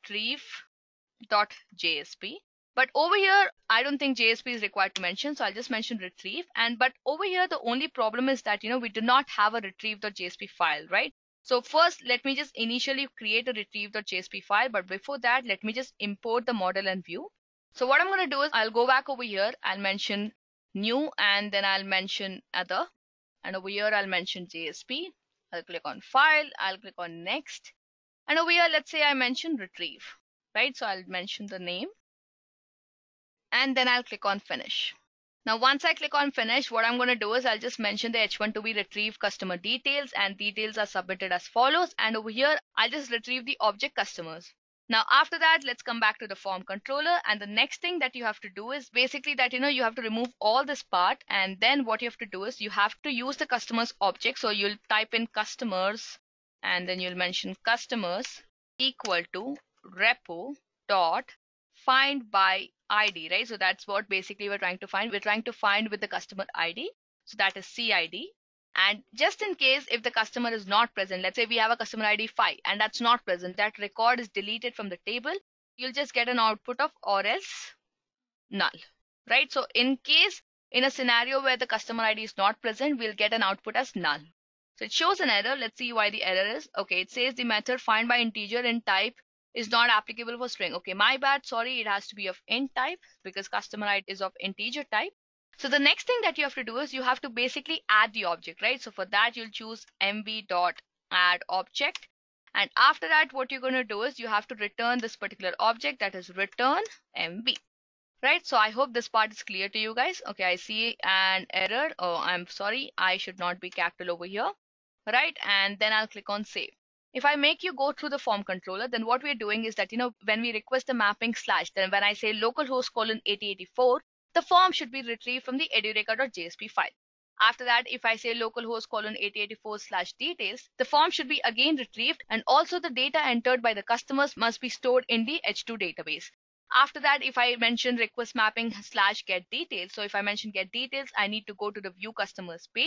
retrieve.jsp. But over here, I don't think JSP is required to mention. So I'll just mention retrieve. But over here, the only problem is that, we do not have a retrieve.jsp file, right? So first, let me just initially create a retrieve.jsp file. But before that, let me just import the model and view. So what I'm going to do is I'll go back over here. I'll mention new, and then I'll mention other. And over here, I'll mention JSP. I'll click on file. I'll click on next. And over here, let's say I mention retrieve, right? So I'll mention the name, and then I'll click on finish. Now, once I click on finish, what I'm going to do is I'll just mention the H1 to be retrieve customer details, and details are submitted as follows. And over here, I'll just retrieve the object customers. Now, after that, let's come back to the form controller. And the next thing that you have to do is basically that, you have to remove all this part. And then what you have to do is you have to use the customers object. So you'll type in customers, and then you'll mention customers equal to repo dot find by ID, right? So that's what basically we're trying to find. We're trying to find with the customer ID. So that is CID. And just in case if the customer is not present, let's say we have a customer ID 5 and that's not present, that record is deleted from the table, you'll just get an output of or else null, right? So in case in a scenario where the customer ID is not present, we'll get an output as null. So it shows an error. Let's see why the error is. Okay, it says the method find by integer in type is not applicable for string. Okay, my bad. Sorry, it has to be of int type because customer ID is of integer type. So the next thing that you have to do is you have to basically add the object, right? So for that, you'll choose mb.add_object. And after that, what you're going to do is you have to return this particular object, that is return mb. Right, so I hope this part is clear to you guys. Okay, I see an error. Oh, I'm sorry, I should not be capital over here. Right, and then I'll click on save. If I make you go through the form controller, then what we're doing is that, when we request the mapping slash, then when I say localhost colon 8084, the form should be retrieved from the edureka.jsp file. After that, if I say localhost colon 8084/details, the form should be again retrieved, and also the data entered by the customers must be stored in the H2 database. After that, if I mention request mapping /get details, so if I mention get details, I need to go to the view customers page.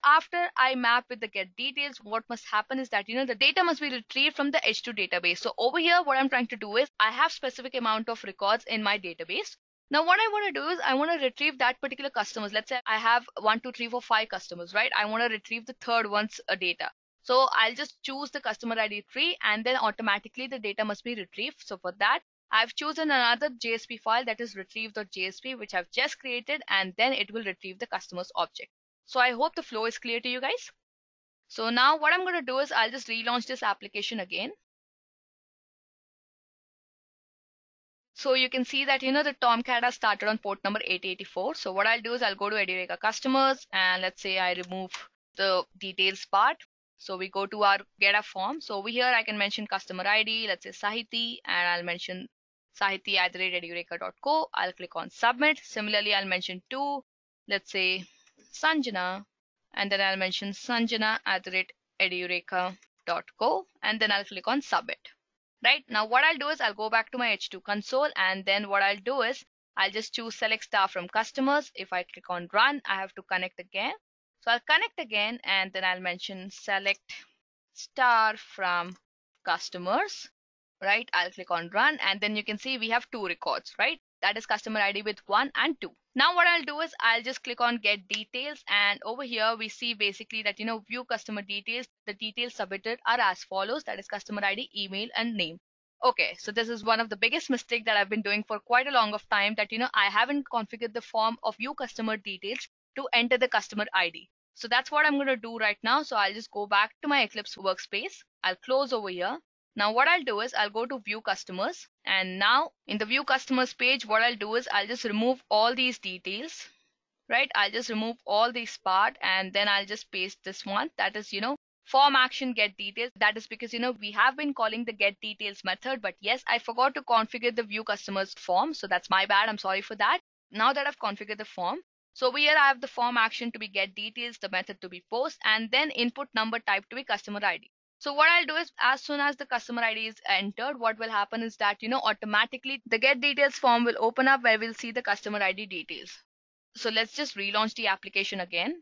after I map with the get details, what must happen is that, the data must be retrieved from the H2 database. So over here, what I'm trying to do is I have specific amount of records in my database. Now what I want to do is I want to retrieve that particular customers. Let's say I have 1, 2, 3, 4, 5 customers, right? I want to retrieve the third one's data. So I'll just choose the customer ID tree, and then automatically the data must be retrieved. So for that, I've chosen another JSP file, that is retrieve.jsp, which I've just created, and then it will retrieve the customer's object. So I hope the flow is clear to you guys. So now what I'm going to do is I'll just relaunch this application again. So you can see that, the Tomcat has started on port number 8084. So what I'll do is I'll go to Edureka customers, and let's say I remove the details part. So we go to our get a form. So over here I can mention customer ID, let's say Sahiti, and I'll mention sahiti@edureka.co. I'll click on submit. Similarly, I'll mention to, let's say Sanjana, and then I'll mention sanjana@edureka.co, and then I'll click on submit. Right now, what I'll do is I'll go back to my H2 console, and then what I'll do is I'll just choose select star from customers. If I click on run, I have to connect again. So I'll connect again, and then I'll mention select star from customers, right? I'll click on run, and then you can see we have 2 records, right? That is customer ID with 1 and 2. Now what I'll do is I'll just click on get details, and over here we see basically that, view customer details. The details submitted are as follows, that is customer ID, email, and name. Okay, so this is one of the biggest mistake that I've been doing for quite a long of time, that, I haven't configured the form of view customer details to enter the customer ID. So that's what I'm going to do right now. So I'll just go back to my Eclipse workspace. I'll close over here. Now what I'll do is I'll go to view customers, and now in the view customers page, what I'll do is I'll just remove all these details, right? I'll just remove all this part, and then I'll just paste this one, that is, form action get details. That is because, we have been calling the get details method, but yes, I forgot to configure the view customers form. So that's my bad. I'm sorry for that. Now that I've configured the form, so over here I have the form action to be get details, the method to be post, and then input number type to be customer ID. So what I'll do is as soon as the customer ID is entered, what will happen is that, automatically the get details form will open up where we'll see the customer ID details. So let's just relaunch the application again.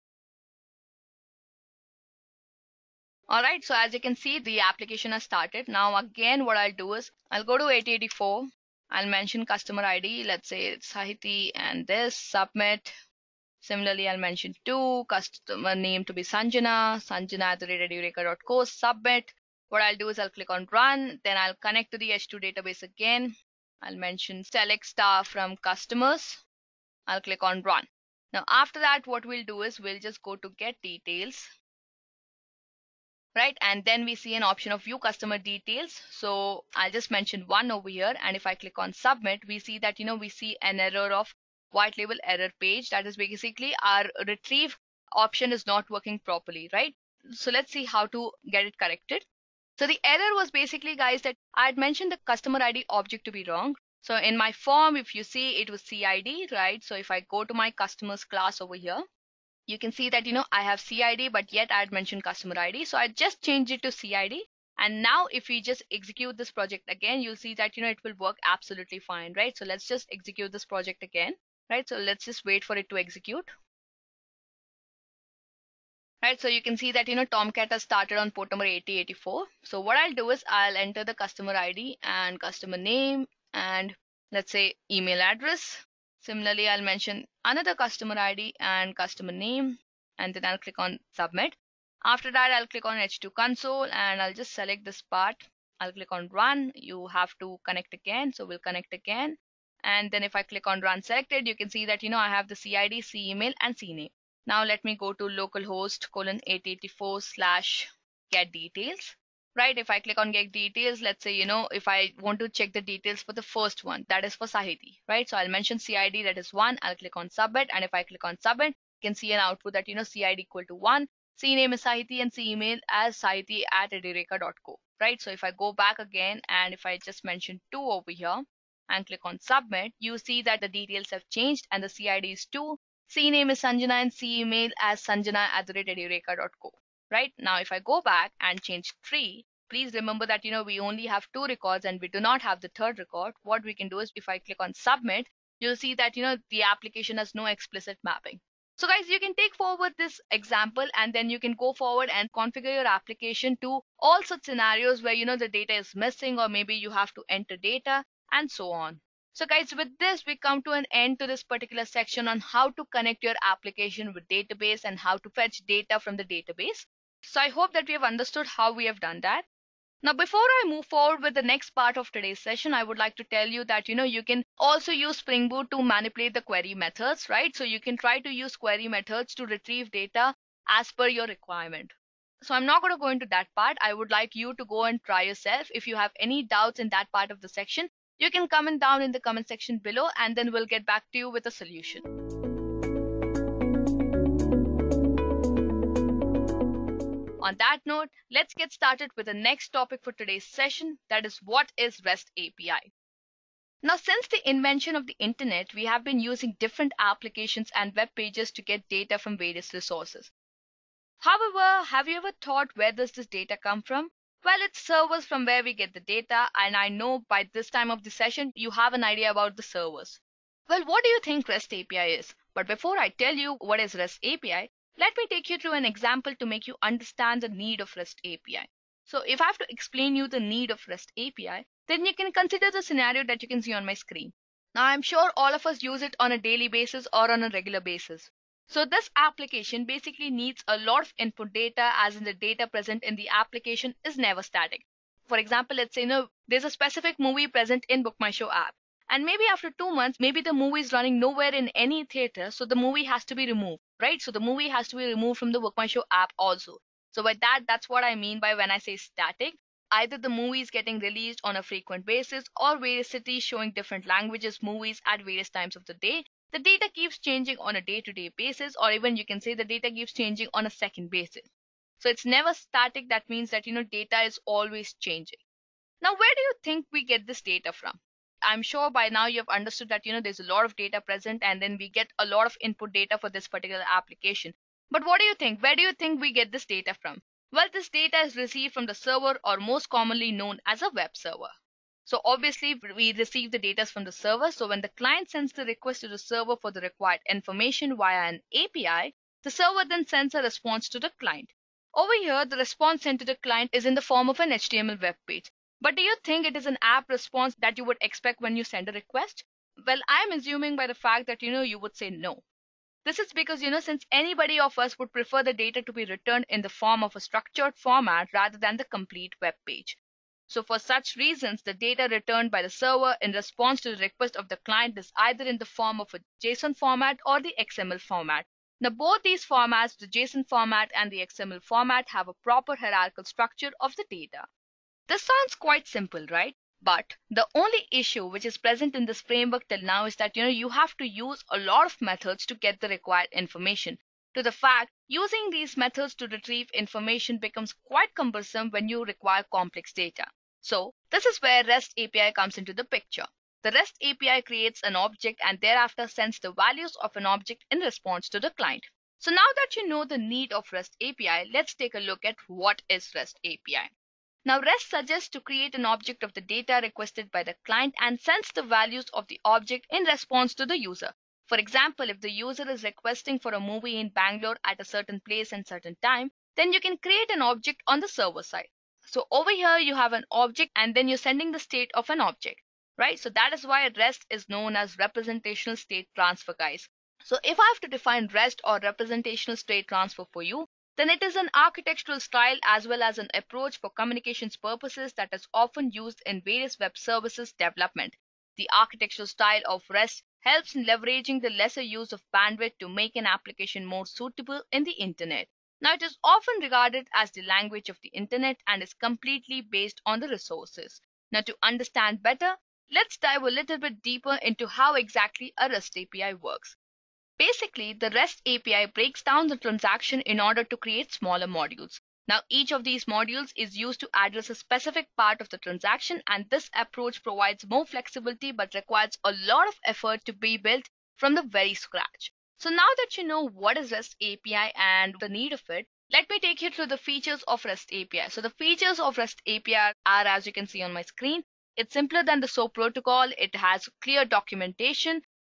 All right, so as you can see, the application has started. Now again, what I'll do is I'll go to 8084. I'll mention customer ID, let's say it's Sahiti, and this submit. Similarly, I'll mention to customer name to be Sanjana, sanjana@edureka.co, submit. What I'll do is I'll click on run, then I'll connect to the H2 database again. I'll mention select star from customers. I'll click on run. Now after that, what we'll do is we'll just go to get details, right? And then we see an option of view customer details. So I'll just mention 1 over here, and if I click on submit, we see that, we see an error of white label error page. That is basically our retrieve option is not working properly, right? So let's see how to get it corrected. So the error was basically, guys, that I had mentioned the customer ID object to be wrong. So in my form, if you see, it was CID, right? So if I go to my customers class over here, you can see that, I have CID, but yet I had mentioned customer ID. So I just changed it to CID. And now if we just execute this project again, you'll see that, it will work absolutely fine, right? So let's just execute this project again. Right, so let's just wait for it to execute. Right, so you can see that, Tomcat has started on port number 8084. So what I'll do is I'll enter the customer ID and customer name, and let's say email address. Similarly, I'll mention another customer ID and customer name, and then I'll click on submit. After that, I'll click on H2 console, and I'll just select this part. I'll click on run. You have to connect again, so we'll connect again. And then if I click on run selected, you can see that, I have the CID, C email, and C name. Now let me go to localhost :884/ get details. Right, if I click on get details, let's say, if I want to check the details for the first one, that is for Sahiti, right? So I'll mention CID, that is 1. I'll click on submit, and if I click on submit, you can see an output that, CID equal to 1. C name is Sahiti, and C email as sahiti@edureka.co, right? So if I go back again, and if I just mention 2 over here and click on submit, you see that the details have changed, and the CID is 2. C name is Sanjana, and C email as sanjana@edureka.co. Right, now if I go back and change 3, please remember that, we only have 2 records and we do not have the third record. What we can do is if I click on submit, you'll see that, the application has no explicit mapping. So guys, you can take forward this example and then you can go forward and configure your application to all such scenarios where the data is missing, or maybe you have to enter data and so on. So guys, with this we come to an end to this particular section on how to connect your application with database and how to fetch data from the database. So I hope that we have understood how we have done that. Now, before I move forward with the next part of today's session, I would like to tell you that, you can also use Spring Boot to manipulate the query methods, right? So you can try to use query methods to retrieve data as per your requirement. So I'm not going to go into that part. I would like you to go and try yourself. If you have any doubts in that part of the section, you can comment down in the comment section below, and then we'll get back to you with a solution. On that note, let's get started with the next topic for today's session, that is, what is REST API? Now, since the invention of the internet, we have been using different applications and web pages to get data from various resources. However, have you ever thought, where does this data come from? Well, it's servers from where we get the data, and I know by this time of the session, you have an idea about the servers. Well, what do you think REST API is? But before I tell you what is REST API, let me take you through an example to make you understand the need of REST API. So if I have to explain you the need of REST API, then you can consider the scenario that you can see on my screen. Now, I'm sure all of us use it on a daily basis or on a regular basis. So this application basically needs a lot of input data, as in the data present in the application is never static. For example, let's say there's a specific movie present in Book My Show app. And maybe after 2 months, maybe the movie is running nowhere in any theater, so the movie has to be removed, right? So the movie has to be removed from the Book My Show app also. So by that's what I mean by when I say static. Either the movie is getting released on a frequent basis, or various cities showing different languages movies at various times of the day. The data keeps changing on a day-to-day basis, or even you can say the data keeps changing on a second basis. So it's never static. That means that data is always changing. Now, where do you think we get this data from? I'm sure by now you have understood that there's a lot of data present, and then we get a lot of input data for this particular application. But what do you think? Where do you think we get this data from? Well, this data is received from the server, or most commonly known as a web server. So obviously we receive the data from the server. So when the client sends the request to the server for the required information via an API, the server then sends a response to the client. Over here, the response sent to the client is in the form of an HTML web page. But do you think it is an app response that you would expect when you send a request? Well, I'm assuming by the fact that you would say no. This is because since anybody of us would prefer the data to be returned in the form of a structured format rather than the complete web page. So for such reasons, the data returned by the server in response to the request of the client is either in the form of a JSON format or the XML format. Now, both these formats, the JSON format and the XML format, have a proper hierarchical structure of the data. This sounds quite simple, right? But the only issue which is present in this framework till now is that you have to use a lot of methods to get the required information. To the fact, using these methods to retrieve information becomes quite cumbersome when you require complex data. So this is where REST API comes into the picture. The REST API creates an object and thereafter sends the values of an object in response to the client. So now that you know the need of REST API, let's take a look at what is REST API. Now, REST suggests to create an object of the data requested by the client and sends the values of the object in response to the user. For example, if the user is requesting for a movie in Bangalore at a certain place and certain time, then you can create an object on the server side. So over here you have an object, and then you're sending the state of an object, right? So that is why REST is known as representational state transfer, guys. So if I have to define REST or representational state transfer for you, then it is an architectural style as well as an approach for communications purposes that is often used in various web services development. The architectural style of REST helps in leveraging the lesser use of bandwidth to make an application more suitable in the internet. Now, it is often regarded as the language of the internet and is completely based on the resources. Now, to understand better, let's dive a little bit deeper into how exactly a REST API works. Basically, the REST API breaks down the transaction in order to create smaller modules. Now, each of these modules is used to address a specific part of the transaction, and this approach provides more flexibility but requires a lot of effort to be built from the very scratch. So now that you know what is REST API and the need of it, let me take you through the features of REST API. So the features of REST API are, as you can see on my screen, it's simpler than the SOAP protocol. It has clear documentation,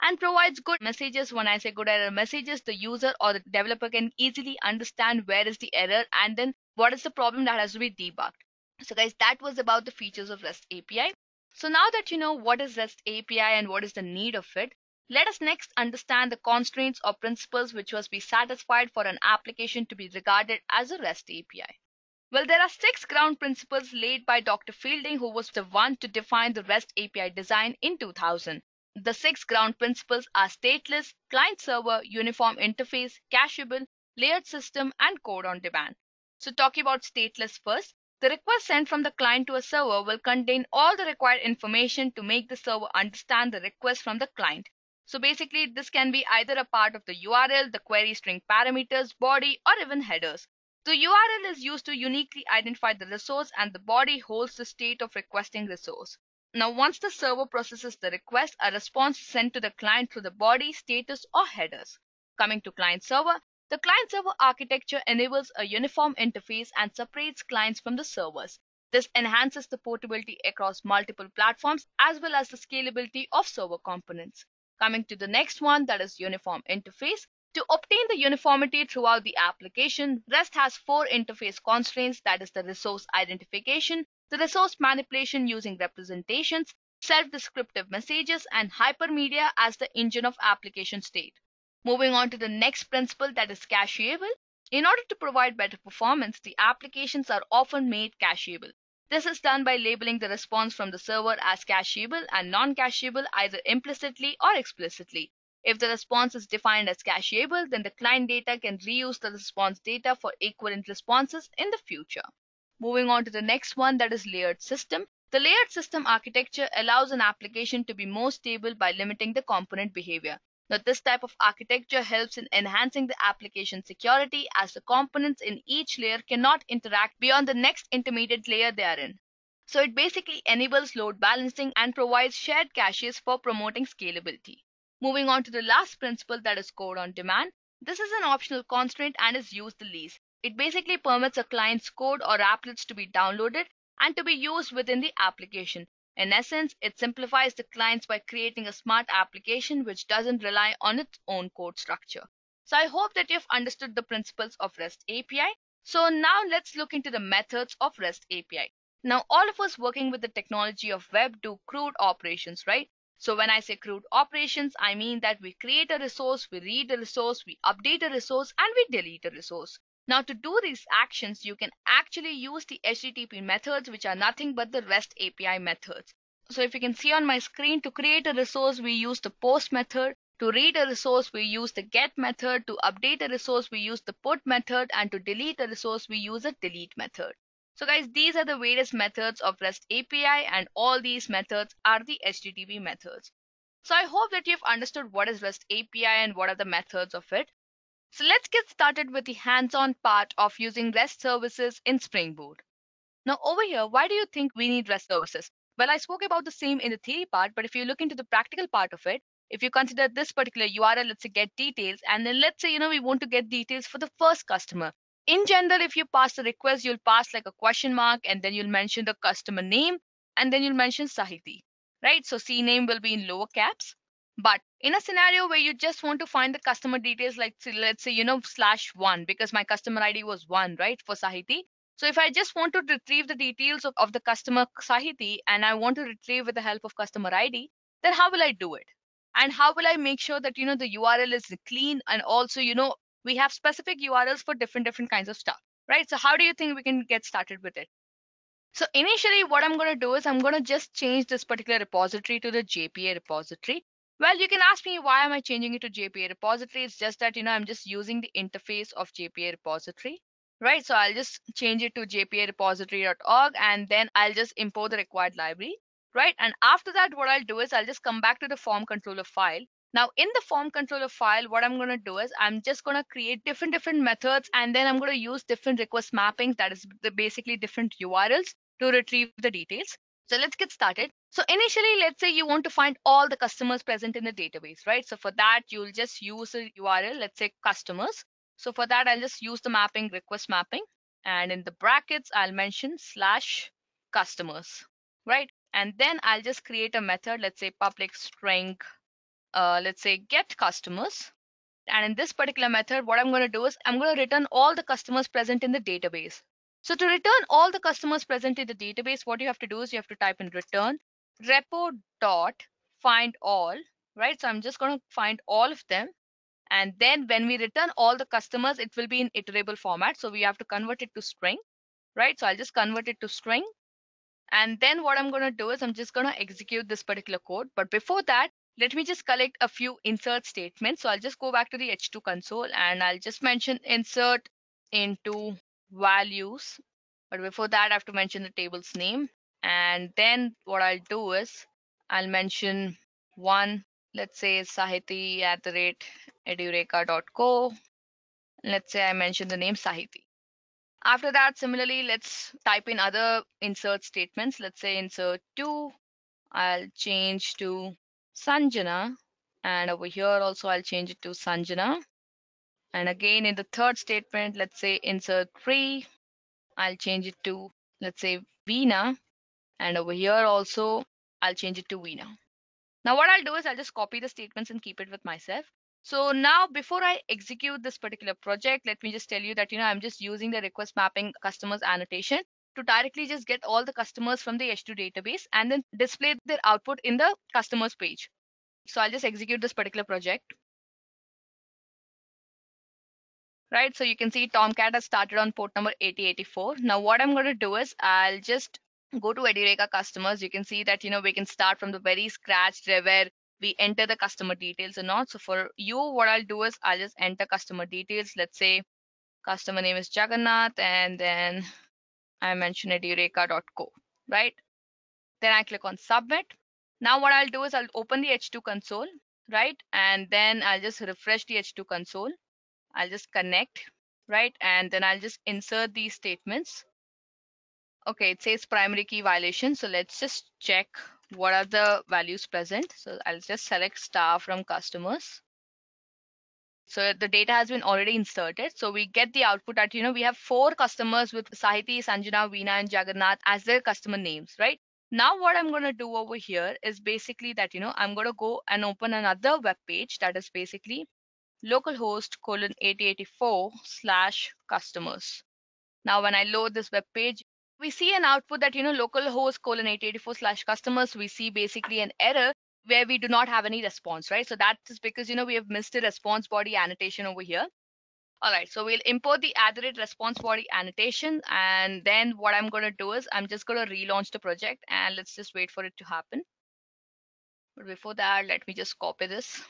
and provides good messages. When I say good error messages, the user or the developer can easily understand where is the error and then what is the problem that has to be debugged. So guys, that was about the features of REST API. So now that you know what is REST API and what is the need of it, let us next understand the constraints or principles which must be satisfied for an application to be regarded as a REST API. Well, there are 6 ground principles laid by Dr. Fielding, who was the one to define the REST API design in 2000. The 6 ground principles are stateless, client-server, uniform interface, cacheable, layered system, and code on demand. So talking about stateless first, the request sent from the client to a server will contain all the required information to make the server understand the request from the client. So basically, this can be either a part of the URL, the query string parameters, body, or even headers. The URL is used to uniquely identify the resource and the body holds the state of requesting resource. Now, once the server processes the request, a response is sent to the client through the body, status, or headers. Coming to client server, the client server architecture enables a uniform interface and separates clients from the servers. This enhances the portability across multiple platforms as well as the scalability of server components. Coming to the next one, that is uniform interface. To obtain the uniformity throughout the application, REST has 4 interface constraints, that is the resource identification, the resource manipulation using representations, self-descriptive messages, and hypermedia as the engine of application state. Moving on to the next principle, that is cacheable. In order to provide better performance, the applications are often made cacheable. This is done by labeling the response from the server as cacheable and non-cacheable either implicitly or explicitly. If the response is defined as cacheable, then the client data can reuse the response data for equivalent responses in the future. Moving on to the next one, that is layered system. The layered system architecture allows an application to be more stable by limiting the component behavior. Now, this type of architecture helps in enhancing the application security as the components in each layer cannot interact beyond the next intermediate layer they are in. So it basically enables load balancing and provides shared caches for promoting scalability. Moving on to the last principle, that is code on demand. This is an optional constraint and is used the least. It basically permits a client's code or applets to be downloaded and to be used within the application. In essence, it simplifies the clients by creating a smart application which doesn't rely on its own code structure. So I hope that you've understood the principles of REST API. So now let's look into the methods of REST API. Now, all of us working with the technology of web do CRUD operations, right? So when I say CRUD operations, I mean that we create a resource, we read a resource, we update a resource, and we delete a resource. Now, to do these actions, you can actually use the HTTP methods, which are nothing but the REST API methods. So if you can see on my screen, to create a resource, we use the post method. To read a resource, we use the get method. To update a resource, we use the put method. And to delete a resource, we use a delete method. So guys, these are the various methods of REST API, and all these methods are the HTTP methods. So I hope that you've understood what is REST API and what are the methods of it. So let's get started with the hands-on part of using REST services in Spring Boot. Now over here, why do you think we need REST services? Well, I spoke about the same in the theory part, but if you look into the practical part of it, if you consider this particular URL, let's say get details, and then let's say, we want to get details for the first customer. In general, if you pass the request, you'll pass like a question mark, and then you'll mention the customer name, and then you'll mention Sahiti, right? So C name will be in lower caps. But in a scenario where you just want to find the customer details, like let's say, /1, because my customer ID was 1, right, for Sahiti. So if I just want to retrieve the details of the customer Sahiti and I want to retrieve with the help of customer ID, then how will I do it? And how will I make sure that, the URL is clean, and also, we have specific URLs for different kinds of stuff, right? So how do you think we can get started with it? So initially what I'm going to do is I'm going to just change this particular repository to the JPA repository. Well, you can ask me why am I changing it to JPA repository? It's just that, I'm just using the interface of JPA repository, right? So I'll just change it to jpa repository.org, and then I'll just import the required library, right? And after that, what I'll do is I'll just come back to the form controller file. Now in the form controller file, what I'm going to do is I'm just going to create different methods, and then I'm going to use different request mappings, that is basically different URLs to retrieve the details. So let's get started. So initially, let's say you want to find all the customers present in the database, right? So for that, you'll just use a URL, let's say customers. So for that, I'll just use the mapping, request mapping, and in the brackets, I'll mention /customers, right? And then I'll just create a method, let's say public string let's say get customers. And in this particular method, what I'm going to do is I'm going to return all the customers present in the database. So to return all the customers present in the database, what you have to do is you have to type in return repo dot find all, right? So I'm just going to find all of them. And then when we return all the customers, it will be in iterable format. So we have to convert it to string, right? So I'll just convert it to string. And then what I'm going to do is I'm just going to execute this particular code. But before that, let me just collect a few insert statements. So I'll just go back to the H2 console and I'll just mention insert into values. But before that, I have to mention the table's name. And then what I'll do is I'll mention one, let's say Sahiti at the rate edureka.co. Let's say I mention the name Sahiti. After that, similarly, let's type in other insert statements. Let's say insert to, I'll change to Sanjana. And over here also, I'll change it to Sanjana. And again, in the third statement, let's say insert 3, I'll change it to, let's say, Veena. And over here also, I'll change it to Veena. Now what I'll do is I'll just copy the statements and keep it with myself. So now before I execute this particular project, let me just tell you that, I'm just using the request mapping customers annotation to directly just get all the customers from the H2 database and then display their output in the customers page. So I'll just execute this particular project. Right, so you can see Tomcat has started on port number 8084. Now what I'm going to do is I'll just go to Edureka customers. You can see that, we can start from the very scratch where we enter the customer details or not. So for you, what I'll do is I'll just enter customer details. Let's say customer name is Jagannath, and then I mention edureka.co, right? Then I click on submit. Now what I'll do is I'll open the H2 console, right? And then I'll just refresh the H2 console. I'll just connect, right? And then I'll just insert these statements. Okay, it says primary key violation. So let's just check what are the values present. So I'll just select star from customers. So the data has been already inserted. So we get the output that, we have 4 customers with Sahiti, Sanjana, Veena, and Jagannath as their customer names, right? Now what I'm going to do over here is basically that, I'm going to go and open another web page that is basically localhost colon 8084 slash customers. Now when I load this web page, we see an output that, localhost colon 8084 slash customers, we see basically an error where we do not have any response, right? So that is because, we have missed a response body annotation over here. All right, so we'll import the @response body annotation. And then what I'm going to do is I'm just going to relaunch the project and let's just wait for it to happen. But before that, let me just copy this.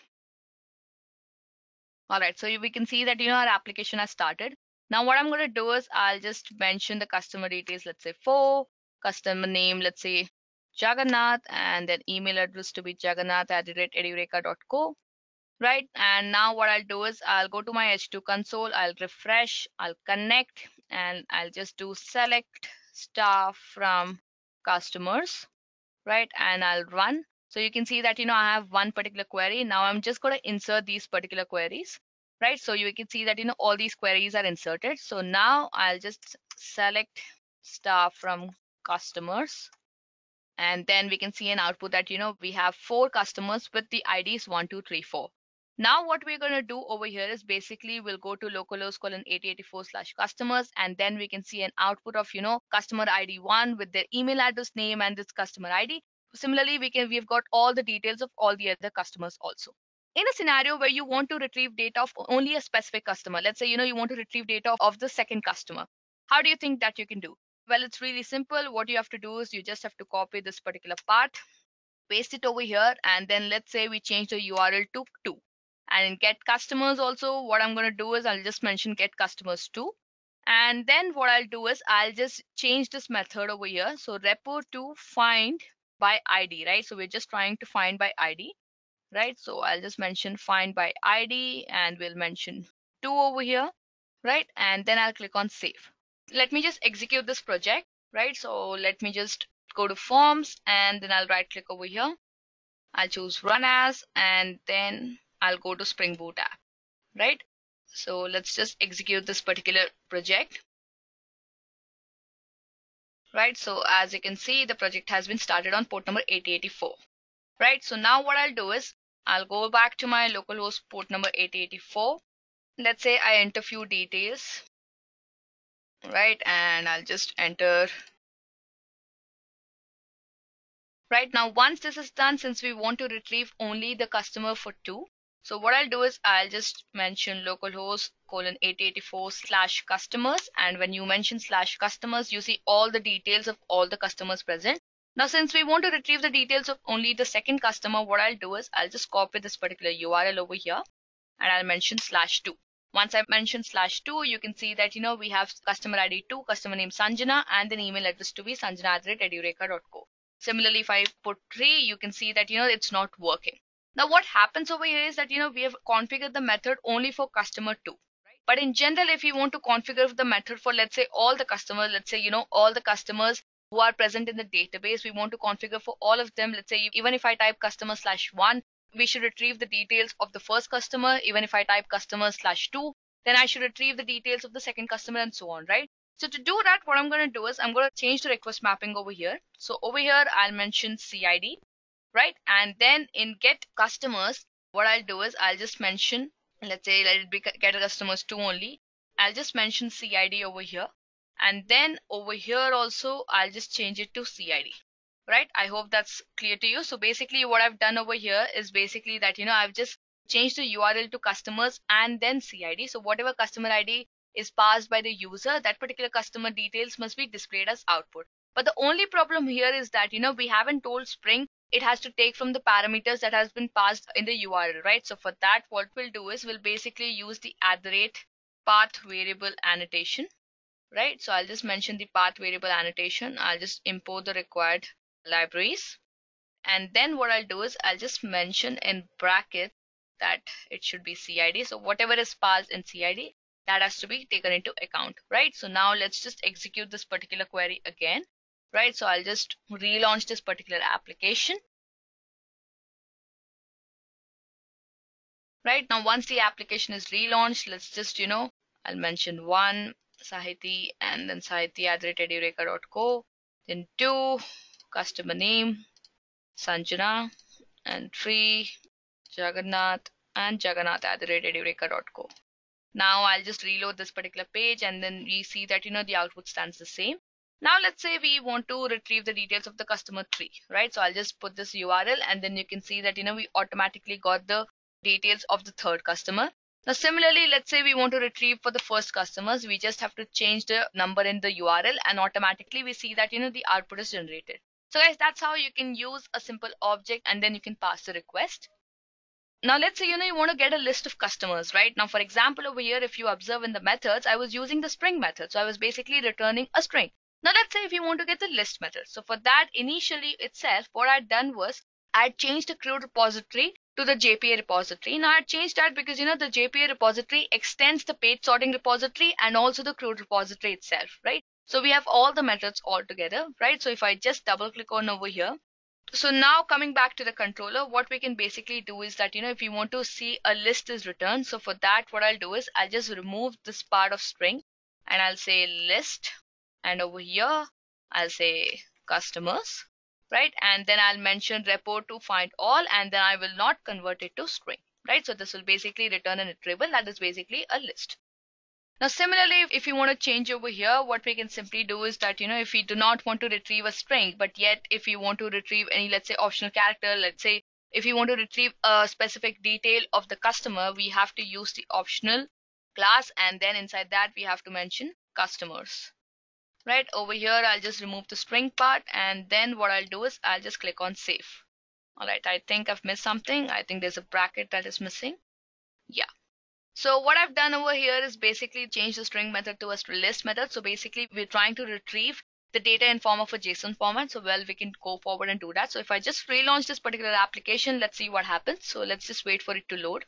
All right, so we can see that, our application has started. Now what I'm going to do is I'll just mention the customer details. Let's say for customer name, let's say Jagannath, and then email address to be jagannath@edureka.co, right? And now what I'll do is I'll go to my H2 console, I'll refresh, I'll connect, and I'll just do select star from customers, right? And I'll run. So you can see that, I have one particular query. Now I'm just going to insert these particular queries, right? So you can see that, all these queries are inserted. So now I'll just select star from customers. And then we can see an output that, we have 4 customers with the IDs 1, 2, 3, 4. Now what we're going to do over here is basically we'll go to localhost colon 8084 slash customers, and then we can see an output of, customer ID 1 with their email address name and this customer ID. Similarly, we've got all the details of all the other customers also. In a scenario where you want to retrieve data of only a specific customer, let's say, you want to retrieve data of the second customer, how do you think that you can do? Well, it's really simple. What you have to do is you just have to copy this particular part, paste it over here, and then let's say we change the URL to 2. And in get customers also, what I'm going to do is I'll just mention get customers 2. And then what I'll do is I'll just change this method over here. So repo to find by ID, right? So we're just trying to find by ID, right? So I'll just mention find by ID and we'll mention 2 over here, right? And then I'll click on save. Let me just execute this project, right? So let me just go to forms and then I'll right click over here. I'll choose run as, and then I'll go to Spring Boot app, right? So let's just execute this particular project. Right, so as you can see, the project has been started on port number 8084. Right, so now what I'll do is I'll go back to my localhost port number 8084. Let's say I enter few details, right? And I'll just enter. Right now, once this is done, since we want to retrieve only the customer for 2, so what I'll do is I'll just mention localhost colon 8084 slash customers. And when you mention slash customers, you see all the details of all the customers present. Now, since we want to retrieve the details of only the second customer, what I'll do is I'll just copy this particular URL over here and I'll mention /2. Once I mention /2, you can see that, we have customer ID 2, customer name Sanjana, and then email address to be sanjana@edureka.co. Similarly, if I put 3, you can see that, it's not working. Now, what happens over here is that, we have configured the method only for customer 2. But in general, if you want to configure the method for, let's say, all the customers, let's say, all the customers who are present in the database, we want to configure for all of them. Let's say, even if I type customer /1, we should retrieve the details of the first customer. Even if I type customer /2, then I should retrieve the details of the second customer and so on, right? So to do that, what I'm going to do is I'm going to change the request mapping over here. So over here, I'll mention CID, right? And then in get customers, what I'll do is I'll just mention, let's say, let it be get customers 2 only. I'll just mention CID over here. And then over here also, I'll just change it to CID. Right? I hope that's clear to you. So basically what I've done over here is basically that, I've just changed the URL to customers and then CID. So whatever customer ID is passed by the user, that particular customer details must be displayed as output. But the only problem here is that, we haven't told Spring it has to take from the parameters that has been passed in the URL, right? So for that, what we'll do is we'll basically use the @path variable annotation, right? So I'll just mention the path variable annotation. I'll just import the required libraries. And then what I'll do is I'll just mention in bracket that it should be CID. So whatever is passed in CID, that has to be taken into account, right? So now let's just execute this particular query again, right? So I'll just relaunch this particular application. Right now, once the application is relaunched, let's just, I'll mention 1, Sahiti, and then sahiti@edureka.co, then 2, customer name, Sanjana, and 3, Jagannath, and Jagannath@edureka.co. Now I'll just reload this particular page and then we see that, the output stands the same. Now let's say we want to retrieve the details of the customer 3, right? So I'll just put this URL and then you can see that, we automatically got the details of the third customer. Now similarly, let's say we want to retrieve for the first customers, we just have to change the number in the URL and automatically we see that, the output is generated. So guys, that's how you can use a simple object and then you can pass the request. Now let's say, you want to get a list of customers, right? Now, for example, over here, if you observe in the methods, I was using the string method. So I was basically returning a string. Now let's say if you want to get the list method. So for that, initially itself, what I'd done was I'd changed the CRUD repository to the JPA repository. Now I changed that because, the JPA repository extends the page sorting repository and also the CRUD repository itself, right? So we have all the methods all together, right? So if I just double click on over here, so now coming back to the controller, what we can basically do is that, if you want to see a list is returned. So for that, what I'll do is I'll just remove this part of string and I'll say list. And over here, I'll say customers, right? And then I'll mention repo to find all, and then I will not convert it to string, right? So this will basically return an iterable that is basically a list. Now, similarly, if you want to change over here, what we can simply do is that, if we do not want to retrieve a string, but yet if you want to retrieve any, let's say, optional character, let's say, if you want to retrieve a specific detail of the customer, we have to use the optional class. And then inside that, we have to mention customers, right? Over here, I'll just remove the string part. And then what I'll do is I'll just click on save. All right. I think I've missed something. I think there's a bracket that is missing. Yeah. So what I've done over here is basically change the string method to a list method. So basically we're trying to retrieve the data in form of a JSON format. So we can go forward and do that. So if I just relaunch this particular application, let's see what happens. So let's just wait for it to load.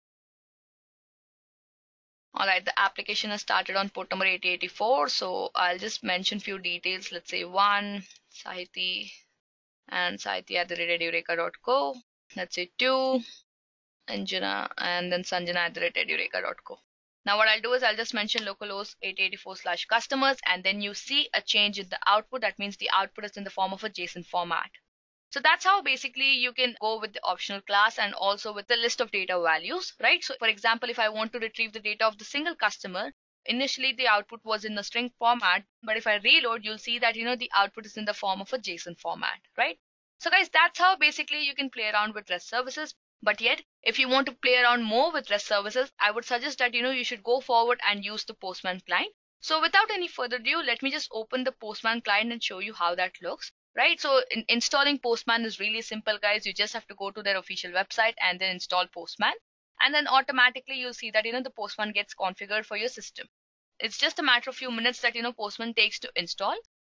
All right, the application has started on port number 8084. So I'll just mention few details. Let's say 1, Sahiti, and Sahiti@edureka.co. Let's say 2, Anjana, and then Sanjana@edureka.co. Now what I'll do is I'll just mention localhost 8084/customers, and then you see a change in the output. That means the output is in the form of a JSON format. So that's how basically you can go with the optional class and also with the list of data values, right? So for example, if I want to retrieve the data of the single customer, initially the output was in the string format, but if I reload, you'll see that, the output is in the form of a JSON format, right? So guys, that's how basically you can play around with REST services. But yet, if you want to play around more with REST services, I would suggest that, you should go forward and use the Postman client. So without any further ado, let me just open the Postman client and show you how that looks. Right, so installing Postman is really simple, guys. You just have to go to their official website and then install Postman, and then automatically you'll see that the Postman gets configured for your system. It's just a matter of few minutes that Postman takes to install.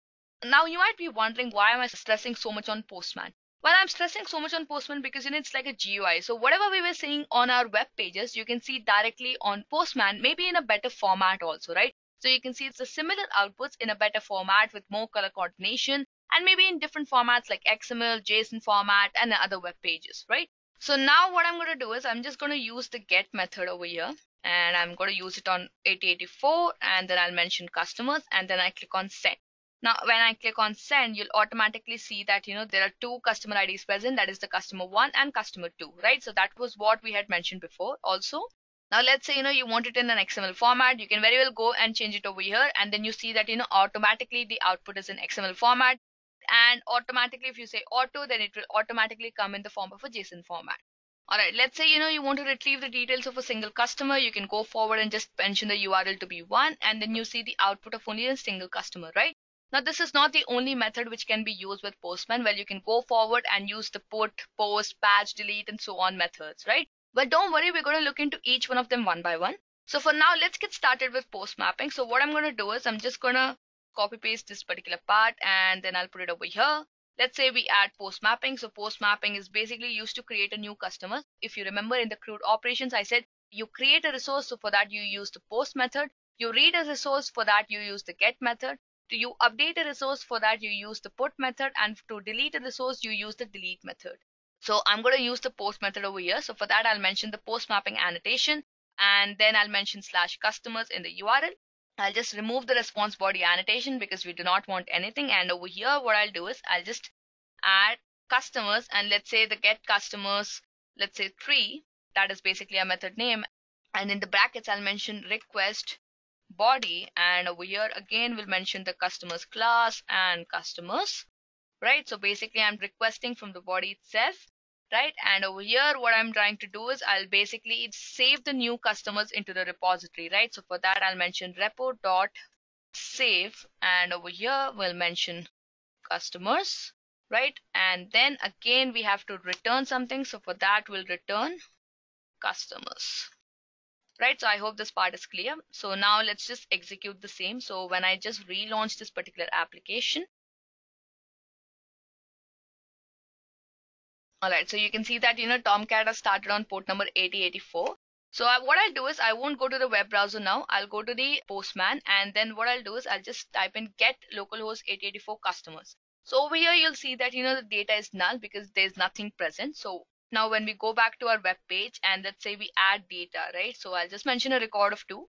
Now you might be wondering, why am I stressing so much on Postman? Well, I'm stressing so much on Postman because it's like a GUI. So whatever we were seeing on our web pages, you can see directly on Postman, maybe in a better format also, right? So you can see it's a similar outputs in a better format with more color coordination, and maybe in different formats like XML, JSON format, and other web pages, right? So now what I'm going to do is I'm just going to use the get method over here, and I'm going to use it on 8084, and then I'll mention customers, and then I click on send. Now, when I click on send, you'll automatically see that, there are two customer IDs present. That is the customer 1 and customer 2, right? So that was what we had mentioned before also. Now, let's say, you want it in an XML format. You can very well go and change it over here. And then you see that, automatically the output is in XML format. And automatically, if you say auto, then it will automatically come in the form of a JSON format. All right, let's say, you want to retrieve the details of a single customer. You can go forward and just mention the URL to be 1. And then you see the output of only a single customer, right? Now, this is not the only method which can be used with Postman. Well, you can go forward and use the put, post, patch, delete, and so on methods, right? But don't worry, we're going to look into each one of them one by one. So for now, let's get started with post mapping. So what I'm going to do is I'm just going to copy paste this particular part, and then I'll put it over here. Let's say we add post mapping. So post mapping is basically used to create a new customer. If you remember in the CRUD operations, I said you create a resource. So for that, you use the post method. You read a resource, for that you use the get method. To you update a resource, for that you use the put method, and to delete a resource you use the delete method. So I'm going to use the post method over here. So for that, I'll mention the post mapping annotation, and then I'll mention /customers in the URL. I'll just remove the response body annotation because we do not want anything. And over here, what I'll do is I'll just add customers, and let's say the get customers, let's say 3, that is basically a method name. And in the brackets, I'll mention request body, and over here again we'll mention the customers class and customers, right? So basically I'm requesting from the body itself, right? And over here what I'm trying to do is I'll basically save the new customers into the repository, right? So for that I'll mention repo.save, and over here we'll mention customers, right? And then again we have to return something, so for that we'll return customers. Right, so I hope this part is clear. So now let's just execute the same. So when I just relaunch this particular application, all right, so you can see that Tomcat has started on port number 8084. So what I'll do is I won't go to the web browser now. I'll go to the Postman, and then what I'll do is I'll just type in get localhost 8084 customers. So over here you'll see that the data is null because there's nothing present. So now when we go back to our web page and let's say we add data, right? So I'll just mention a record of 2.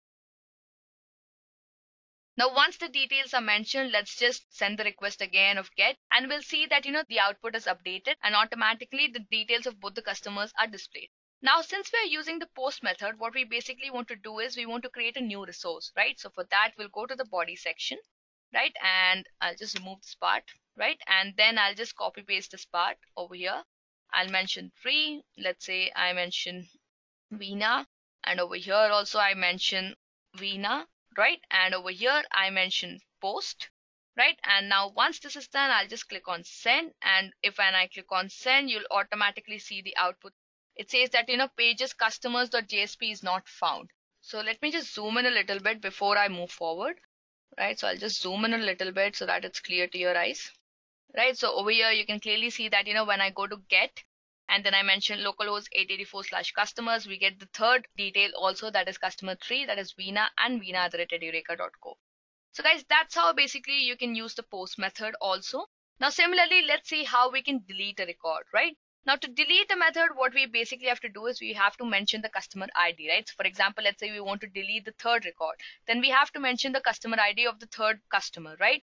Now once the details are mentioned, let's just send the request again of get, and we'll see that the output is updated and automatically the details of both the customers are displayed. Now since we are using the post method, what we basically want to do is we want to create a new resource, right? So for that we'll go to the body section, right? And I'll just remove this part, right? And then I'll just copy paste this part over here. I'll mention 3. Let's say I mention Veena, and over here also I mention Veena, right? And over here I mention post, right? And now once this is done, I'll just click on send, and when I click on send, you'll automatically see the output. It says that pages customers.jsp is not found. So let me just zoom in a little bit before I move forward, right? So I'll just zoom in a little bit so that it's clear to your eyes. Right, so over here you can clearly see that when I go to get, and then I mention localhost 884/customers, we get the third detail also, that is customer 3, that is Veena, and veena@eureka.co. So guys, that's how basically you can use the post method also. Now similarly, let's see how we can delete a record, right? Now to delete a method, what we basically have to do is we have to mention the customer ID, right? So for example, let's say we want to delete the third record, then we have to mention the customer ID of the third customer, right?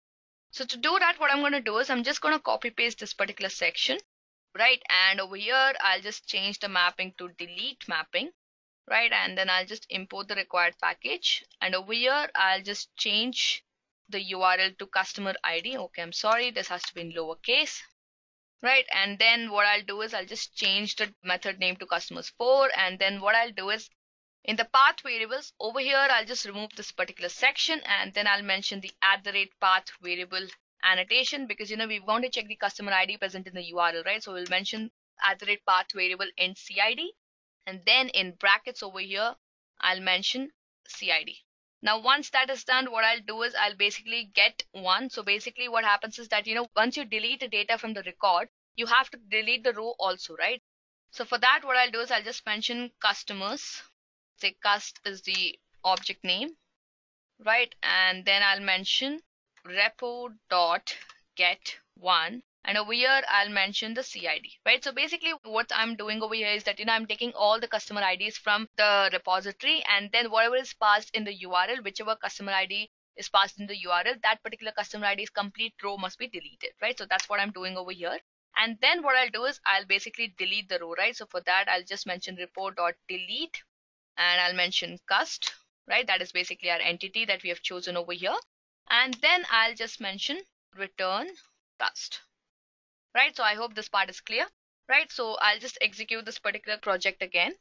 So to do that, what I'm going to do is I'm just going to copy paste this particular section, right? And over here, I'll just change the mapping to delete mapping, right? And then I'll just import the required package. And over here, I'll just change the URL to customer ID. Okay, I'm sorry, this has to be in lowercase, right? And then what I'll do is I'll just change the method name to customers4. And then what I'll do is in the path variables over here, I'll just remove this particular section, and then I'll mention the @path variable annotation, because we want to check the customer ID present in the URL, right? So we'll mention @path variable in CID, and then in brackets over here, I'll mention CID. Now, once that is done, what I'll do is I'll basically get one. So basically what happens is that, once you delete the data from the record, you have to delete the row also, right? So for that, what I'll do is I'll just mention customers. Say cust is the object name, right? And then I'll mention repo dot get one, and over here I'll mention the CID, right? So basically what I'm doing over here is that I'm taking all the customer IDs from the repository, and then whatever is passed in the URL, whichever customer ID is passed in the URL, that particular customer ID's complete row must be deleted, right? So that's what I'm doing over here. And then what I'll do is I'll basically delete the row, right? So for that, I'll just mention repo.delete, and I'll mention cust, right? That is basically our entity that we have chosen over here. And then I'll just mention return cust, right? So I hope this part is clear, right? So I'll just execute this particular project again.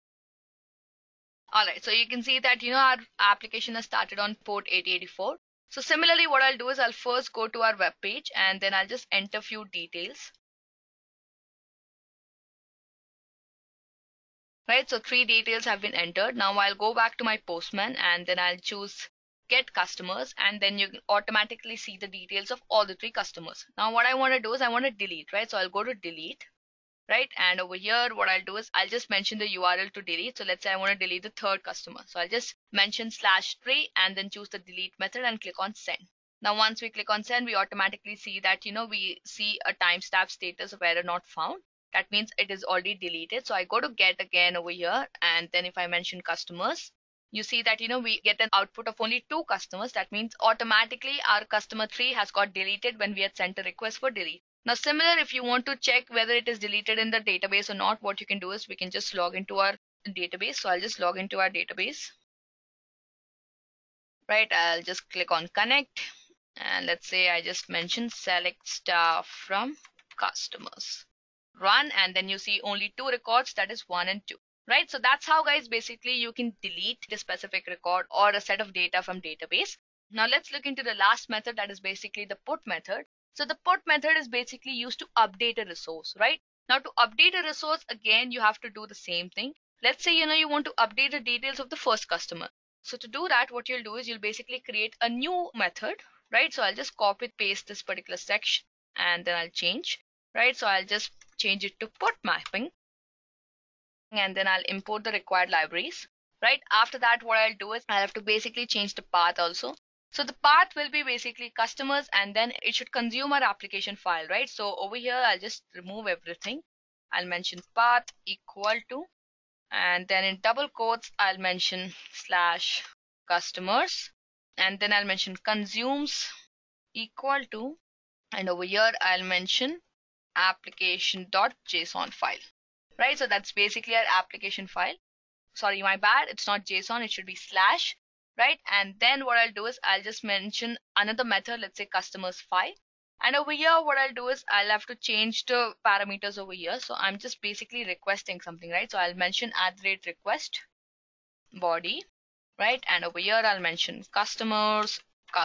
All right, so you can see that, our application has started on port 8084. So similarly, what I'll do is I'll first go to our web page, and then I'll just enter few details. Right, so 3 details have been entered. Now I'll go back to my Postman, and then I'll choose get customers, and then you can automatically see the details of all the 3 customers. Now what I want to do is I want to delete, right? So I'll go to delete, right? And over here, what I'll do is I'll just mention the URL to delete. So let's say I want to delete the 3rd customer. So I'll just mention /3 and then choose the delete method and click on send. Now once we click on send, we automatically see that, we see a timestamp status of error not found. That means it is already deleted. So I go to get again over here, and then if I mention customers, you see that, we get an output of only 2 customers. That means automatically our customer 3 has got deleted when we had sent a request for delete. Now similar, if you want to check whether it is deleted in the database or not, what you can do is we can just log into our database. So I'll just log into our database, right? I'll just click on connect, and let's say I just mention select star from customers, run, and then you see only 2 records, that is 1 and 2, right? So that's how, guys, basically you can delete the specific record or a set of data from database. Now let's look into the last method, that is basically the put method. So the put method is basically used to update a resource, right? Now to update a resource, again, you have to do the same thing. Let's say, you want to update the details of the first customer. So to do that, what you'll do is you'll basically create a new method, right? So I'll just copy paste this particular section, and then I'll change, right? So I'll just change it to put mapping, and then I'll import the required libraries, right? After that, what I'll do is I'll have to basically change the path also. So the path will be basically customers, and then it should consume our application file, right? So over here, I'll just remove everything. I'll mention path equal to, and then in double quotes, I'll mention /customers, and then I'll mention consumes equal to, and over here, I'll mention application.json file, right? So that's basically our application file. Sorry, my bad, it's not JSON, it should be /, right? And then what I'll do is I'll just mention another method, let's say customers5, and over here what I'll do is I'll have to change the parameters over here. So I'm just basically requesting something, right? So I'll mention @request body, right? And over here I'll mention customers,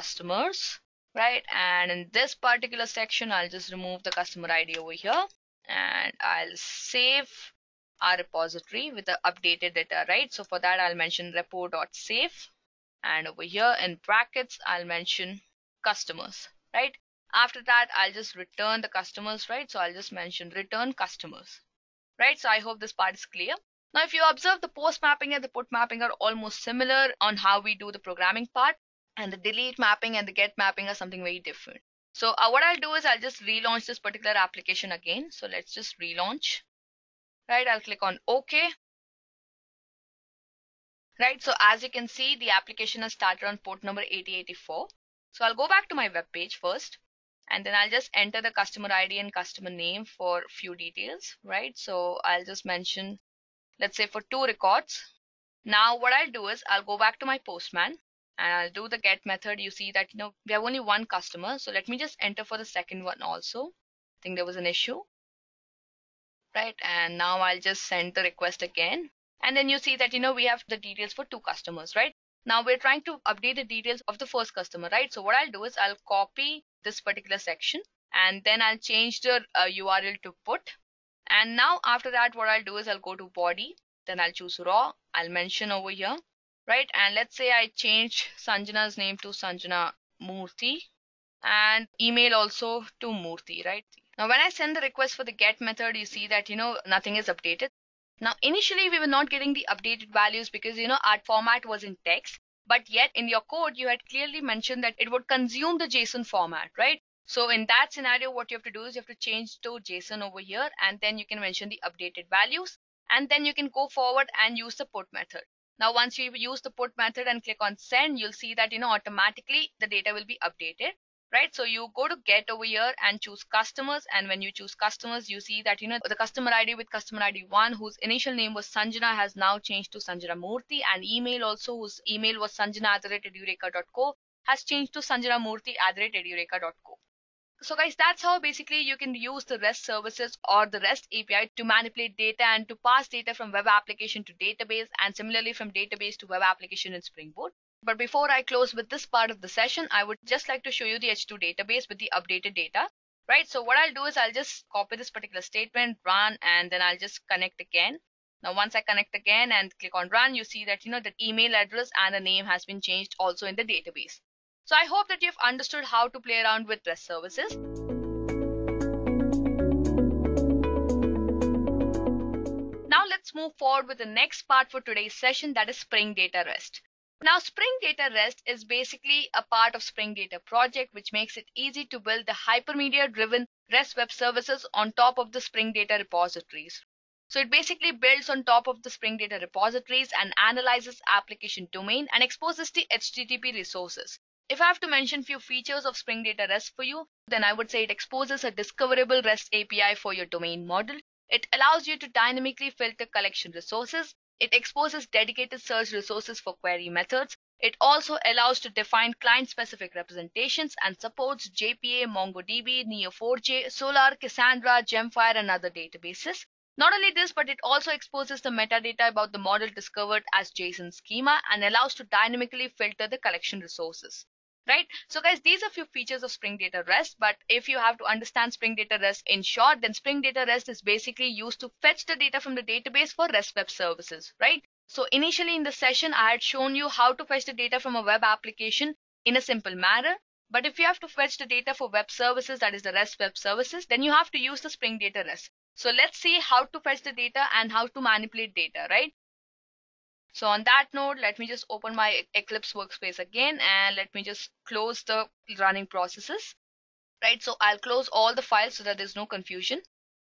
right? And in this particular section, I'll just remove the customer ID over here, and I'll save our repository with the updated data, right? So for that, I'll mention repo.save, and over here in brackets, I'll mention customers, right? After that, I'll just return the customers, right? So I'll just mention return customers, right? So I hope this part is clear. Now, if you observe, the post mapping and the put mapping are almost similar on how we do the programming part, and the delete mapping and the get mapping are something very different. So what I'll do is I'll just relaunch this particular application again. So let's just relaunch, right? I'll click on OK. Right, so as you can see, the application has started on port number 8084. So I'll go back to my web page first, and then I'll just enter the customer ID and customer name for few details, right? So I'll just mention, let's say for 2 records. Now what I'll do is I'll go back to my Postman and I'll do the get method. You see that, we have only one customer. So let me just enter for the second one also. I think there was an issue, right? And now I'll just send the request again. And then you see that, we have the details for 2 customers, right? Now we're trying to update the details of the first customer, right? So what I'll do is I'll copy this particular section and then I'll change the URL to put. And now after that, what I'll do is I'll go to body, then I'll choose raw. I'll mention over here, right? And let's say I change Sanjana's name to Sanjana Murthy and email also to Murthy, right? Now when I send the request for the get method, you see that, nothing is updated. Now initially we were not getting the updated values because, our format was in text, but yet in your code, you had clearly mentioned that it would consume the JSON format, right? So in that scenario, what you have to do is you have to change to JSON over here, and then you can mention the updated values, and then you can go forward and use the put method. Now, once you use the put method and click on send, you'll see that, automatically the data will be updated, right? So you go to get over here and choose customers. And when you choose customers, you see that, the customer ID with customer ID 1, whose initial name was Sanjana, has now changed to Sanjana Murthy, and email also, whose email was sanjana@edureka.co, has changed to Sanjana Murthy@edureka.co. So guys, that's how basically you can use the REST services or the REST API to manipulate data and to pass data from web application to database, and similarly from database to web application in Spring Boot. But before I close with this part of the session, I would just like to show you the H2 database with the updated data, right? So what I'll do is I'll just copy this particular statement, run, and then I'll just connect again. Now, once I connect again and click on run, you see that, the email address and the name has been changed also in the database. So I hope that you've understood how to play around with REST services. Now let's move forward with the next part for today's session, that is Spring Data REST. Now, Spring Data REST is basically a part of Spring Data project, which makes it easy to build the hypermedia-driven REST web services on top of the Spring Data repositories. So it basically builds on top of the Spring Data repositories and analyzes application domain and exposes the HTTP resources. If I have to mention few features of Spring Data REST for you, then I would say it exposes a discoverable REST API for your domain model. It allows you to dynamically filter collection resources. It exposes dedicated search resources for query methods. It also allows to define client-specific representations and supports JPA, MongoDB, Neo4j, Solar, Cassandra, Gemfire, and other databases. Not only this, but it also exposes the metadata about the model discovered as JSON schema and allows to dynamically filter the collection resources. Right? So guys, these are few features of Spring Data REST, but if you have to understand Spring Data REST in short, then Spring Data REST is basically used to fetch the data from the database for REST web services, right? So initially in the session, I had shown you how to fetch the data from a web application in a simple manner. But if you have to fetch the data for web services, that is the REST web services, then you have to use the Spring Data REST. So let's see how to fetch the data and how to manipulate data, right? So on that note, let me just open my Eclipse workspace again and let me just close the running processes, right? So I'll close all the files so that there's no confusion.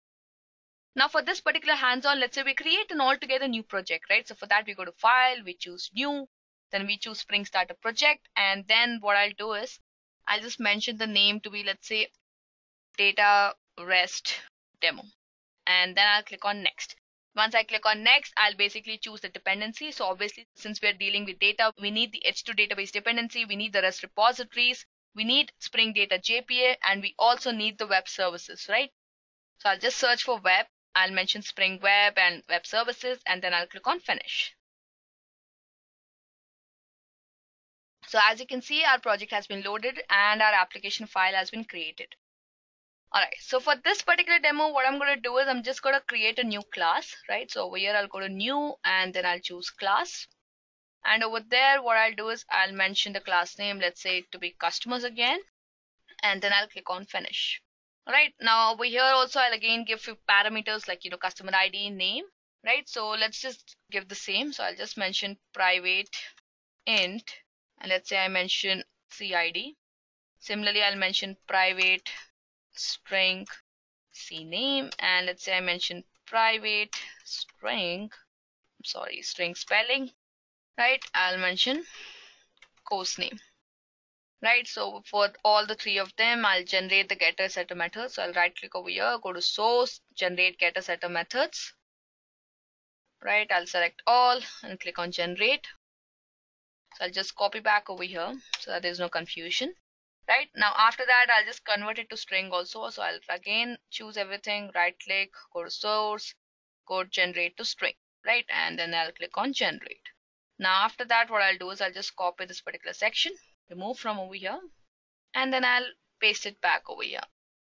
Now for this particular hands-on, let's say we create an altogether new project, right? So for that, we go to file, we choose new, then we choose Spring Startup project. And then what I'll do is I'll just mention the name to be, let's say, data REST demo. And then I'll click on next. Once I click on next, I'll basically choose the dependency. So obviously, since we're dealing with data, we need the H2 database dependency, we need the REST repositories, we need Spring Data JPA, and we also need the web services, right? So I'll just search for web. I'll mention Spring Web and web services, and then I'll click on finish. So as you can see, our project has been loaded and our application file has been created. Alright, so for this particular demo, what I'm going to do is I'm just going to create a new class, right? So over here, I'll go to new and then I'll choose class. And over there, what I'll do is I'll mention the class name, let's say to be customers again. And then I'll click on finish. Alright, now over here also, I'll again give few parameters like, customer ID, name, right? So let's just give the same. So I'll just mention private int, and let's say I mention CID. Similarly, I'll mention private string CNAME, and let's say I mention private string spelling, right? I'll mention course name. right? So for all the three of them, I'll generate the getter setter method. So I'll right click over here, go to source, generate getter setter methods, right? I'll select all and click on generate. So I'll just copy back over here so that there's no confusion. Right now, after that, I'll just convert it to string also. So I'll again choose everything, right click, go to source, go generate to string, right? And then I'll click on generate. Now, after that, what I'll do is I'll just copy this particular section, remove from over here, and then I'll paste it back over here,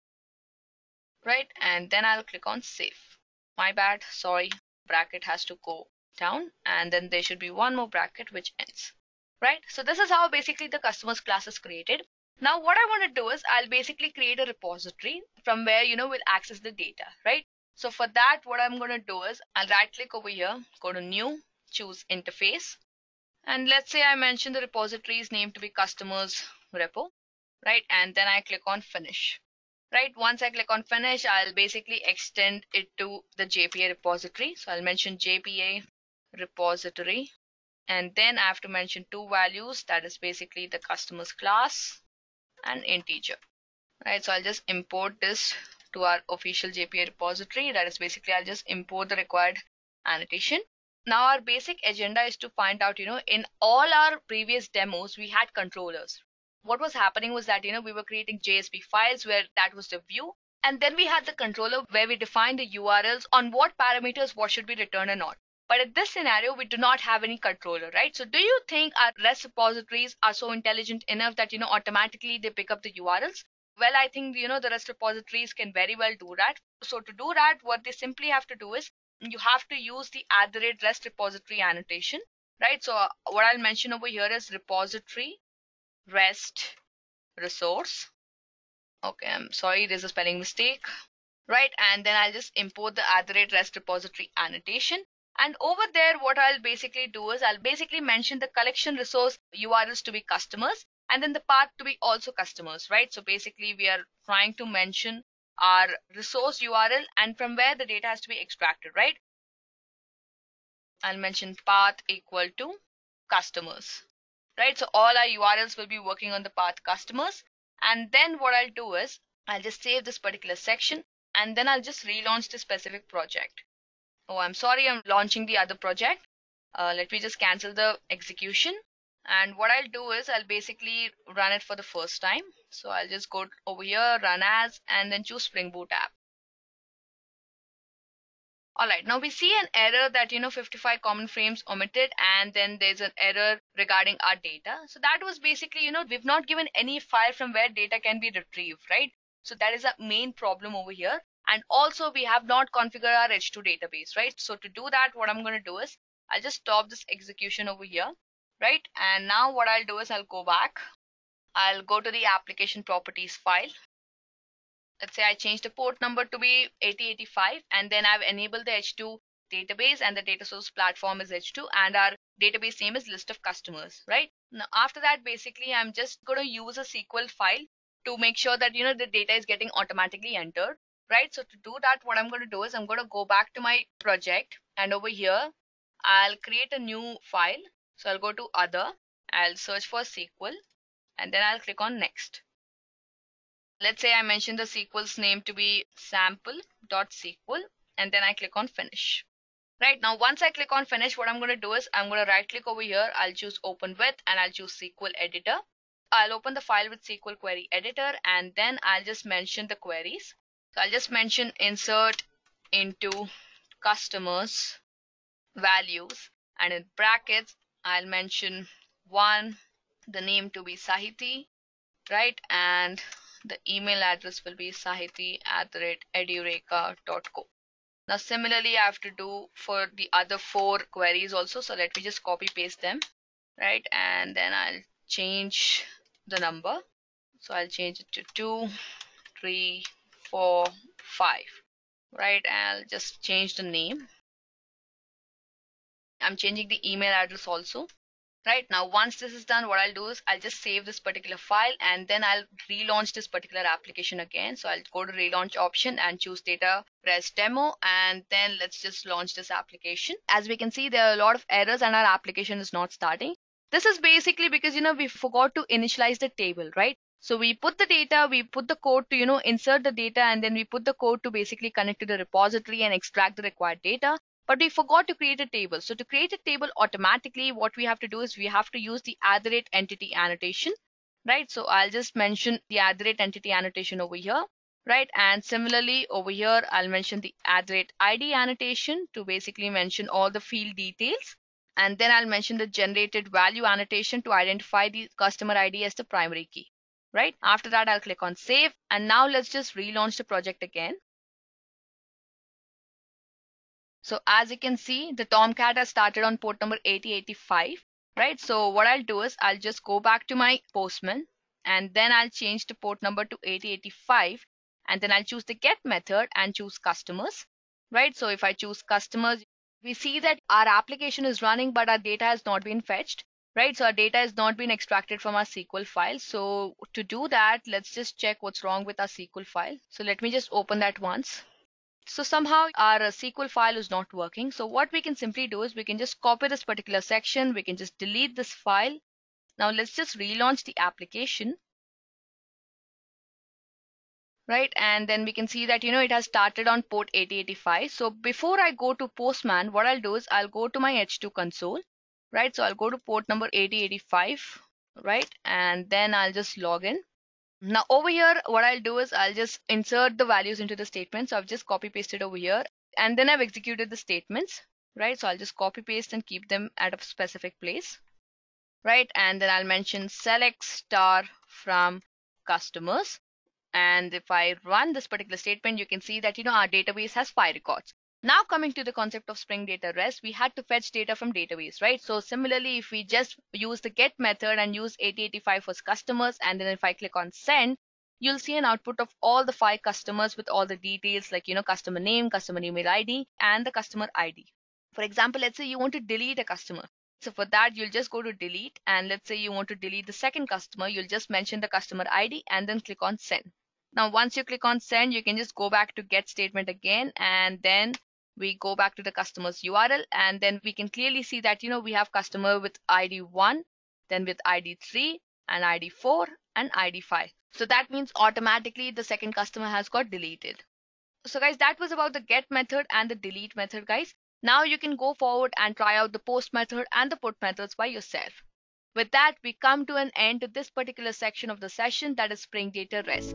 right? And then I'll click on save. My bad, sorry, bracket has to go down, and then there should be one more bracket which ends, right? So this is how basically the customers class is created. Now what I want to do is I'll basically create a repository from where we'll access the data, right? So for that, what I'm going to do is I'll right click over here, go to new, choose interface, and let's say I mentioned the repository's name to be customers repo, right? And then I click on finish, right? Once I click on finish, I'll basically extend it to the JPA repository. So I'll mention JPA repository, and then I have to mention two values, that is basically the customers class and integer, right? So I'll just import this to our official JPA repository. That is basically I'll just import the required annotation. Now our basic agenda is to find out, in all our previous demos, we had controllers. What was happening was that, we were creating JSP files where that was the view. And then we had the controller where we defined the URLs on what parameters what should be returned or not. But in this scenario, we do not have any controller, right? So do you think our REST repositories are so intelligent enough that, automatically they pick up the URLs? Well, I think, the REST repositories can very well do that. So to do that, what they simply have to do is you have to use the @REST repository annotation, right? So what I'll mention over here is repository REST resource. Okay, I'm sorry, there's a spelling mistake, right? And then I'll just import the @REST repository annotation. And over there, what I'll basically do is I'll basically mention the collection resource URLs to be customers, and then the path to be also customers, right? So basically we are trying to mention our resource URL and from where the data has to be extracted, right? I'll mention path equal to customers, right? So all our URLs will be working on the path customers. And then what I'll do is I'll just save this particular section, and then I'll just relaunch the specific project. Oh, I'm sorry, I'm launching the other project. Let me just cancel the execution. And what I'll do is I'll basically run it for the first time. So I'll just go over here, run as, and then choose Spring Boot app. All right, now we see an error that 55 common frames omitted, and then there's an error regarding our data. So that was basically, we've not given any file from where data can be retrieved, right? So that is a main problem over here. And also we have not configured our H2 database, right? So to do that, what I'm going to do is I'll just stop this execution over here, right? And now what I'll do is I'll go back. I'll go to the application properties file. Let's say I change the port number to be 8085, and then I've enabled the H2 database, and the data source platform is H2, and our database name is list of customers, right? Now after that, basically I'm just going to use a SQL file to make sure that the data is getting automatically entered, right? So to do that, what I'm going to do is I'm going to go back to my project, and over here I'll create a new file. So I'll go to other, I'll search for SQL, and then I'll click on next. Let's say I mention the SQL's name to be sample.sql, and then I click on finish. Right now, once I click on finish, what I'm going to do is I'm going to right click over here. I'll choose open with, and I'll choose SQL editor. I'll open the file with SQL query editor, and then I'll just mention the queries. So I'll just mention insert into customers values, and in brackets, I'll mention one, the name to be Sahiti, right? And the email address will be sahiti@edureka.co. Now similarly, I have to do for the other 4 queries also. So let me just copy paste them, right? And then I'll change the number. So I'll change it to 2, 3, 4, 5, right? I'll just change the name. I'm changing the email address also. Right now, once this is done, what I'll do is I'll just save this particular file, and then I'll relaunch this particular application again. So I'll go to relaunch option and choose data res demo, and then let's just launch this application. As we can see, there are a lot of errors and our application is not starting. This is basically because, we forgot to initialize the table, right? So we put the data, we put the code to, insert the data, and then we put the code to basically connect to the repository and extract the required data. But we forgot to create a table. So to create a table automatically, what we have to do is we have to use the @entity annotation, right? So I'll just mention the @entity annotation over here, right? And similarly over here, I'll mention the @ID annotation to basically mention all the field details. And then I'll mention the generated value annotation to identify the customer ID as the primary key, right? After that, I'll click on save. And now let's just relaunch the project again. So as you can see, the Tomcat has started on port number 8085, right? So what I'll do is I'll just go back to my Postman, and then I'll change the port number to 8085, and then I'll choose the get method and choose customers, right? So if I choose customers, we see that our application is running, but our data has not been fetched, right? So our data has not been extracted from our SQL file. So to do that, let's just check what's wrong with our SQL file. So let me just open that once. So somehow our SQL file is not working. So what we can simply do is we can just copy this particular section. We can just delete this file. Now let's just relaunch the application. Right, and then we can see that it has started on port 8085. So before I go to Postman, what I'll do is I'll go to my H2 console, right? So I'll go to port number 8085, right? And then I'll just log in. Now over here, what I'll do is I'll just insert the values into the statement. So I've just copy pasted over here, and then I've executed the statements, right? So I'll just copy paste and keep them at a specific place, right? And then I'll mention select star from customers. And if I run this particular statement, you can see that our database has 5 records. Now coming to the concept of Spring Data REST, we had to fetch data from database, right? So similarly, if we just use the get method and use 8085 for customers, and then if I click on send, you'll see an output of all the 5 customers with all the details like customer name, customer email ID, and the customer ID. For example, let's say you want to delete a customer. So for that, you'll just go to delete, and let's say you want to delete the second customer, you'll just mention the customer ID and then click on send. Now, once you click on send, you can just go back to get statement again, and then we go back to the customer's URL, and then we can clearly see that, we have customer with ID 1, then with ID 3, and ID 4, and ID 5. So that means automatically the second customer has got deleted. So guys, that was about the get method and the delete method, guys. Now you can go forward and try out the post method and the put methods by yourself. With that, we come to an end to this particular section of the session, that is Spring Data REST.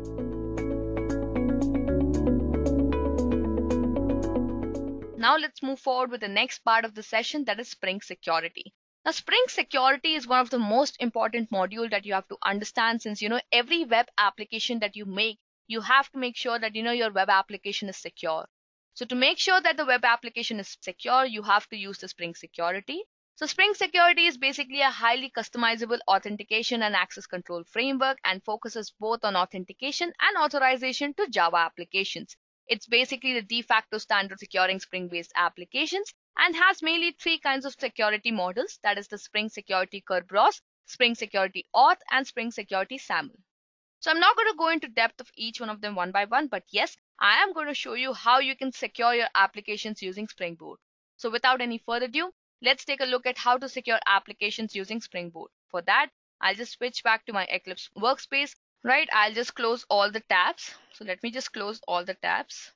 Now let's move forward with the next part of the session, that is Spring Security. Now Spring Security is one of the most important module that you have to understand, since every web application that you make, you have to make sure that your web application is secure. So to make sure that the web application is secure, you have to use the Spring Security. So Spring Security is basically a highly customizable authentication and access control framework, and focuses both on authentication and authorization to Java applications. It's basically the de facto standard securing Spring-based applications, and has mainly 3 kinds of security models, that is the Spring Security Kerberos, Spring Security Auth, and Spring Security SAML. So I'm not going to go into depth of each one of them one by one, but yes, I am going to show you how you can secure your applications using Spring Boot. So without any further ado, let's take a look at how to secure applications using Spring Boot. For that, I'll just switch back to my Eclipse workspace. Right, I'll just close all the tabs. So let me just close all the tabs.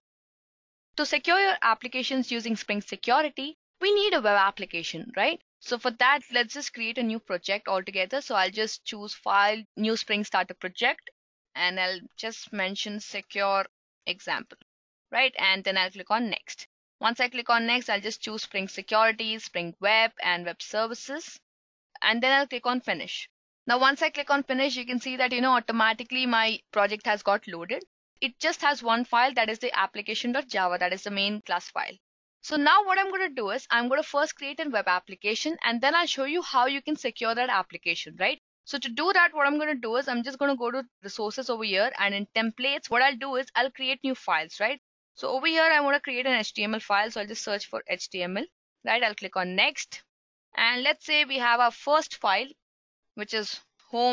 To secure your applications using Spring Security, we need a web application, right? So for that, let's just create a new project altogether. So I'll just choose File, New Spring Starter Project, and I'll just mention Secure Example, right? And then I'll click on Next. Once I click on Next, I'll just choose Spring Security, Spring Web, and Web Services, and then I'll click on Finish. Now, once I click on finish, you can see that, automatically my project has got loaded. It just has one file, that is the application.java, that is the main class file. So now what I'm going to do is I'm going to first create a web application, and then I'll show you how you can secure that application, right? So to do that, what I'm going to do is I'm just going to go to resources over here, and in templates, what I'll do is I'll create new files, right? So over here, I want to create an HTML file. So I'll just search for HTML, right? I'll click on next. And let's say we have our first file, which is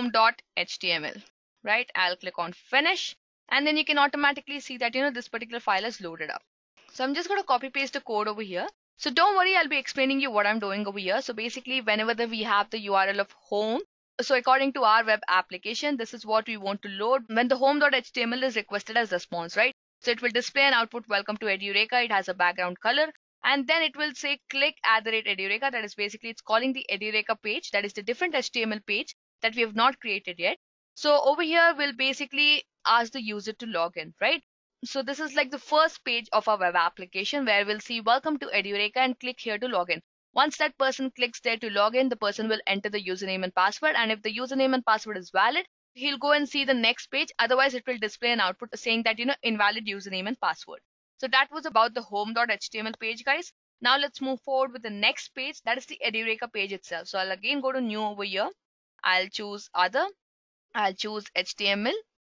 home.html, right? I'll click on finish, and then you can automatically see that this particular file is loaded up. So I'm just going to copy paste the code over here, So don't worry, I'll be explaining you what I'm doing over here. So basically, whenever we have the URL of home, so according to our web application, this is what we want to load when the home.html is requested as response, right? So it will display an output, welcome to Edureka. It has a background color. And then it will say click @Edureka. That is basically it's calling the Edureka page. That is the different HTML page that we have not created yet. So over here, we'll basically ask the user to log in, right? So this is like the first page of our web application where we'll see welcome to Edureka and click here to log in. Once that person clicks there to log in, the person will enter the username and password. And if the username and password is valid, he'll go and see the next page. Otherwise, it will display an output saying that, invalid username and password. So that was about the home.html page, guys. Now let's move forward with the next page. That is the Edureka page itself. So I'll again go to new over here. I'll choose other. I'll choose HTML.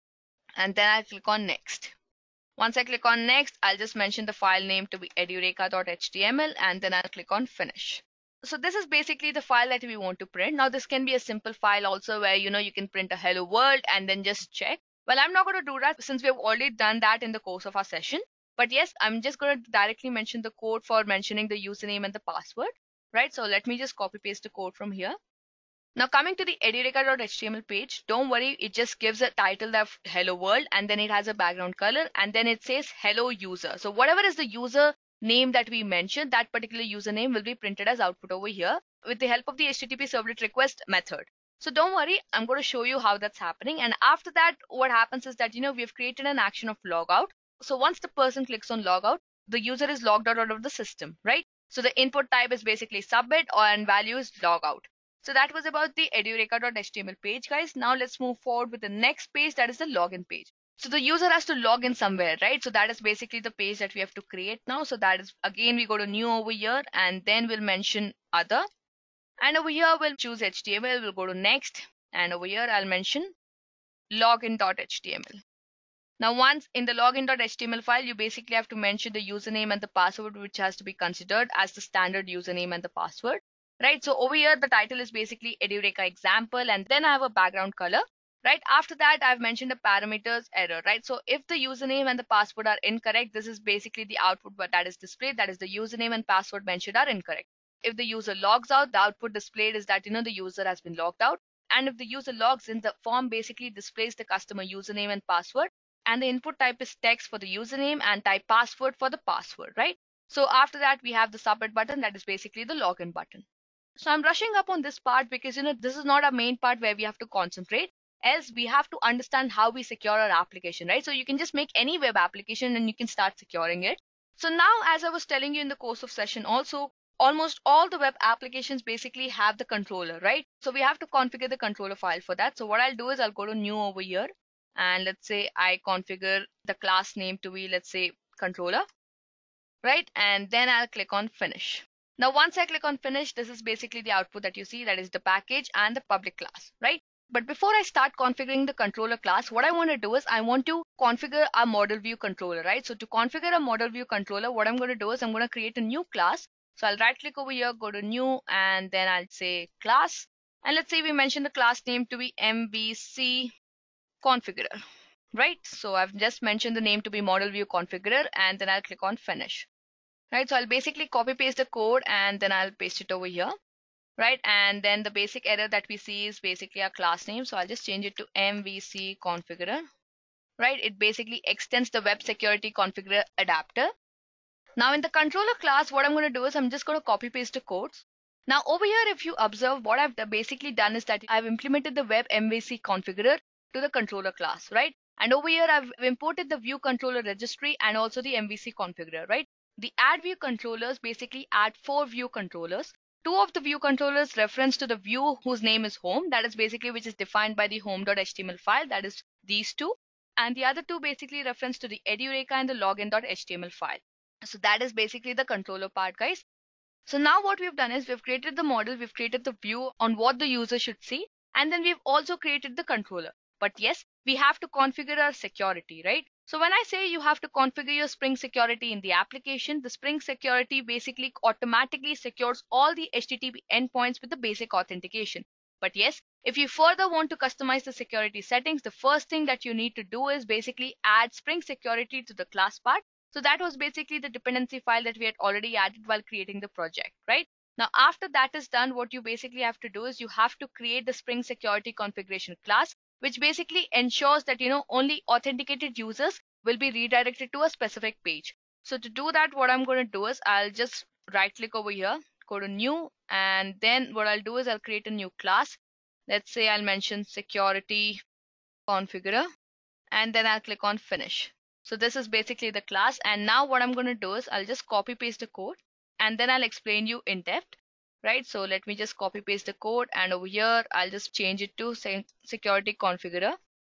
And then I'll click on next. Once I click on next, I'll just mention the file name to be edureka.html and then I'll click on finish. So this is basically the file that we want to print. Now this can be a simple file also where you can print a hello world and then just check. Well, I'm not going to do that since we have already done that in the course of our session. But yes, I'm just going to directly mention the code for mentioning the username and the password, right? So let me just copy paste the code from here. Now coming to the edureka.html page, don't worry, it just gives a title of hello world and then it has a background color and then it says hello user. So whatever is the user name that we mentioned, that particular username will be printed as output over here with the help of the HTTP servlet request method. So don't worry, I'm going to show you how that's happening. And after that, what happens is that, we have created an action of logout. So once the person clicks on logout, the user is logged out of the system, right? So the input type is basically submit and value is logout. So that was about the edureka.html page, guys. Now let's move forward with the next page, that is the login page. So the user has to log in somewhere, right? So that is basically the page that we have to create now. So that is, again, we go to new over here and then we'll mention other. And over here, we'll choose HTML. We'll go to next. And over here, I'll mention login.html. Now, once in the login.html file, you basically have to mention the username and the password, which has to be considered as the standard username and the password. Right, so over here the title is basically Edureka example and then I have a background color. Right, after that I've mentioned a parameters error. Right, so if the username and the password are incorrect, this is basically the output that is displayed, that is the username and password mentioned are incorrect. If the user logs out, the output displayed is that the user has been logged out. And if the user logs in, the form basically displays the customer username and password and the input type is text for the username and type password for the password. Right, so after that we have the submit button, that is basically the login button. So I'm rushing up on this part because this is not our main part where we have to concentrate, else we have to understand how we secure our application, right? So you can just make any web application and you can start securing it. So now, as I was telling you in the course of session also, almost all the web applications basically have the controller, right? So we have to configure the controller file for that. So what I'll do is I'll go to new over here and let's say I configure the class name to be, let's say, controller, right? And then I'll click on finish. Now, once I click on finish, this is basically the output that you see, that is the package and the public class, right? But before I start configuring the controller class, what I want to do is I want to configure a model view controller, right? So to configure a model view controller, what I'm going to do is I'm going to create a new class. So I'll right click over here, go to new, and then I'll say class. And let's say we mention the class name to be MVC configurer, right? So I've just mentioned the name to be model view configurer and then I'll click on finish. Right, so I'll basically copy paste the code and then I'll paste it over here, right? And then the basic error that we see is basically our class name. So I'll just change it to MVC configurer, right? It basically extends the web security configurer adapter. Now in the controller class, what I'm going to do is I'm just going to copy paste the codes. Now over here, if you observe, what I've basically done is that I've implemented the web MVC configurer to the controller class, right? And over here, I've imported the view controller registry and also the MVC configurer, right? The add view controllers basically add 4 view controllers. 2 of the view controllers reference to the view whose name is home, that is basically which is defined by the home.html file, that is these 2. And the other 2 basically reference to the Edureka and the login.html file. So that is basically the controller part, guys. So now what we've done is we've created the model, we've created the view on what the user should see, and then we've also created the controller. But yes, we have to configure our security, right? So when I say you have to configure your Spring security in the application, the Spring security basically automatically secures all the HTTP endpoints with the basic authentication. But yes, if you further want to customize the security settings, the first thing that you need to do is basically add Spring security to the class part. So that was basically the dependency file that we had already added while creating the project, right? Now, after that is done, what you basically have to do is you have to create the Spring Security Configuration class, which basically ensures that, only authenticated users will be redirected to a specific page. So to do that, what I'm going to do is I'll just right click over here, go to new, and then what I'll do is I'll create a new class. Let's say I'll mention security configurer, and then I'll click on finish. So this is basically the class. And now what I'm going to do is I'll just copy paste the code, and then I'll explain you in depth, right? So let me just copy paste the code, and over here I'll just change it to security configurer.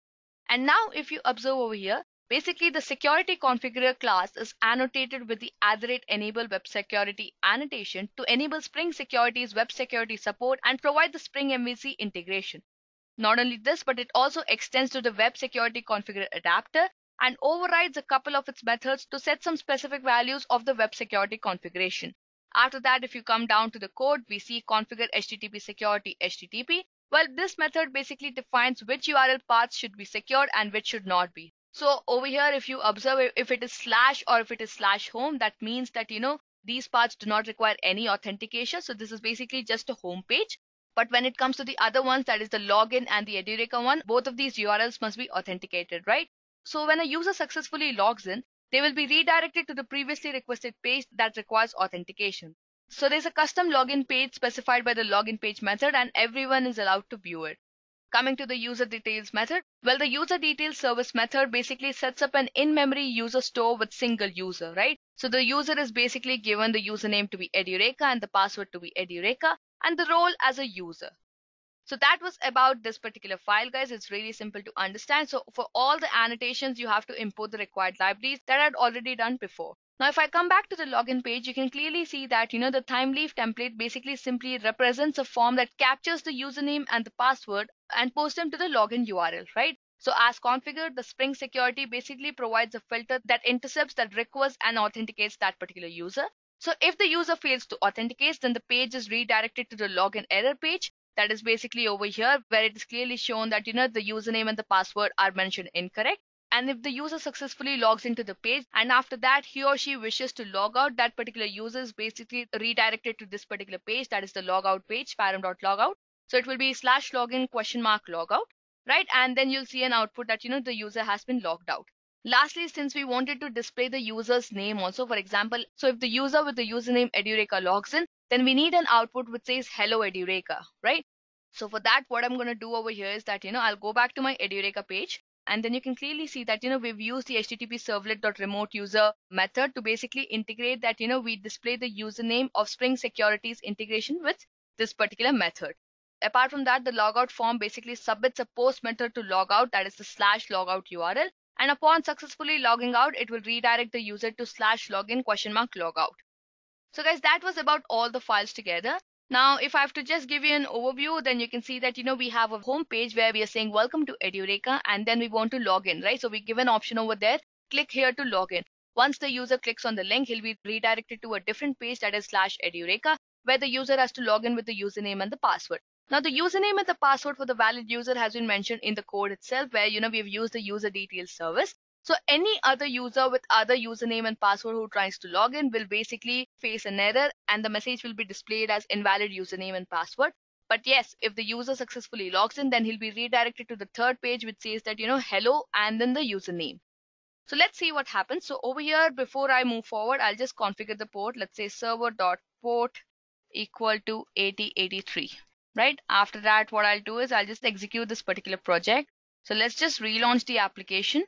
And now if you observe over here, basically the security configurer class is annotated with the @enable web security annotation to enable Spring Security's web security support and provide the Spring MVC integration. Not only this, but it also extends to the web security configurer adapter and overrides a couple of its methods to set some specific values of the web security configuration. After that, if you come down to the code, we see configure HTTP security HTTP. Well, this method basically defines which URL paths should be secured and which should not be. So over here, if you observe, if it is slash or if it is slash home, that means that, these paths do not require any authentication. So this is basically just a home page. But when it comes to the other ones, that is the login and the Edureka one, both of these URLs must be authenticated, right? So when a user successfully logs in, they will be redirected to the previously requested page that requires authentication. So there's a custom login page specified by the login page method, and everyone is allowed to view it. Coming to the user details method, well, the user details service method basically sets up an in-memory user store with single user, right? So the user is basically given the username to be Edureka and the password to be Edureka and the role as a user. So that was about this particular file, guys. It's really simple to understand. So for all the annotations, you have to import the required libraries that I had already done before. Now, if I come back to the login page, you can clearly see that, the Thymeleaf template basically simply represents a form that captures the username and the password and posts them to the login URL, right? So as configured, the Spring Security basically provides a filter that intercepts that request and authenticates that particular user. So if the user fails to authenticate, then the page is redirected to the login error page. That is basically over here where it is clearly shown that, the username and the password are mentioned incorrect. And if the user successfully logs into the page and after that he or she wishes to log out, that particular user is basically redirected to this particular page, that is the logout page, param.logout. So it will be /login ? Logout, right? And then you'll see an output that, the user has been logged out. Lastly, since we wanted to display the user's name also, for example, so if the user with the username Edureka logs in, then we need an output which says hello Edureka, right? So for that, what I'm going to do over here is that, I'll go back to my Edureka page. And then you can clearly see that, we've used the HTTP servlet.remote user method to basically integrate that, we display the username of Spring Security's integration with this particular method. Apart from that, the logout form basically submits a post method to logout, that is the /logout URL. And upon successfully logging out, it will redirect the user to /login ? Logout. So guys, that was about all the files together. Now, if I have to just give you an overview, then you can see that, we have a home page where we are saying welcome to Edureka, and then we want to log in, right? So we give an option over there, click here to log in. Once the user clicks on the link, he'll be redirected to a different page, that is /Edureka, where the user has to log in with the username and the password. Now, the username and the password for the valid user has been mentioned in the code itself, where, we've used the user details service. So any other user with other username and password who tries to log in will basically face an error and the message will be displayed as invalid username and password. But yes, if the user successfully logs in, then he'll be redirected to the third page which says that, hello and then the username. So let's see what happens. So over here, before I move forward, I'll just configure the port. Let's say server.port equal to 8083, right? After that, what I'll do is I'll just execute this particular project. So let's just relaunch the application.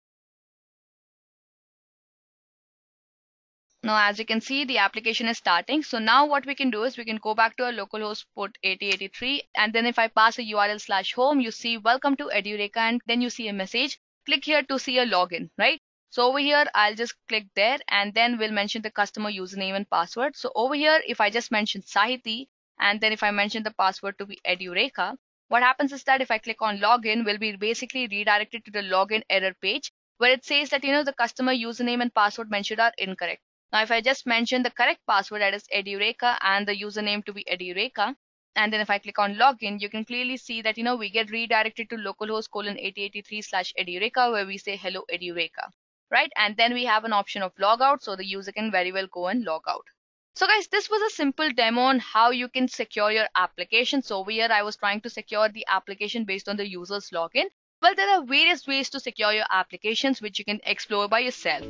Now, as you can see, the application is starting. So now what we can do is we can go back to our localhost port 8083. And then if I pass a URL /home, you see welcome to Edureka, and then you see a message. Click here to see a login, right? So over here, I'll just click there and then we'll mention the customer username and password. So over here, if I just mention Sahiti, and then if I mention the password to be Edureka, what happens is that if I click on login, we'll be basically redirected to the login error page where it says that, the customer username and password mentioned are incorrect. Now, if I just mention the correct password, that is Edureka, and the username to be Edureka, and then if I click on login, you can clearly see that, we get redirected to localhost :8083 /Edureka, where we say hello Edureka. right? And then we have an option of logout, so the user can very well go and log out. So guys, this was a simple demo on how you can secure your application. So over here, I was trying to secure the application based on the user's login. Well, there are various ways to secure your applications, which you can explore by yourself.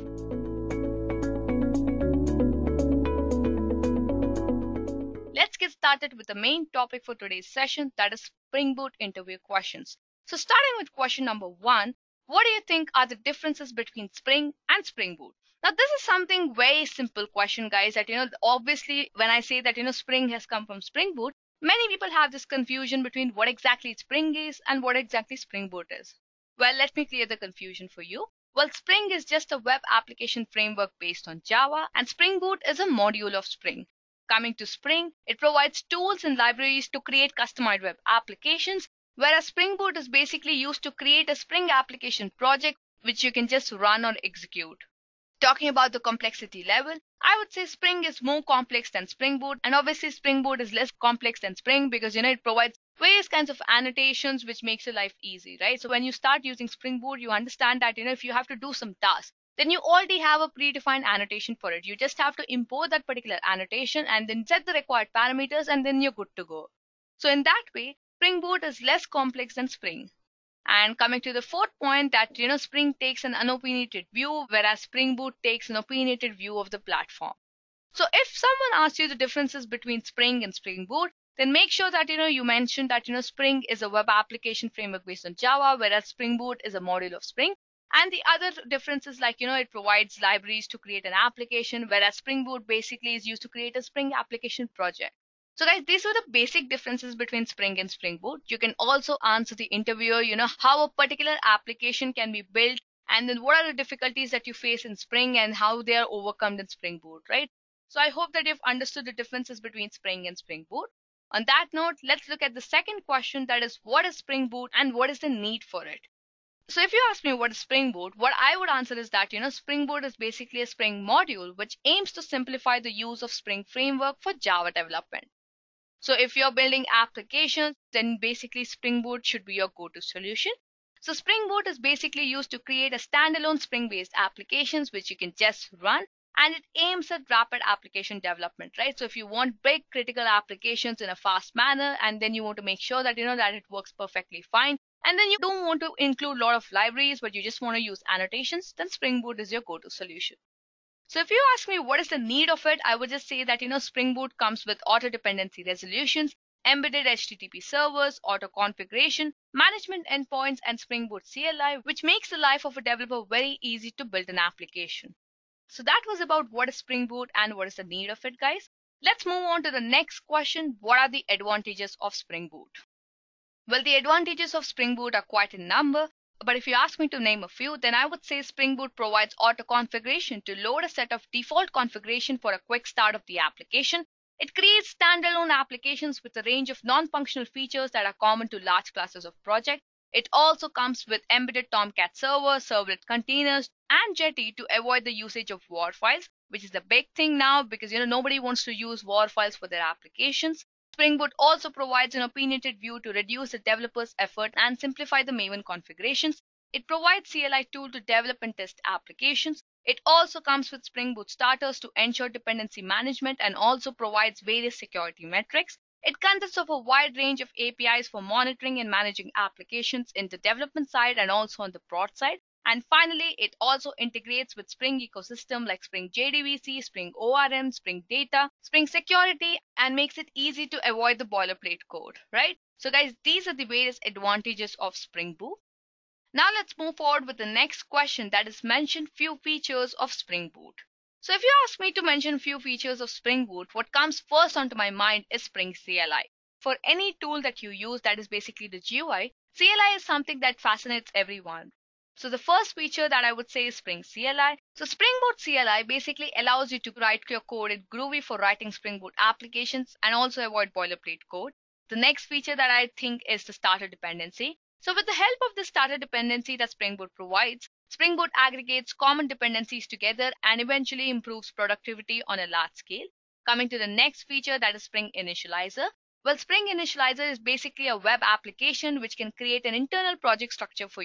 Let's get started with the main topic for today's session, that is Spring Boot interview questions. So starting with question number 1, what do you think are the differences between Spring and Spring Boot? Now, this is something very simple question, guys, that, obviously when I say that, Spring has come from Spring Boot, many people have this confusion between what exactly Spring is and what exactly Spring Boot is. Well, let me clear the confusion for you. Well, Spring is just a web application framework based on Java, and Spring Boot is a module of Spring. Coming to Spring, it provides tools and libraries to create customized web applications, whereas Spring Boot is basically used to create a Spring application project which you can just run or execute. Talking about the complexity level, I would say Spring is more complex than Spring Boot, and obviously Spring Boot is less complex than Spring because it provides various kinds of annotations which makes your life easy, right? So when you start using Spring Boot, you understand that if you have to do some tasks, then you already have a predefined annotation for it. You just have to import that particular annotation and then set the required parameters, and then you're good to go. So in that way, Spring Boot is less complex than Spring. And coming to the fourth point, that Spring takes an unopinionated view, whereas Spring Boot takes an opinionated view of the platform. So if someone asks you the differences between Spring and Spring Boot, then make sure that you mention that Spring is a web application framework based on Java, whereas Spring Boot is a module of Spring. And the other differences, like it provides libraries to create an application, whereas Spring Boot basically is used to create a Spring application project. So guys, these are the basic differences between Spring and Spring Boot. You can also answer the interviewer, how a particular application can be built, and then what are the difficulties that you face in Spring and how they are overcome in Spring Boot, right? So I hope that you've understood the differences between Spring and Spring Boot. On that note, let's look at the second question, that is, what is Spring Boot and what is the need for it? So if you ask me what is Spring Boot, what I would answer is that, Spring Boot is basically a Spring module which aims to simplify the use of Spring framework for Java development. So if you're building applications, then basically Spring Boot should be your go-to solution. So Spring Boot is basically used to create a standalone Spring-based applications which you can just run, and it aims at rapid application development, right? So if you want big critical applications in a fast manner, and then you want to make sure that that it works perfectly fine, and then you don't want to include a lot of libraries, but you just want to use annotations, then Spring Boot is your go-to solution. So if you ask me what is the need of it, I would just say that Spring Boot comes with auto dependency resolutions, embedded HTTP servers, auto configuration, management endpoints, and Spring Boot CLI, which makes the life of a developer very easy to build an application. So that was about what is Spring Boot and what is the need of it, guys. Let's move on to the next question. What are the advantages of Spring Boot? Well, the advantages of Spring Boot are quite a number, but if you ask me to name a few, then I would say Spring Boot provides auto configuration to load a set of default configuration for a quick start of the application. It creates standalone applications with a range of non-functional features that are common to large classes of projects. It also comes with embedded Tomcat server, servlet containers, and Jetty to avoid the usage of WAR files, which is the big thing now because nobody wants to use WAR files for their applications. Spring Boot also provides an opinionated view to reduce the developer's effort and simplify the Maven configurations. It provides CLI tool to develop and test applications. It also comes with Spring Boot starters to ensure dependency management and also provides various security metrics. It consists of a wide range of APIs for monitoring and managing applications in the development side and also on the prod side. And finally, it also integrates with Spring ecosystem like Spring JDBC, Spring ORM, Spring Data, Spring Security, and makes it easy to avoid the boilerplate code, right? So guys, these are the various advantages of Spring Boot. Now let's move forward with the next question, that is, mention few features of Spring Boot. So if you ask me to mention few features of Spring Boot, what comes first onto my mind is Spring CLI. For any tool that you use, that is basically the GUI, CLI is something that fascinates everyone. So the first feature that I would say is Spring CLI. So Spring Boot CLI basically allows you to write your code in Groovy for writing Spring Boot applications and also avoid boilerplate code. The next feature that I think is the starter dependency. So with the help of the starter dependency that Spring Boot provides, Spring Boot aggregates common dependencies together and eventually improves productivity on a large scale. Coming to the next feature, that is Spring Initializer. Well, Spring Initializer is basically a web application which can create an internal project structure for you.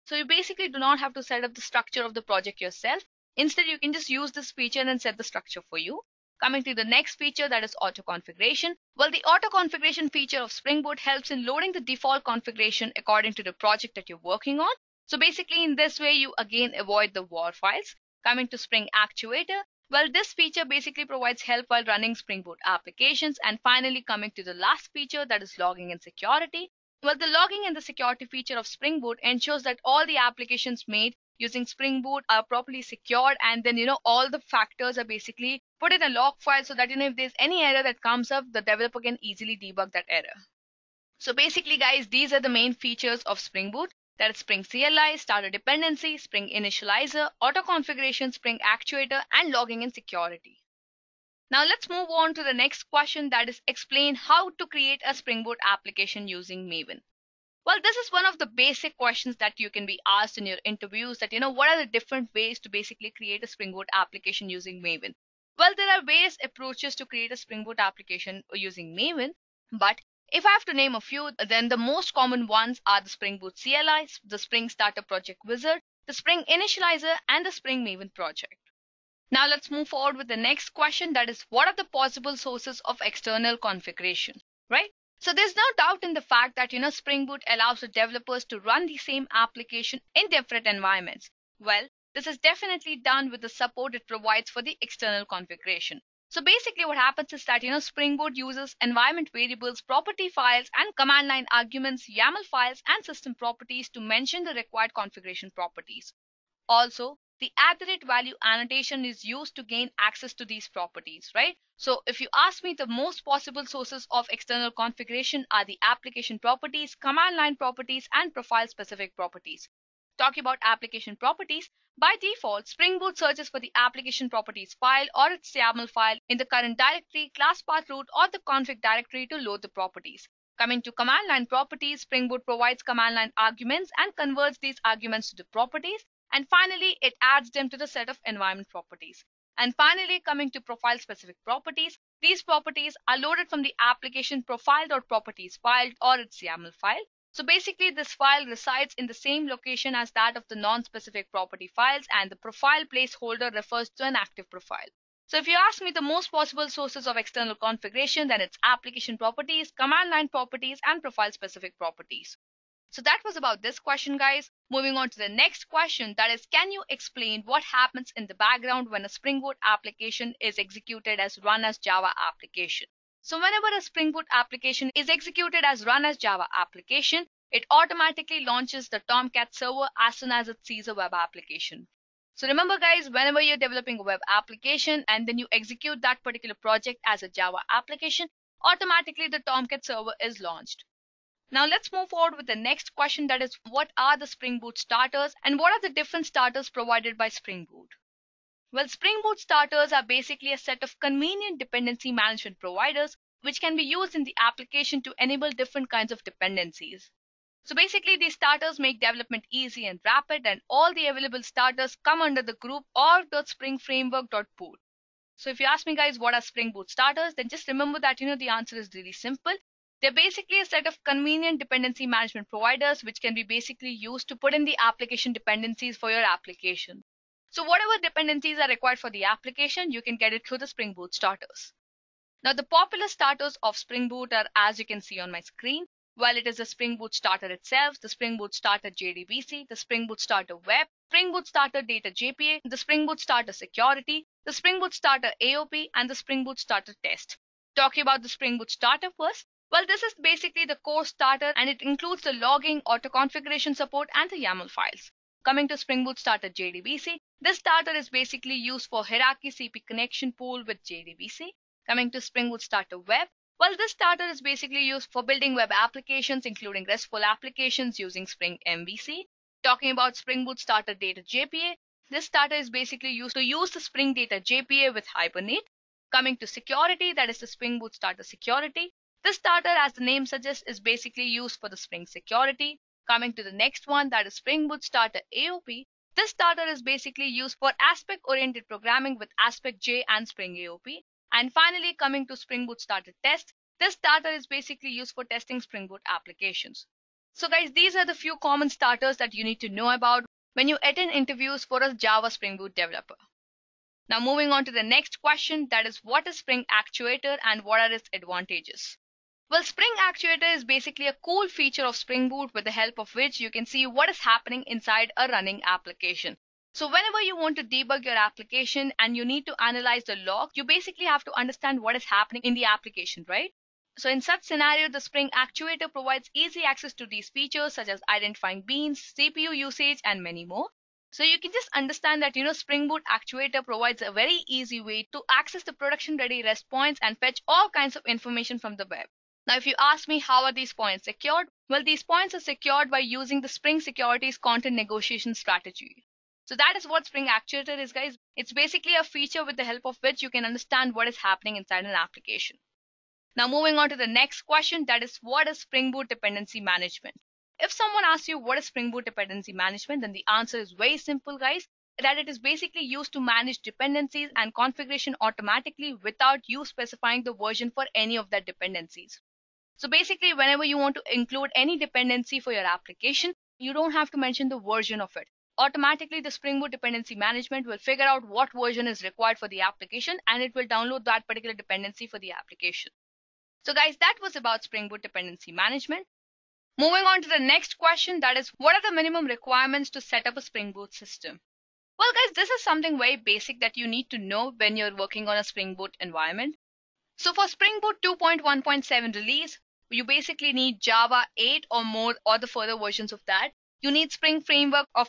So you basically do not have to set up the structure of the project yourself. Instead, you can just use this feature and set the structure for you. Coming to the next feature, that is auto configuration. Well, the auto configuration feature of Spring Boot helps in loading the default configuration according to the project that you're working on. So basically in this way, you again avoid the WAR files. Coming to Spring Actuator, well, this feature basically provides help while running Spring Boot applications. And finally, coming to the last feature, that is logging and security. Well, the logging and the security feature of Spring Boot ensures that all the applications made using Spring Boot are properly secured, and then all the factors are basically put in a log file so that if there's any error that comes up, the developer can easily debug that error. So basically guys, these are the main features of Spring Boot. That is Spring CLI, starter dependency, Spring Initializer, auto configuration, Spring Actuator, and logging and security. Now let's move on to the next question, that is explain how to create a Spring Boot application using Maven. Well, this is one of the basic questions that you can be asked in your interviews, that what are the different ways to basically create a Spring Boot application using Maven. Well, there are various approaches to create a Spring Boot application using Maven, but if I have to name a few, then the most common ones are the Spring Boot CLI, the Spring Starter Project Wizard, the Spring Initializer, and the Spring Maven project. Now let's move forward with the next question, that is what are the possible sources of external configuration, right? So there's no doubt in the fact that Spring Boot allows the developers to run the same application in different environments. Well, this is definitely done with the support it provides for the external configuration. So basically what happens is that Spring Boot uses environment variables, property files, and command line arguments, YAML files, and system properties to mention the required configuration properties. Also, the @value annotation is used to gain access to these properties, right? So if you ask me, the most possible sources of external configuration are the application properties, command line properties, and profile specific properties. Talking about application properties, by default, Spring Boot searches for the application properties file or its YAML file in the current directory, class path root, or the config directory to load the properties. Coming to command line properties, Spring Boot provides command line arguments and converts these arguments to the properties. And finally, it adds them to the set of environment properties. And finally, coming to profile specific properties, these properties are loaded from the application profile.properties file or its YAML file. So basically, this file resides in the same location as that of the non-specific property files, and the profile placeholder refers to an active profile. So if you ask me the most possible sources of external configuration, then it's application properties, command line properties, and profile specific properties. So that was about this question, guys. Moving on to the next question, that is, can you explain what happens in the background when a Spring Boot application is executed as run as Java application? So whenever a Spring Boot application is executed as run as Java application, it automatically launches the Tomcat server as soon as it sees a web application. So remember guys, whenever you're developing a web application and then you execute that particular project as a Java application, automatically the Tomcat server is launched. Now let's move forward with the next question, that is what are the Spring Boot starters and what are the different starters provided by Spring Boot? Well, Spring Boot starters are basically a set of convenient dependency management providers which can be used in the application to enable different kinds of dependencies. So basically these starters make development easy and rapid, and all the available starters come under the group org.springframework.boot. So if you ask me guys what are Spring Boot starters, then just remember that the answer is really simple. They're basically a set of convenient dependency management providers which can be basically used to put in the application dependencies for your application. So whatever dependencies are required for the application, you can get it through the Spring Boot starters. Now the popular starters of Spring Boot are, as you can see on my screen, while it is the Spring Boot starter itself, the Spring Boot starter JDBC, the Spring Boot starter web, Spring Boot starter data JPA, the Spring Boot starter security, the Spring Boot starter AOP, and the Spring Boot starter test. Talking about the Spring Boot starter first, well, this is basically the core starter, and it includes the logging, auto configuration support, and the YAML files. Coming to Spring Boot starter JDBC, this starter is basically used for hierarchy CP connection pool with JDBC. Coming to Spring Boot starter web, well, this starter is basically used for building web applications, including RESTful applications using Spring MVC. Talking about Spring Boot starter data JPA, this starter is basically used to use the Spring data JPA with Hibernate. Coming to security, that is the Spring Boot starter security. This starter, as the name suggests, is basically used for the Spring security. Coming to the next one, that is Spring Boot starter AOP. This starter is basically used for aspect-oriented programming with Aspect-J and Spring AOP. And finally, coming to Spring Boot starter test, this starter is basically used for testing Spring Boot applications. So guys, these are the few common starters that you need to know about when you attend interviews for a Java Spring Boot developer. Now moving on to the next question, that is, what is Spring Actuator and what are its advantages? Well, Spring Actuator is basically a cool feature of Spring Boot with the help of which you can see what is happening inside a running application. So whenever you want to debug your application and you need to analyze the log, you basically have to understand what is happening in the application, right? So in such scenario, the Spring Actuator provides easy access to these features such as identifying beans, CPU usage, and many more. So you can just understand that, Spring Boot Actuator provides a very easy way to access the production ready REST points and fetch all kinds of information from the web. Now, if you ask me how are these points secured? Well, these points are secured by using the Spring Security's content negotiation strategy. So that is what Spring Actuator is, guys. It's basically a feature with the help of which you can understand what is happening inside an application. Now moving on to the next question, that is, what is Spring Boot Dependency Management? If someone asks you what is Spring Boot Dependency Management, then the answer is very simple, guys, that it is basically used to manage dependencies and configuration automatically without you specifying the version for any of that dependencies. So basically, whenever you want to include any dependency for your application, you don't have to mention the version of it. Automatically, the Spring Boot Dependency Management will figure out what version is required for the application and it will download that particular dependency for the application. So guys, that was about Spring Boot Dependency Management. Moving on to the next question, that is, what are the minimum requirements to set up a Spring Boot system? Well guys, this is something very basic that you need to know when you're working on a Spring Boot environment. So for Spring Boot 2.1.7 release, you basically need Java 8 or more or the further versions of that. You need Spring Framework of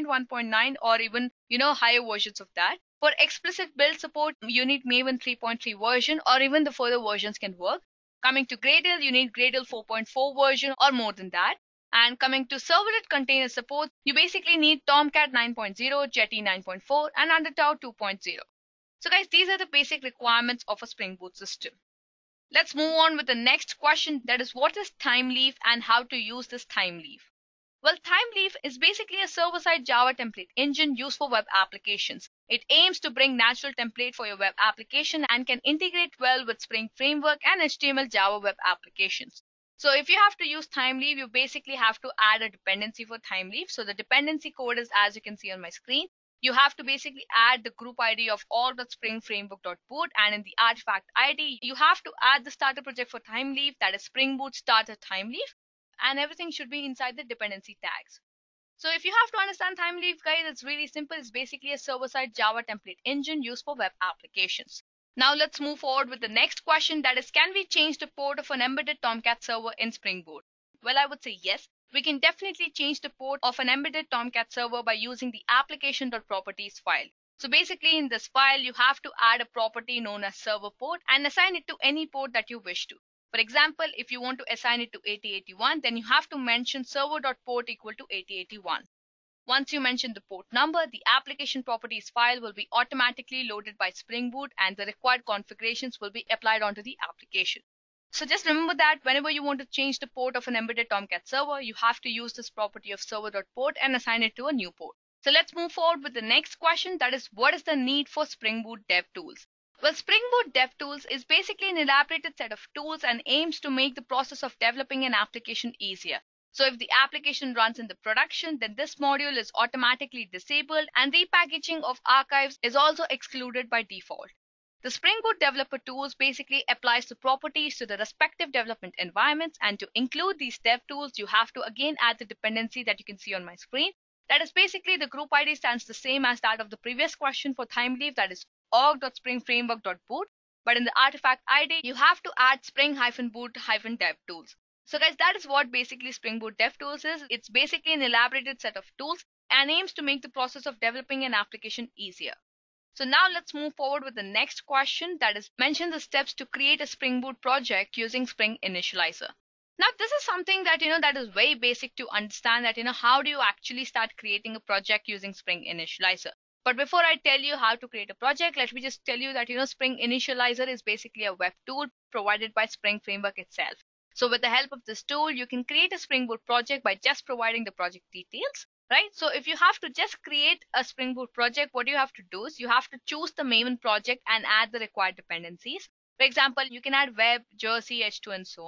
5.1.9 or even, higher versions of that. For explicit build support, you need Maven 3.3 version or even the further versions can work. Coming to Gradle, you need Gradle 4.4 version or more than that. And coming to servlet container support, you basically need Tomcat 9.0, Jetty 9.4, and Undertow 2.0. So guys, these are the basic requirements of a Spring Boot system. Let's move on with the next question, that is, what is Thymeleaf and how to use this Thymeleaf? Well, Thymeleaf is basically a server-side Java template engine used for web applications. It aims to bring natural template for your web application and can integrate well with Spring Framework and HTML Java web applications. So if you have to use Thymeleaf, you basically have to add a dependency for Thymeleaf. So the dependency code is, as you can see on my screen. You have to basically add the group ID of all.springframework.boot, and in the artifact ID, you have to add the starter project for Thymeleaf, that is Spring Boot starter Thymeleaf, and everything should be inside the dependency tags. So if you have to understand Thymeleaf, guys, it's really simple. It's basically a server-side Java template engine used for web applications. Now let's move forward with the next question, that is, can we change the port of an embedded Tomcat server in Spring Boot? Well, I would say yes. We can definitely change the port of an embedded Tomcat server by using the application.properties file. So basically in this file, you have to add a property known as server port and assign it to any port that you wish to. For example, if you want to assign it to 8081, then you have to mention server.port equal to 8081. Once you mention the port number, the application properties file will be automatically loaded by Spring Boot and the required configurations will be applied onto the application. So just remember that whenever you want to change the port of an embedded Tomcat server, you have to use this property of server.port and assign it to a new port. So let's move forward with the next question, that is, what is the need for Spring Boot DevTools? Well, Spring Boot DevTools is basically an elaborated set of tools and aims to make the process of developing an application easier. So if the application runs in the production, then this module is automatically disabled and repackaging of archives is also excluded by default. The Spring Boot Developer Tools basically applies the properties to the respective development environments, and to include these dev tools, you have to again add the dependency that you can see on my screen. That is basically the group ID stands the same as that of the previous question for Thymeleaf, that is org.springframework.boot, but in the artifact ID, you have to add spring-boot-devtools. So guys, that is what basically Spring Boot DevTools is. It's basically an elaborated set of tools and aims to make the process of developing an application easier. So now let's move forward with the next question, that is, mention the steps to create a Spring Boot project using Spring Initializer. Now this is something that that is very basic to understand, that how do you actually start creating a project using Spring Initializer. But before I tell you how to create a project, let me just tell you that Spring Initializer is basically a web tool provided by Spring Framework itself. So with the help of this tool, you can create a Spring Boot project by just providing the project details, right? So if you have to just create a Spring Boot project, what you have to do is you have to choose the Maven project and add the required dependencies. For example, you can add web, Jersey, H2, and so on.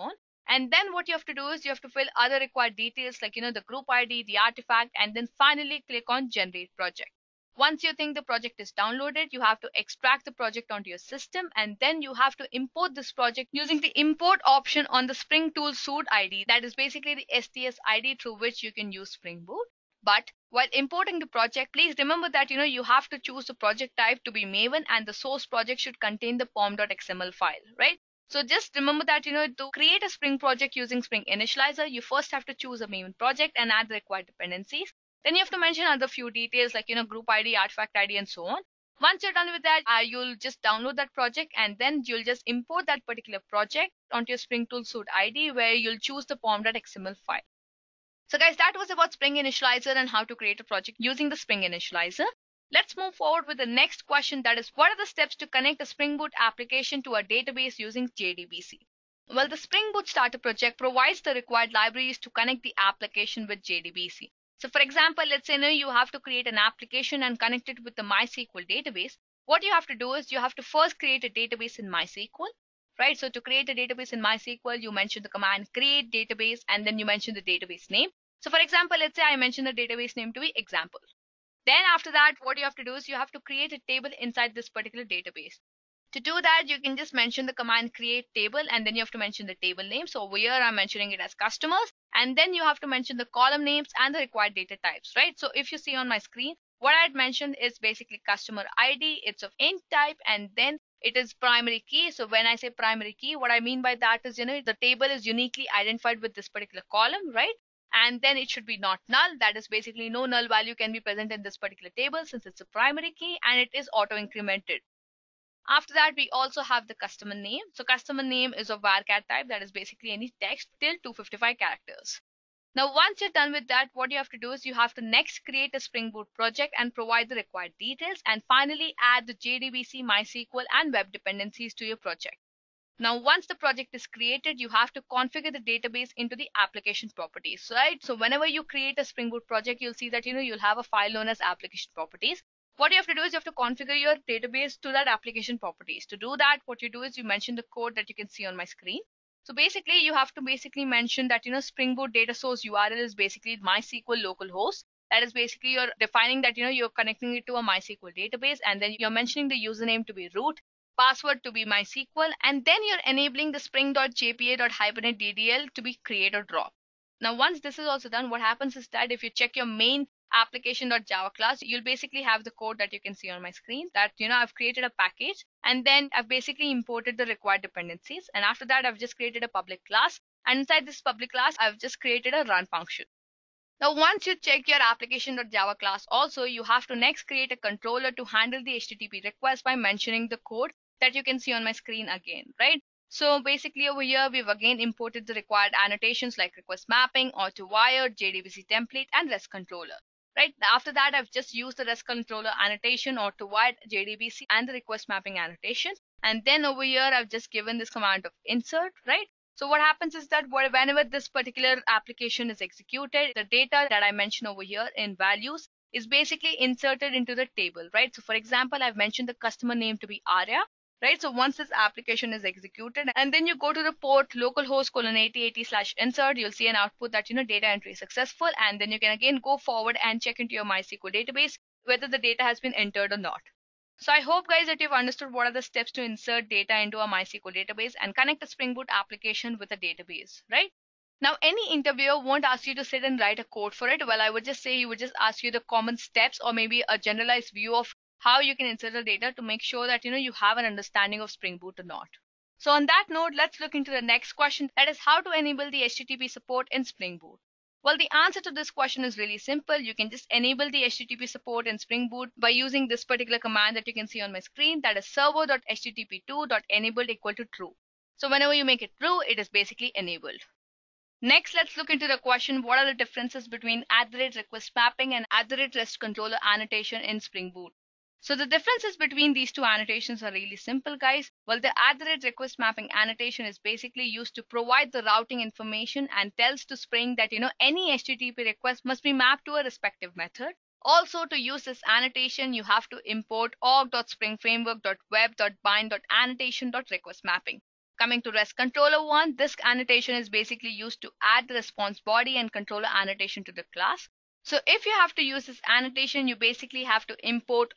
And then what you have to do is you have to fill other required details like, the group ID, the artifact, and then finally click on generate project. Once you think the project is downloaded, you have to extract the project onto your system, and then you have to import this project using the import option on the Spring Tool Suite ID. That is basically the STS ID through which you can use Spring Boot. But while importing the project, please remember that you have to choose the project type to be Maven, and the source project should contain the pom.xml file, right? So just remember that, to create a Spring project using Spring Initializer, you first have to choose a Maven project and add the required dependencies. Then you have to mention other few details like, group ID, artifact ID, and so on. Once you're done with that, you'll just download that project, and then you'll just import that particular project onto your Spring Tool Suite ID, where you'll choose the pom.xml file. So guys, that was about Spring Initializer and how to create a project using the Spring Initializer. Let's move forward with the next question, that is, what are the steps to connect a Spring Boot application to a database using JDBC? Well, the Spring Boot Starter project provides the required libraries to connect the application with JDBC. So for example, let's say you have to create an application and connect it with the MySQL database. What you have to do is you have to first create a database in MySQL, right? So to create a database in MySQL, you mention the command create database, and then you mention the database name. So for example, let's say I mention the database name to be example. Then after that, what you have to do is you have to create a table inside this particular database. To do that, you can just mention the command create table, and then you have to mention the table name. So over here, I'm mentioning it as customers, and then you have to mention the column names and the required data types, right? So if you see on my screen, what I had mentioned is basically customer ID. It's of int type, and then it is primary key. So when I say primary key, what I mean by that is, the table is uniquely identified with this particular column, right? And then it should be not null. That is basically no null value can be present in this particular table since it's a primary key, and it is auto incremented. After that, we also have the customer name. So customer name is of varchar type, that is basically any text till 255 characters. Now, once you're done with that, what you have to do is you have to next create a Spring Boot project and provide the required details, and finally add the JDBC, MySQL, and web dependencies to your project. Now, once the project is created, you have to configure the database into the application properties, right? So whenever you create a Spring Boot project, you'll see that, you'll have a file known as application properties. What you have to do is you have to configure your database to that application properties. To do that, what you do is you mention the code that you can see on my screen. So basically, you have to mention that, Spring Boot data source URL is basically MySQL localhost. That is basically you're defining that, you're connecting it to a MySQL database, and then you're mentioning the username to be root, password to be MySQL, and then you're enabling the spring.jpa.hibernate.ddl to be create or drop. Now, once this is also done, what happens is that if you check your main application.java class, you'll basically have the code that you can see on my screen that, I've created a package, and then I've basically imported the required dependencies. And after that, I've just created a public class. And inside this public class, I've just created a run function. Now, once you check your application.java class, also, you have to next create a controller to handle the HTTP request by mentioning the code that you can see on my screen again, right? So basically over here, we've again imported the required annotations like request mapping, auto-wire, JDBC template, and REST controller, right? After that, I've just used the REST controller annotation, auto-wire, JDBC, and the request mapping annotation. And then over here, I've just given this command of insert, right? So what happens is that whenever this particular application is executed, the data that I mentioned over here in values is basically inserted into the table, right? So for example, I've mentioned the customer name to be Arya, right? So once this application is executed, and then you go to the port localhost :8080/insert, you'll see an output that, data entry is successful. And then you can again go forward and check into your MySQL database whether the data has been entered or not. So I hope, guys, that you've understood what are the steps to insert data into a MySQL database and connect a Spring Boot application with a database, right? Now, any interviewer won't ask you to sit and write a code for it. Well, I would just say he would just ask you the common steps or maybe a generalized view of how you can insert the data to make sure that, you have an understanding of Spring Boot or not. So on that note, let's look into the next question, that is how to enable the HTTP support in Spring Boot. Well, the answer to this question is really simple. You can just enable the HTTP support in Spring Boot by using this particular command that you can see on my screen, that is server.http2.enabled equal to true. So whenever you make it true, it is basically enabled. Next, let's look into the question, what are the differences between @request mapping and @REST controller annotation in Spring Boot? So the differences between these two annotations are really simple, guys. Well, the @request mapping annotation is basically used to provide the routing information and tells to Spring that, any HTTP request must be mapped to a respective method. Also, to use this annotation, you have to import org.springframework.web.bind.annotation.request mapping. Coming to REST controller 1, this annotation is basically used to add the response body and controller annotation to the class. So if you have to use this annotation, you basically have to import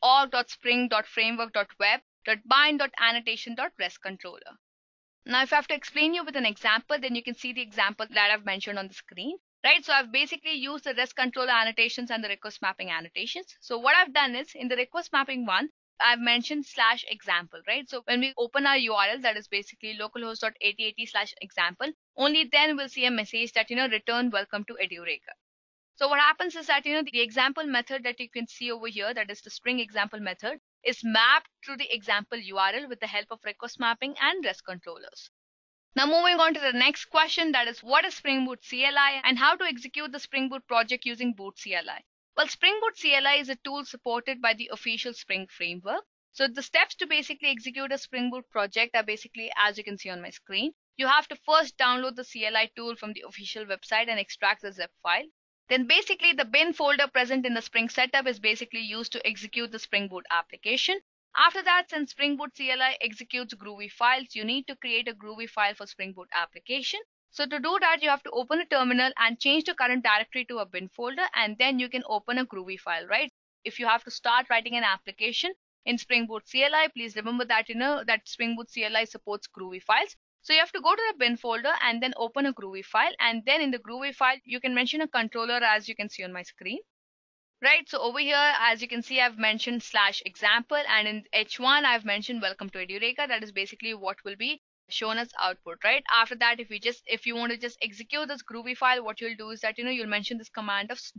org.spring.framework.web.bind.annotation.rest controller. Now, if I have to explain you with an example, then you can see the example that I've mentioned on the screen, right? So I've basically used the REST controller annotations and the request mapping annotations. So what I've done is in the request mapping one, I've mentioned /example, right? So when we open our URL, that is basically localhost.8080/example, only then we'll see a message that, return welcome to Edureka. So what happens is that, the example method that you can see over here, that is the Spring example method, is mapped to the example URL with the help of request mapping and REST controllers. Now moving on to the next question, that is what is Spring Boot CLI and how to execute the Spring Boot project using Boot CLI. Well, Spring Boot CLI is a tool supported by the official Spring framework. So the steps to basically execute a Spring Boot project are basically as you can see on my screen. You have to first download the CLI tool from the official website and extract the zip file. Then basically the bin folder present in the Spring setup is basically used to execute the Spring Boot application. After that, since Spring Boot CLI executes Groovy files, you need to create a Groovy file for Spring Boot application. So to do that, you have to open a terminal and change the current directory to a bin folder, and then you can open a Groovy file, right? If you have to start writing an application in Spring Boot CLI, please remember that that Spring Boot CLI supports Groovy files. So you have to go to the bin folder and then open a Groovy file, and then in the Groovy file you can mention a controller as you can see on my screen. Right, so over here, as you can see, I've mentioned /example, and in H1, I've mentioned welcome to Edureka. That is basically what will be shown as output, right? After that, if you want to just execute this Groovy file, what you'll do is that, you'll mention this command of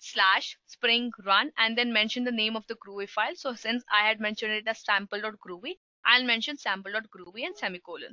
/spring run and then mention the name of the Groovy file. So since I had mentioned it as sample.groovy, I'll mention sample.groovy and semicolon.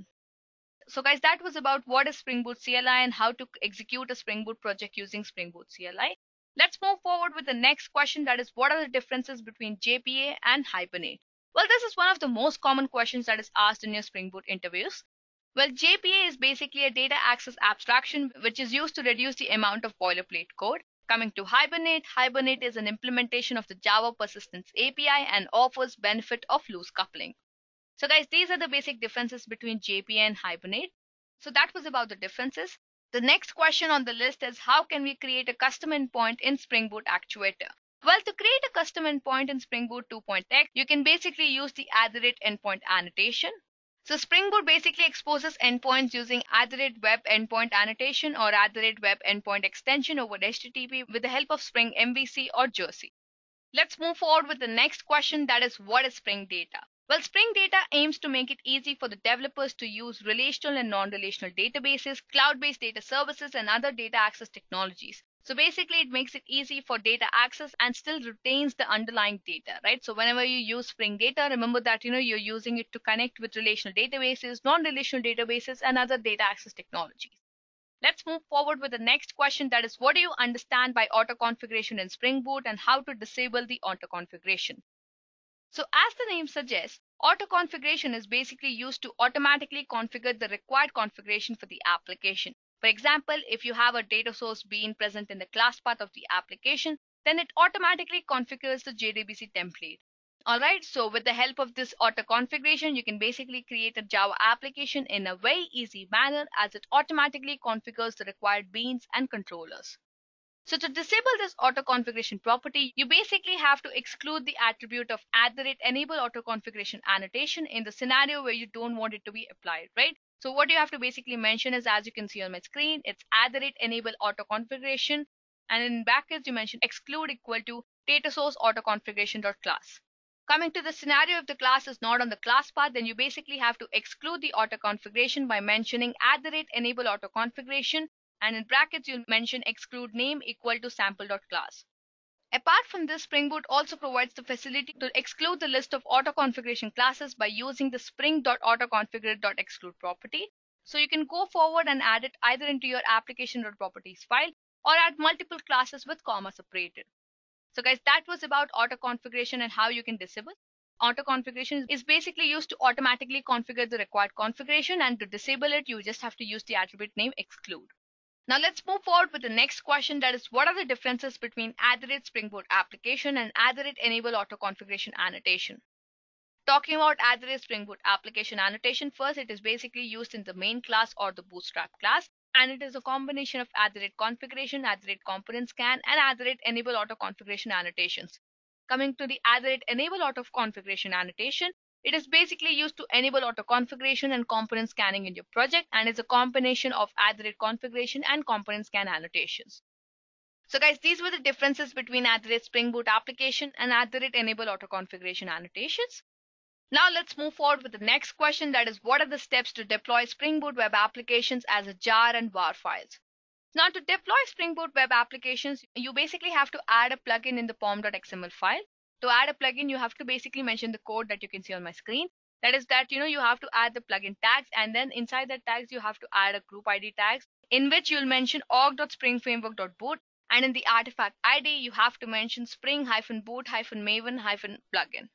So guys, that was about what is Spring Boot CLI and how to execute a Spring Boot project using Spring Boot CLI. Let's move forward with the next question, that is what are the differences between JPA and Hibernate? Well, this is one of the most common questions that is asked in your Spring Boot interviews. Well, JPA is basically a data access abstraction which is used to reduce the amount of boilerplate code. Coming to Hibernate, Hibernate is an implementation of the Java Persistence API and offers benefit of loose coupling. So guys, these are the basic differences between JPA and Hibernate. So that was about the differences. The next question on the list is how can we create a custom endpoint in Spring Boot Actuator? Well, to create a custom endpoint in Spring Boot 2.x, you can basically use the @endpoint annotation. So Spring Boot basically exposes endpoints using @web endpoint annotation or @web endpoint extension over HTTP with the help of Spring MVC or Jersey. Let's move forward with the next question, that is what is Spring Data? Well, Spring Data aims to make it easy for the developers to use relational and non-relational databases, cloud-based data services, and other data access technologies. So basically, it makes it easy for data access and still retains the underlying data, right? So whenever you use Spring Data, remember that you're using it to connect with relational databases, non-relational databases, and other data access technologies. Let's move forward with the next question, that is what do you understand by auto configuration in Spring Boot and how to disable the auto configuration? So as the name suggests, auto configuration is basically used to automatically configure the required configuration for the application. For example, if you have a data source bean present in the class path of the application, then it automatically configures the JDBC template. Alright, so with the help of this auto configuration, you can basically create a Java application in a very easy manner as it automatically configures the required beans and controllers. So to disable this auto configuration property, you basically have to exclude the attribute of @enable auto configuration annotation in the scenario where you don't want it to be applied, right? So what you have to basically mention is, as you can see on my screen, it's @enable auto configuration, and in brackets you mention exclude equal to data source auto configuration.class. Coming to the scenario, if the class is not on the class path, then you basically have to exclude the auto configuration by mentioning @enable auto configuration, and in brackets you'll mention exclude name equal to sample.class. Apart from this, Spring Boot also provides the facility to exclude the list of auto configuration classes by using the spring.autoconfigure.exclude property. So you can go forward and add it either into your application.properties file or add multiple classes with comma separated. So guys, that was about auto configuration and how you can disable. Auto configuration is basically used to automatically configure the required configuration, and to disable it, you just have to use the attribute name exclude. Now let's move forward with the next question, that is what are the differences between @Spring Boot application and @enable auto configuration annotation? Talking about Spring Boot application annotation, first it is basically used in the main class or the Bootstrap class, and it is a combination of configuration, component scan, and enable auto configuration annotations. Coming to the enable auto configuration annotation, it is basically used to enable auto configuration and component scanning in your project, and is a combination of configuration and component scan annotations. So guys, these were the differences between Spring Boot application and enable auto configuration annotations. Now let's move forward with the next question, that is, what are the steps to deploy Spring Boot web applications as a jar and war files? Now to deploy Spring Boot web applications, you basically have to add a plugin in the pom.xml file. To add a plugin, you have to basically mention the code that you can see on my screen. That is that, you have to add the plugin tags, and then inside the tags, you have to add a group ID tags in which you'll mention org.springframework.boot, and in the artifact ID, you have to mention spring-boot-maven-plugin.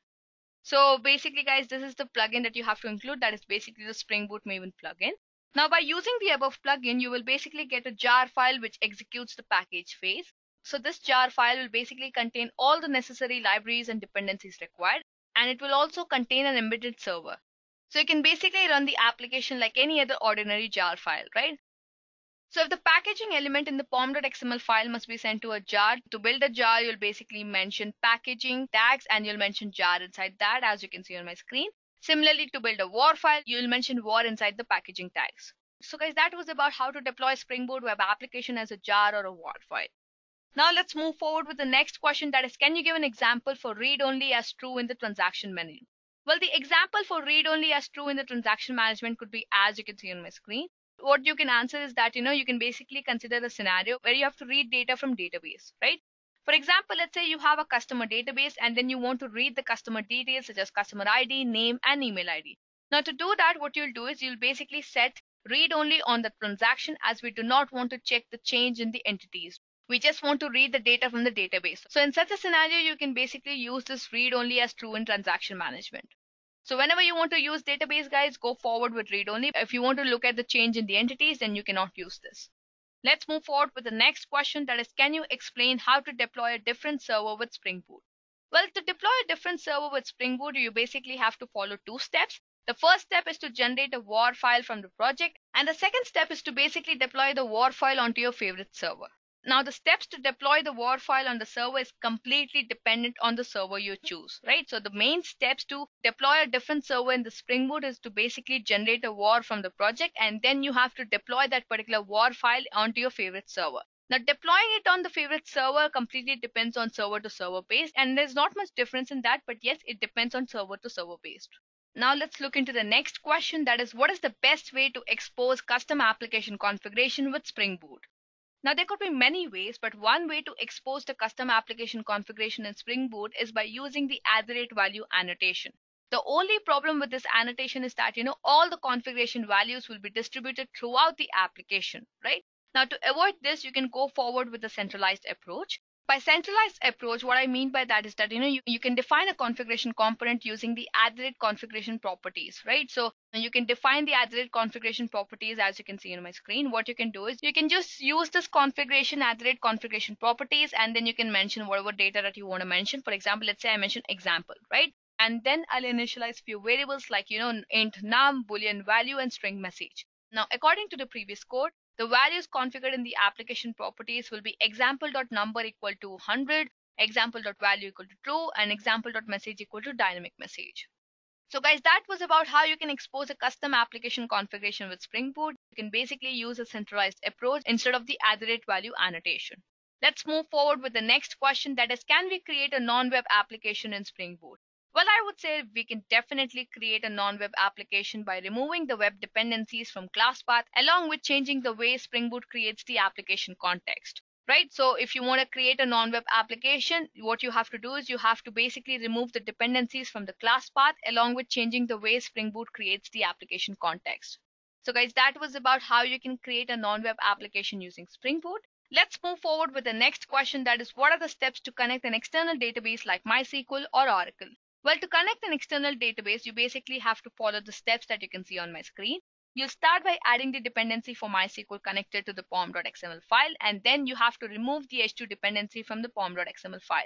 So basically, guys, this is the plugin that you have to include. That is basically the Spring Boot Maven plugin. Now, by using the above plugin, you will basically get a jar file which executes the package phase. So this jar file will basically contain all the necessary libraries and dependencies required, and it will also contain an embedded server. So you can basically run the application like any other ordinary jar file, right? So if the packaging element in the pom.xml file must be sent to a jar, to build a jar, you'll basically mention packaging tags and you'll mention jar inside that, as you can see on my screen. Similarly, to build a war file, you'll mention war inside the packaging tags. So guys, that was about how to deploy Spring Boot web application as a jar or a war file. Now let's move forward with the next question, that is, can you give an example for read only as true in the transaction menu? Well, the example for read only as true in the transaction management could be as you can see on my screen. What you can answer is that, you can basically consider a scenario where you have to read data from database, right? For example, let's say you have a customer database and then you want to read the customer details such as customer ID, name, and email ID. Now to do that, what you'll do is you'll basically set read only on the transaction, as we do not want to check the change in the entities. We just want to read the data from the database. So in such a scenario, you can basically use this read only as true in transaction management. So whenever you want to use database, guys, go forward with read only. If you want to look at the change in the entities, then you cannot use this. Let's move forward with the next question, that is, can you explain how to deploy a different server with Spring Boot? Well, to deploy a different server with Spring Boot, you basically have to follow two steps. The first step is to generate a war file from the project, and the second step is to basically deploy the war file onto your favorite server. Now, the steps to deploy the war file on the server is completely dependent on the server you choose, right? So the main steps to deploy a different server in the Spring Boot is to basically generate a war from the project, and then you have to deploy that particular war file onto your favorite server. Now, deploying it on the favorite server completely depends on server to server based, and there's not much difference in that, but yes, it depends on server to server based. Now let's look into the next question, that is, what is the best way to expose custom application configuration with Spring Boot? Now, there could be many ways, but one way to expose the custom application configuration in Spring Boot is by using the @value annotation. The only problem with this annotation is that, all the configuration values will be distributed throughout the application, right? Now, to avoid this, you can go forward with a centralized approach. By centralized approach, what I mean by that is that, you can define a configuration component using the @configuration properties, right? So you can define the @configuration properties, as you can see on my screen. What you can do is you can just use this configuration @configuration properties, and then you can mention whatever data that you want to mention. For example, let's say I mention example, right? And then I'll initialize few variables like, int num, boolean value, and string message. Now, according to the previous code, the values configured in the application properties will be example.number equal to 100, example.value equal to true, and example.message equal to dynamic message. So guys, that was about how you can expose a custom application configuration with Spring Boot. You can basically use a centralized approach instead of the @value annotation. Let's move forward with the next question, that is, can we create a non-web application in Spring Boot? Well, I would say we can definitely create a non-web application by removing the web dependencies from class path, along with changing the way Spring Boot creates the application context, right? So if you want to create a non-web application, what you have to do is you have to basically remove the dependencies from the class path, along with changing the way Spring Boot creates the application context. So guys, that was about how you can create a non-web application using Spring Boot. Let's move forward with the next question, that is, what are the steps to connect an external database like MySQL or Oracle? Well, to connect an external database, you basically have to follow the steps that you can see on my screen. You'll start by adding the dependency for MySQL connected to the pom.xml file, and then you have to remove the h2 dependency from the pom.xml file.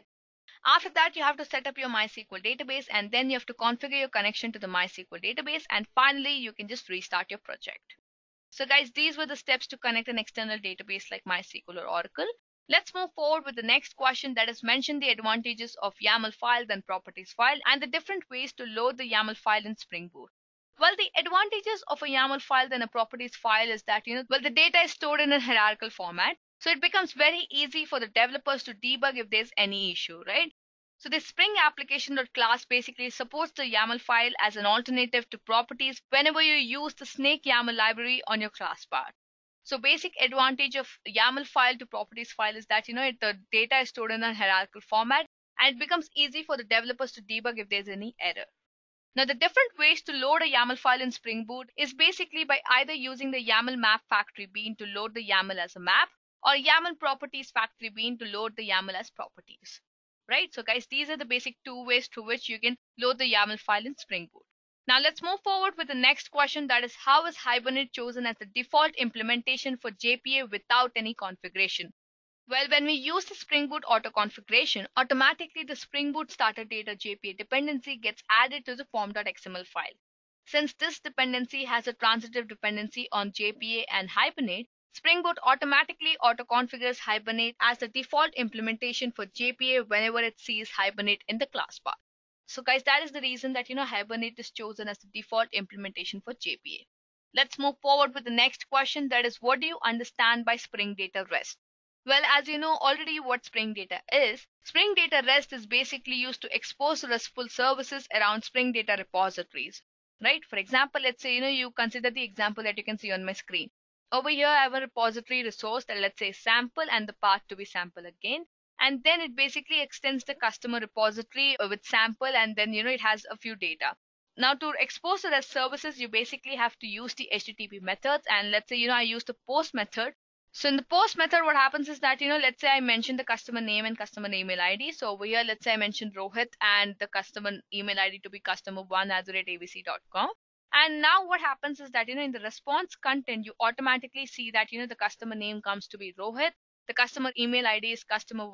After that, you have to set up your MySQL database, and then you have to configure your connection to the MySQL database, and finally you can just restart your project. So guys, these were the steps to connect an external database like MySQL or Oracle. Let's move forward with the next question, that is mention the advantages of YAML file and properties file and the different ways to load the YAML file in Spring Boot. Well, the advantages of a YAML file than a properties file is that, the data is stored in a hierarchical format. So it becomes very easy for the developers to debug if there's any issue, right? So the Spring application.class basically supports the YAML file as an alternative to properties whenever you use the Snake YAML library on your class part. So basic advantage of YAML file to properties file is that, the data is stored in a hierarchical format and it becomes easy for the developers to debug if there's any error. Now, the different ways to load a YAML file in Spring Boot is basically by either using the YAML map factory bean to load the YAML as a map or YAML properties factory bean to load the YAML as properties. Right? So guys, these are the basic two ways through which you can load the YAML file in Spring Boot. Now let's move forward with the next question, that is how is Hibernate chosen as the default implementation for JPA without any configuration? Well, when we use the Spring Boot auto configuration, automatically the Spring Boot starter data JPA dependency gets added to the form.xml file. Since this dependency has a transitive dependency on JPA and Hibernate, Spring Boot automatically auto-configures Hibernate as the default implementation for JPA whenever it sees Hibernate in the class path. So guys, that is the reason that Hibernate is chosen as the default implementation for JPA. Let's move forward with the next question, that is what do you understand by Spring Data REST? Well, as you know already what Spring Data is, Spring Data REST is basically used to expose RESTful services around Spring Data repositories. Right? For example, let's say you consider the example that you can see on my screen. Over here, I have a repository resource that let's say sample and the path to be sample again. And then it basically extends the customer repository with sample and then, it has a few data. Now to expose the REST services, you basically have to use the HTTP methods. And let's say, I use the post method. So in the post method, what happens is that, let's say I mentioned the customer name and customer email ID. So over here, let's say I mentioned Rohit and the customer email ID to be customer1@abc.com. And now what happens is that, in the response content, you automatically see that, the customer name comes to be Rohit. The customer email ID is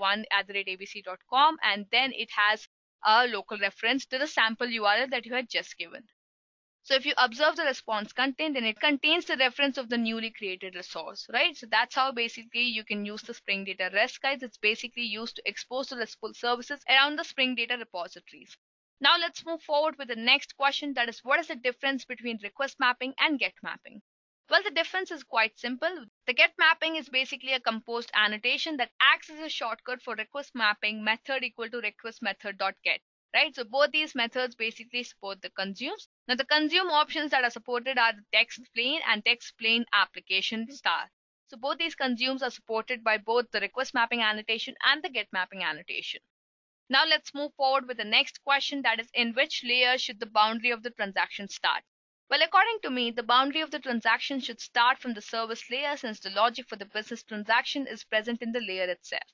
customer1@abc.com. And then it has a local reference to the sample URL that you had just given. So if you observe the response content, then it contains the reference of the newly created resource, right? So that's how basically you can use the Spring Data REST, guys. It's basically used to expose the RESTful services around the Spring Data repositories. Now let's move forward with the next question, that is what is the difference between request mapping and get mapping? Well, the difference is quite simple. The get mapping is basically a composed annotation that acts as a shortcut for request mapping method equal to request method.get. Right? So both these methods basically support the consumes. Now the consume options that are supported are the text plain and text plain application star. So both these consumes are supported by both the request mapping annotation and the get mapping annotation. Now let's move forward with the next question, that is in which layer should the boundary of the transaction start? Well, according to me, the boundary of the transaction should start from the service layer since the logic for the business transaction is present in the layer itself.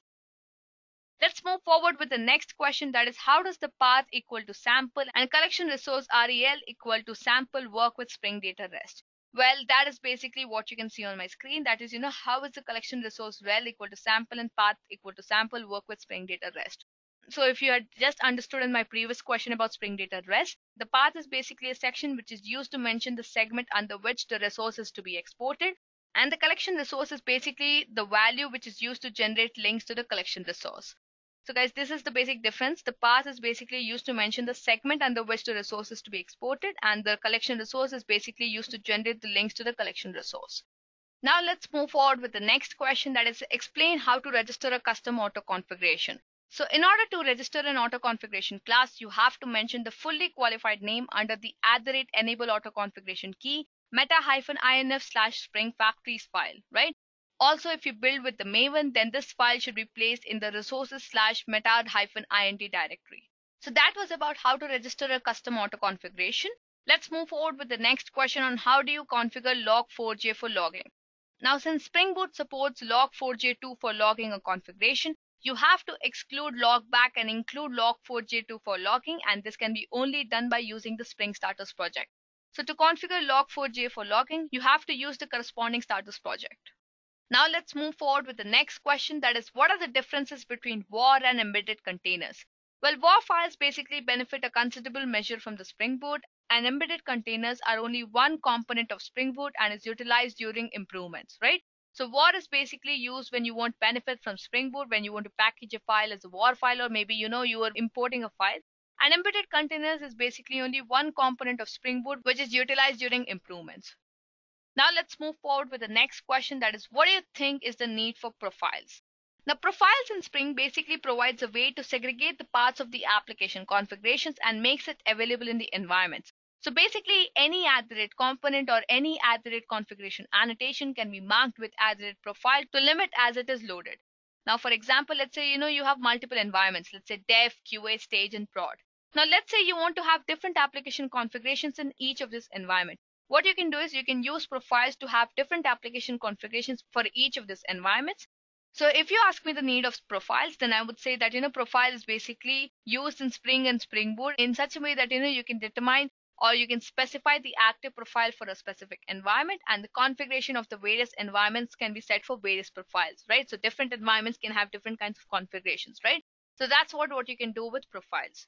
Let's move forward with the next question, that is how does the path equal to sample and collection resource REL equal to sample work with Spring Data REST? Well, that is basically what you can see on my screen. That is, how is the collection resource rel equal to sample and path equal to sample work with Spring Data REST? So if you had just understood in my previous question about Spring Data REST, the path is basically a section which is used to mention the segment under which the resource is to be exported. And the collection resource is basically the value which is used to generate links to the collection resource. So guys, this is the basic difference. The path is basically used to mention the segment under which the resource is to be exported, and the collection resource is basically used to generate the links to the collection resource. Now let's move forward with the next question, that is explain how to register a custom auto configuration. So in order to register an auto configuration class, you have to mention the fully qualified name under the @enable auto configuration key meta-inf/spring factories file, right? Also, if you build with the Maven, then this file should be placed in the resources/meta-int directory. So that was about how to register a custom auto configuration. Let's move forward with the next question on how do you configure log4j for logging. Now, since Spring Boot supports log4j2 for logging a configuration, you have to exclude logback and include log4j2 for logging, and this can be only done by using the Spring Starters project. So to configure log4j for logging, you have to use the corresponding Starters project. Now let's move forward with the next question, that is, what are the differences between WAR and embedded containers? Well, WAR files basically benefit a considerable measure from the Spring Boot, and embedded containers are only one component of Spring Boot and is utilized during improvements, right? So WAR is basically used when you want benefit from Spring Boot, when you want to package a file as a WAR file, or maybe you are importing a file. And embedded containers is basically only one component of Spring Boot which is utilized during improvements. Now let's move forward with the next question, that is, what do you think is the need for profiles? Now, profiles in Spring basically provides a way to segregate the parts of the application configurations and makes it available in the environments. So basically, any component or any configuration annotation can be marked with profile to limit as it is loaded. Now, for example, let's say you have multiple environments, let's say dev, QA, stage, and prod. Now, let's say you want to have different application configurations in each of this environment. What you can do is you can use profiles to have different application configurations for each of these environments. So if you ask me the need of profiles, then I would say that profile is basically used in Spring and Spring Boot in such a way that you can determine or you can specify the active profile for a specific environment, and the configuration of the various environments can be set for various profiles, right? So different environments can have different kinds of configurations, right? So that's what you can do with profiles.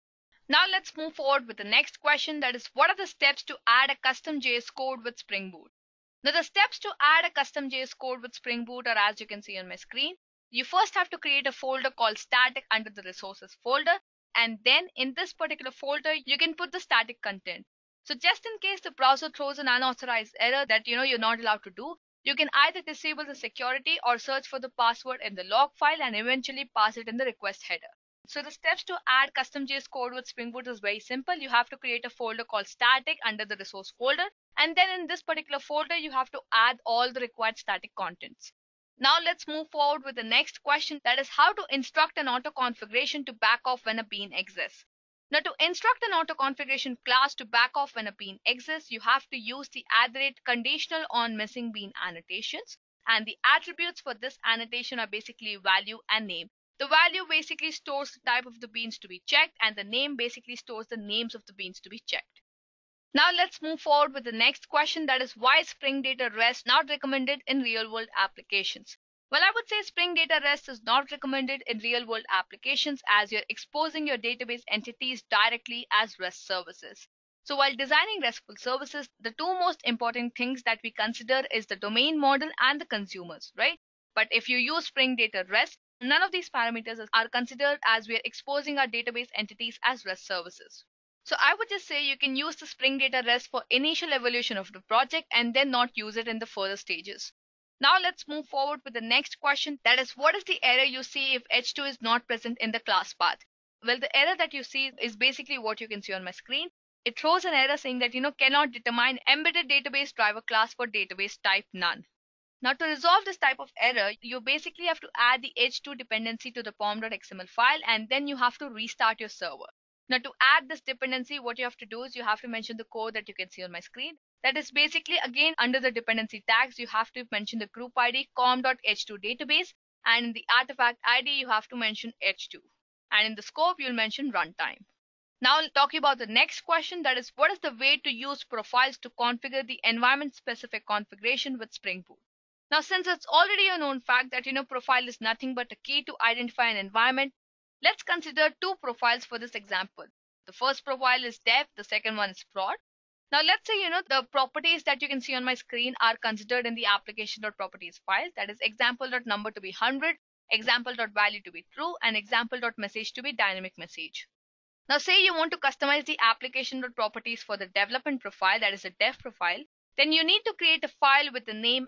Now let's move forward with the next question, that is, what are the steps to add a custom JS code with Spring Boot? Now the steps to add a custom JS code with Spring Boot are as you can see on my screen. You first have to create a folder called static under the resources folder, and then in this particular folder you can put the static content. So just in case the browser throws an unauthorized error that you're not allowed to do, you can either disable the security or search for the password in the log file and eventually pass it in the request header. So the steps to add custom JS code with Spring Boot is very simple. You have to create a folder called static under the resource folder, and then in this particular folder you have to add all the required static contents. Now let's move forward with the next question, that is, how to instruct an auto configuration to back off when a bean exists. Now to instruct an auto configuration class to back off when a bean exists, you have to use the conditional on missing bean annotations, and the attributes for this annotation are basically value and name. The value basically stores the type of the beans to be checked, and the name basically stores the names of the beans to be checked. Now let's move forward with the next question, that is, why Spring Data REST not recommended in real-world applications? Well, I would say Spring Data REST is not recommended in real-world applications as you're exposing your database entities directly as REST services. So while designing RESTful services, the two most important things that we consider is the domain model and the consumers, right? But if you use Spring Data REST, none of these parameters are considered as we are exposing our database entities as REST services. So I would just say you can use the Spring Data REST for initial evaluation of the project and then not use it in the further stages. Now let's move forward with the next question, that is, what is the error you see if H2 is not present in the class path? Well, the error that you see is basically what you can see on my screen. It throws an error saying that cannot determine embedded database driver class for database type none. Now to resolve this type of error, you basically have to add the H2 dependency to the pom.xml file, and then you have to restart your server. Now to add this dependency, what you have to do is you have to mention the code that you can see on my screen. That is basically, again, under the dependency tags, you have to mention the group ID com.h2 database, and in the artifact ID, you have to mention H2. And in the scope, you'll mention runtime. Now talking about the next question, that is, what is the way to use profiles to configure the environment-specific configuration with Spring Boot? Now, since it's already a known fact that profile is nothing but a key to identify an environment, let's consider two profiles for this example. The first profile is dev, the second one is prod. Now let's say the properties that you can see on my screen are considered in the application.properties file, that is example.number to be 100, example.value to be true, and example.message to be dynamic message. Now say you want to customize the application.properties for the development profile, that is a dev profile, then you need to create a file with the name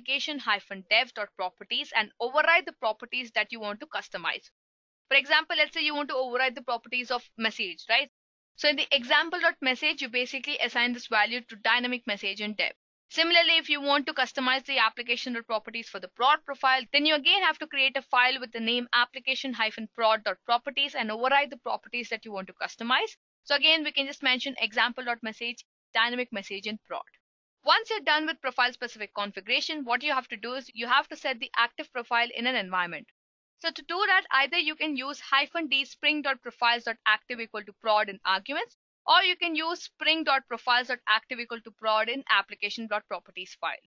application-dev.properties and override the properties that you want to customize. For example, let's say you want to override the properties of message, right? So in the example.message, you basically assign this value to dynamic message in dev. Similarly, if you want to customize the application.properties for the prod profile, then you again have to create a file with the name application-prod.properties and override the properties that you want to customize. So again, we can just mention example.message, dynamic message in prod. Once you're done with profile specific configuration, what you have to do is you have to set the active profile in an environment. So to do that, either you can use -d spring.profiles.active equal to prod in arguments, or you can use spring.profiles.active equal to prod in application.properties file.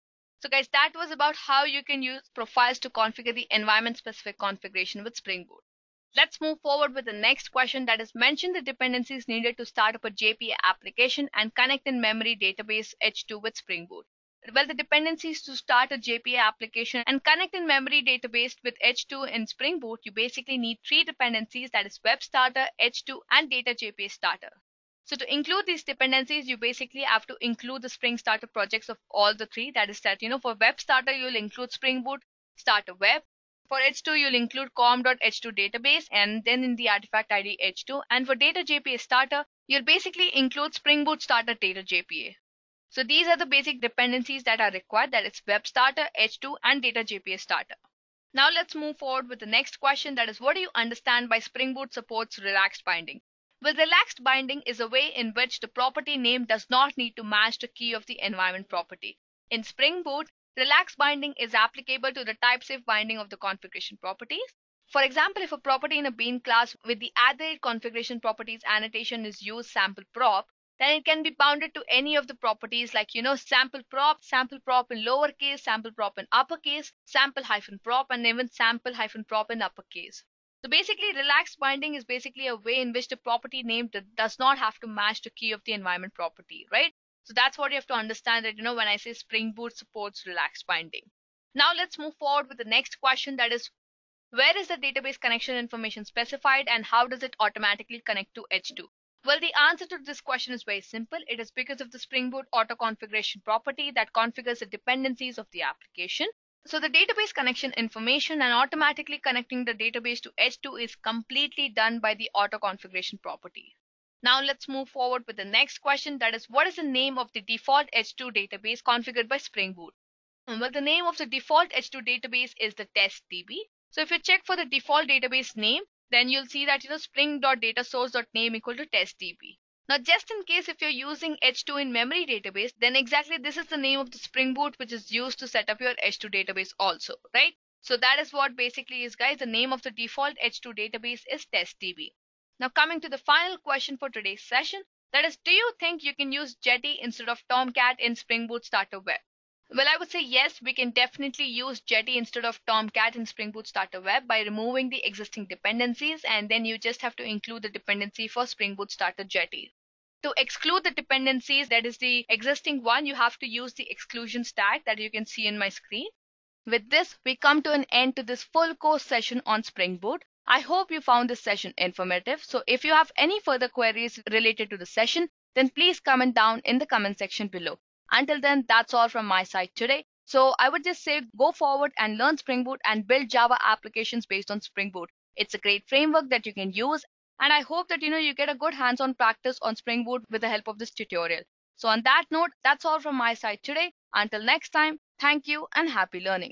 So guys, that was about how you can use profiles to configure the environment specific configuration with Spring Boot. Let's move forward with the next question, that is mention the dependencies needed to start up a JPA application and connect in memory database H2 with Spring Boot. Well, the dependencies to start a JPA application and connect in memory database with H2 in Spring Boot, you basically need three dependencies, that is Web Starter, H2 and Data JPA Starter. So to include these dependencies, you basically have to include the Spring Starter projects of all the three. That is that, for Web Starter, you'll include Spring Boot Starter Web. For H2, you'll include com.h2 database and then in the artifact ID H2. And for Data JPA Starter, you'll basically include Spring Boot Starter Data JPA. So these are the basic dependencies that are required. That is Web Starter, H2 and Data JPA Starter. Now let's move forward with the next question, that is what do you understand by Spring Boot supports relaxed binding? Well, relaxed binding is a way in which the property name does not need to match the key of the environment property. In Spring Boot, relaxed binding is applicable to the type-safe binding of the configuration properties. For example, if a property in a bean class with the added configuration properties annotation is used sample prop, then it can be bounded to any of the properties like, sample prop in lowercase, sample prop in uppercase, sample hyphen prop, and even sample hyphen prop in uppercase. So basically, relaxed binding is basically a way in which the property name does not have to match the key of the environment property, right? So that's what you have to understand, that, when I say Spring Boot supports relaxed binding. Now let's move forward with the next question, that is, where is the database connection information specified and how does it automatically connect to H2? Well, the answer to this question is very simple. It is because of the Spring Boot auto configuration property that configures the dependencies of the application. So the database connection information and automatically connecting the database to H2 is completely done by the auto configuration property. Now let's move forward with the next question, that is what is the name of the default H2 database configured by Spring Boot? Well, the name of the default H2 database is the testdb. So if you check for the default database name, then you'll see that spring.datasource.name equal to testdb. Now, just in case if you're using H2 in memory database, then exactly this is the name of the Spring Boot which is used to set up your H2 database also, right? So that is what basically is, guys, the name of the default H2 database is testdb. Now coming to the final question for today's session, that is, do you think you can use Jetty instead of Tomcat in Spring Boot Starter Web? Well, I would say yes, we can definitely use Jetty instead of Tomcat in Spring Boot Starter Web by removing the existing dependencies, and then you just have to include the dependency for Spring Boot Starter Jetty. To exclude the dependencies, that is the existing one, you have to use the exclusion tag that you can see in my screen. With this, we come to an end to this full course session on Spring Boot. I hope you found this session informative. So if you have any further queries related to the session, then please comment down in the comment section below. Until then, that's all from my side today. So I would just say go forward and learn Spring Boot and build Java applications based on Spring Boot. It's a great framework that you can use. And I hope that you get a good hands-on practice on Spring Boot with the help of this tutorial. So on that note, that's all from my side today. Until next time, thank you and happy learning.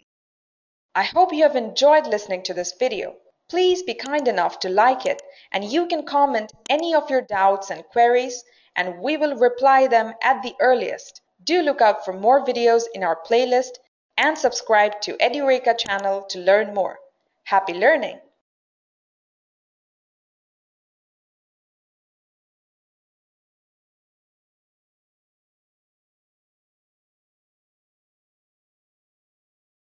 I hope you have enjoyed listening to this video. Please be kind enough to like it, and you can comment any of your doubts and queries, and we will reply them at the earliest. Do look out for more videos in our playlist and subscribe to Edureka channel to learn more. Happy learning!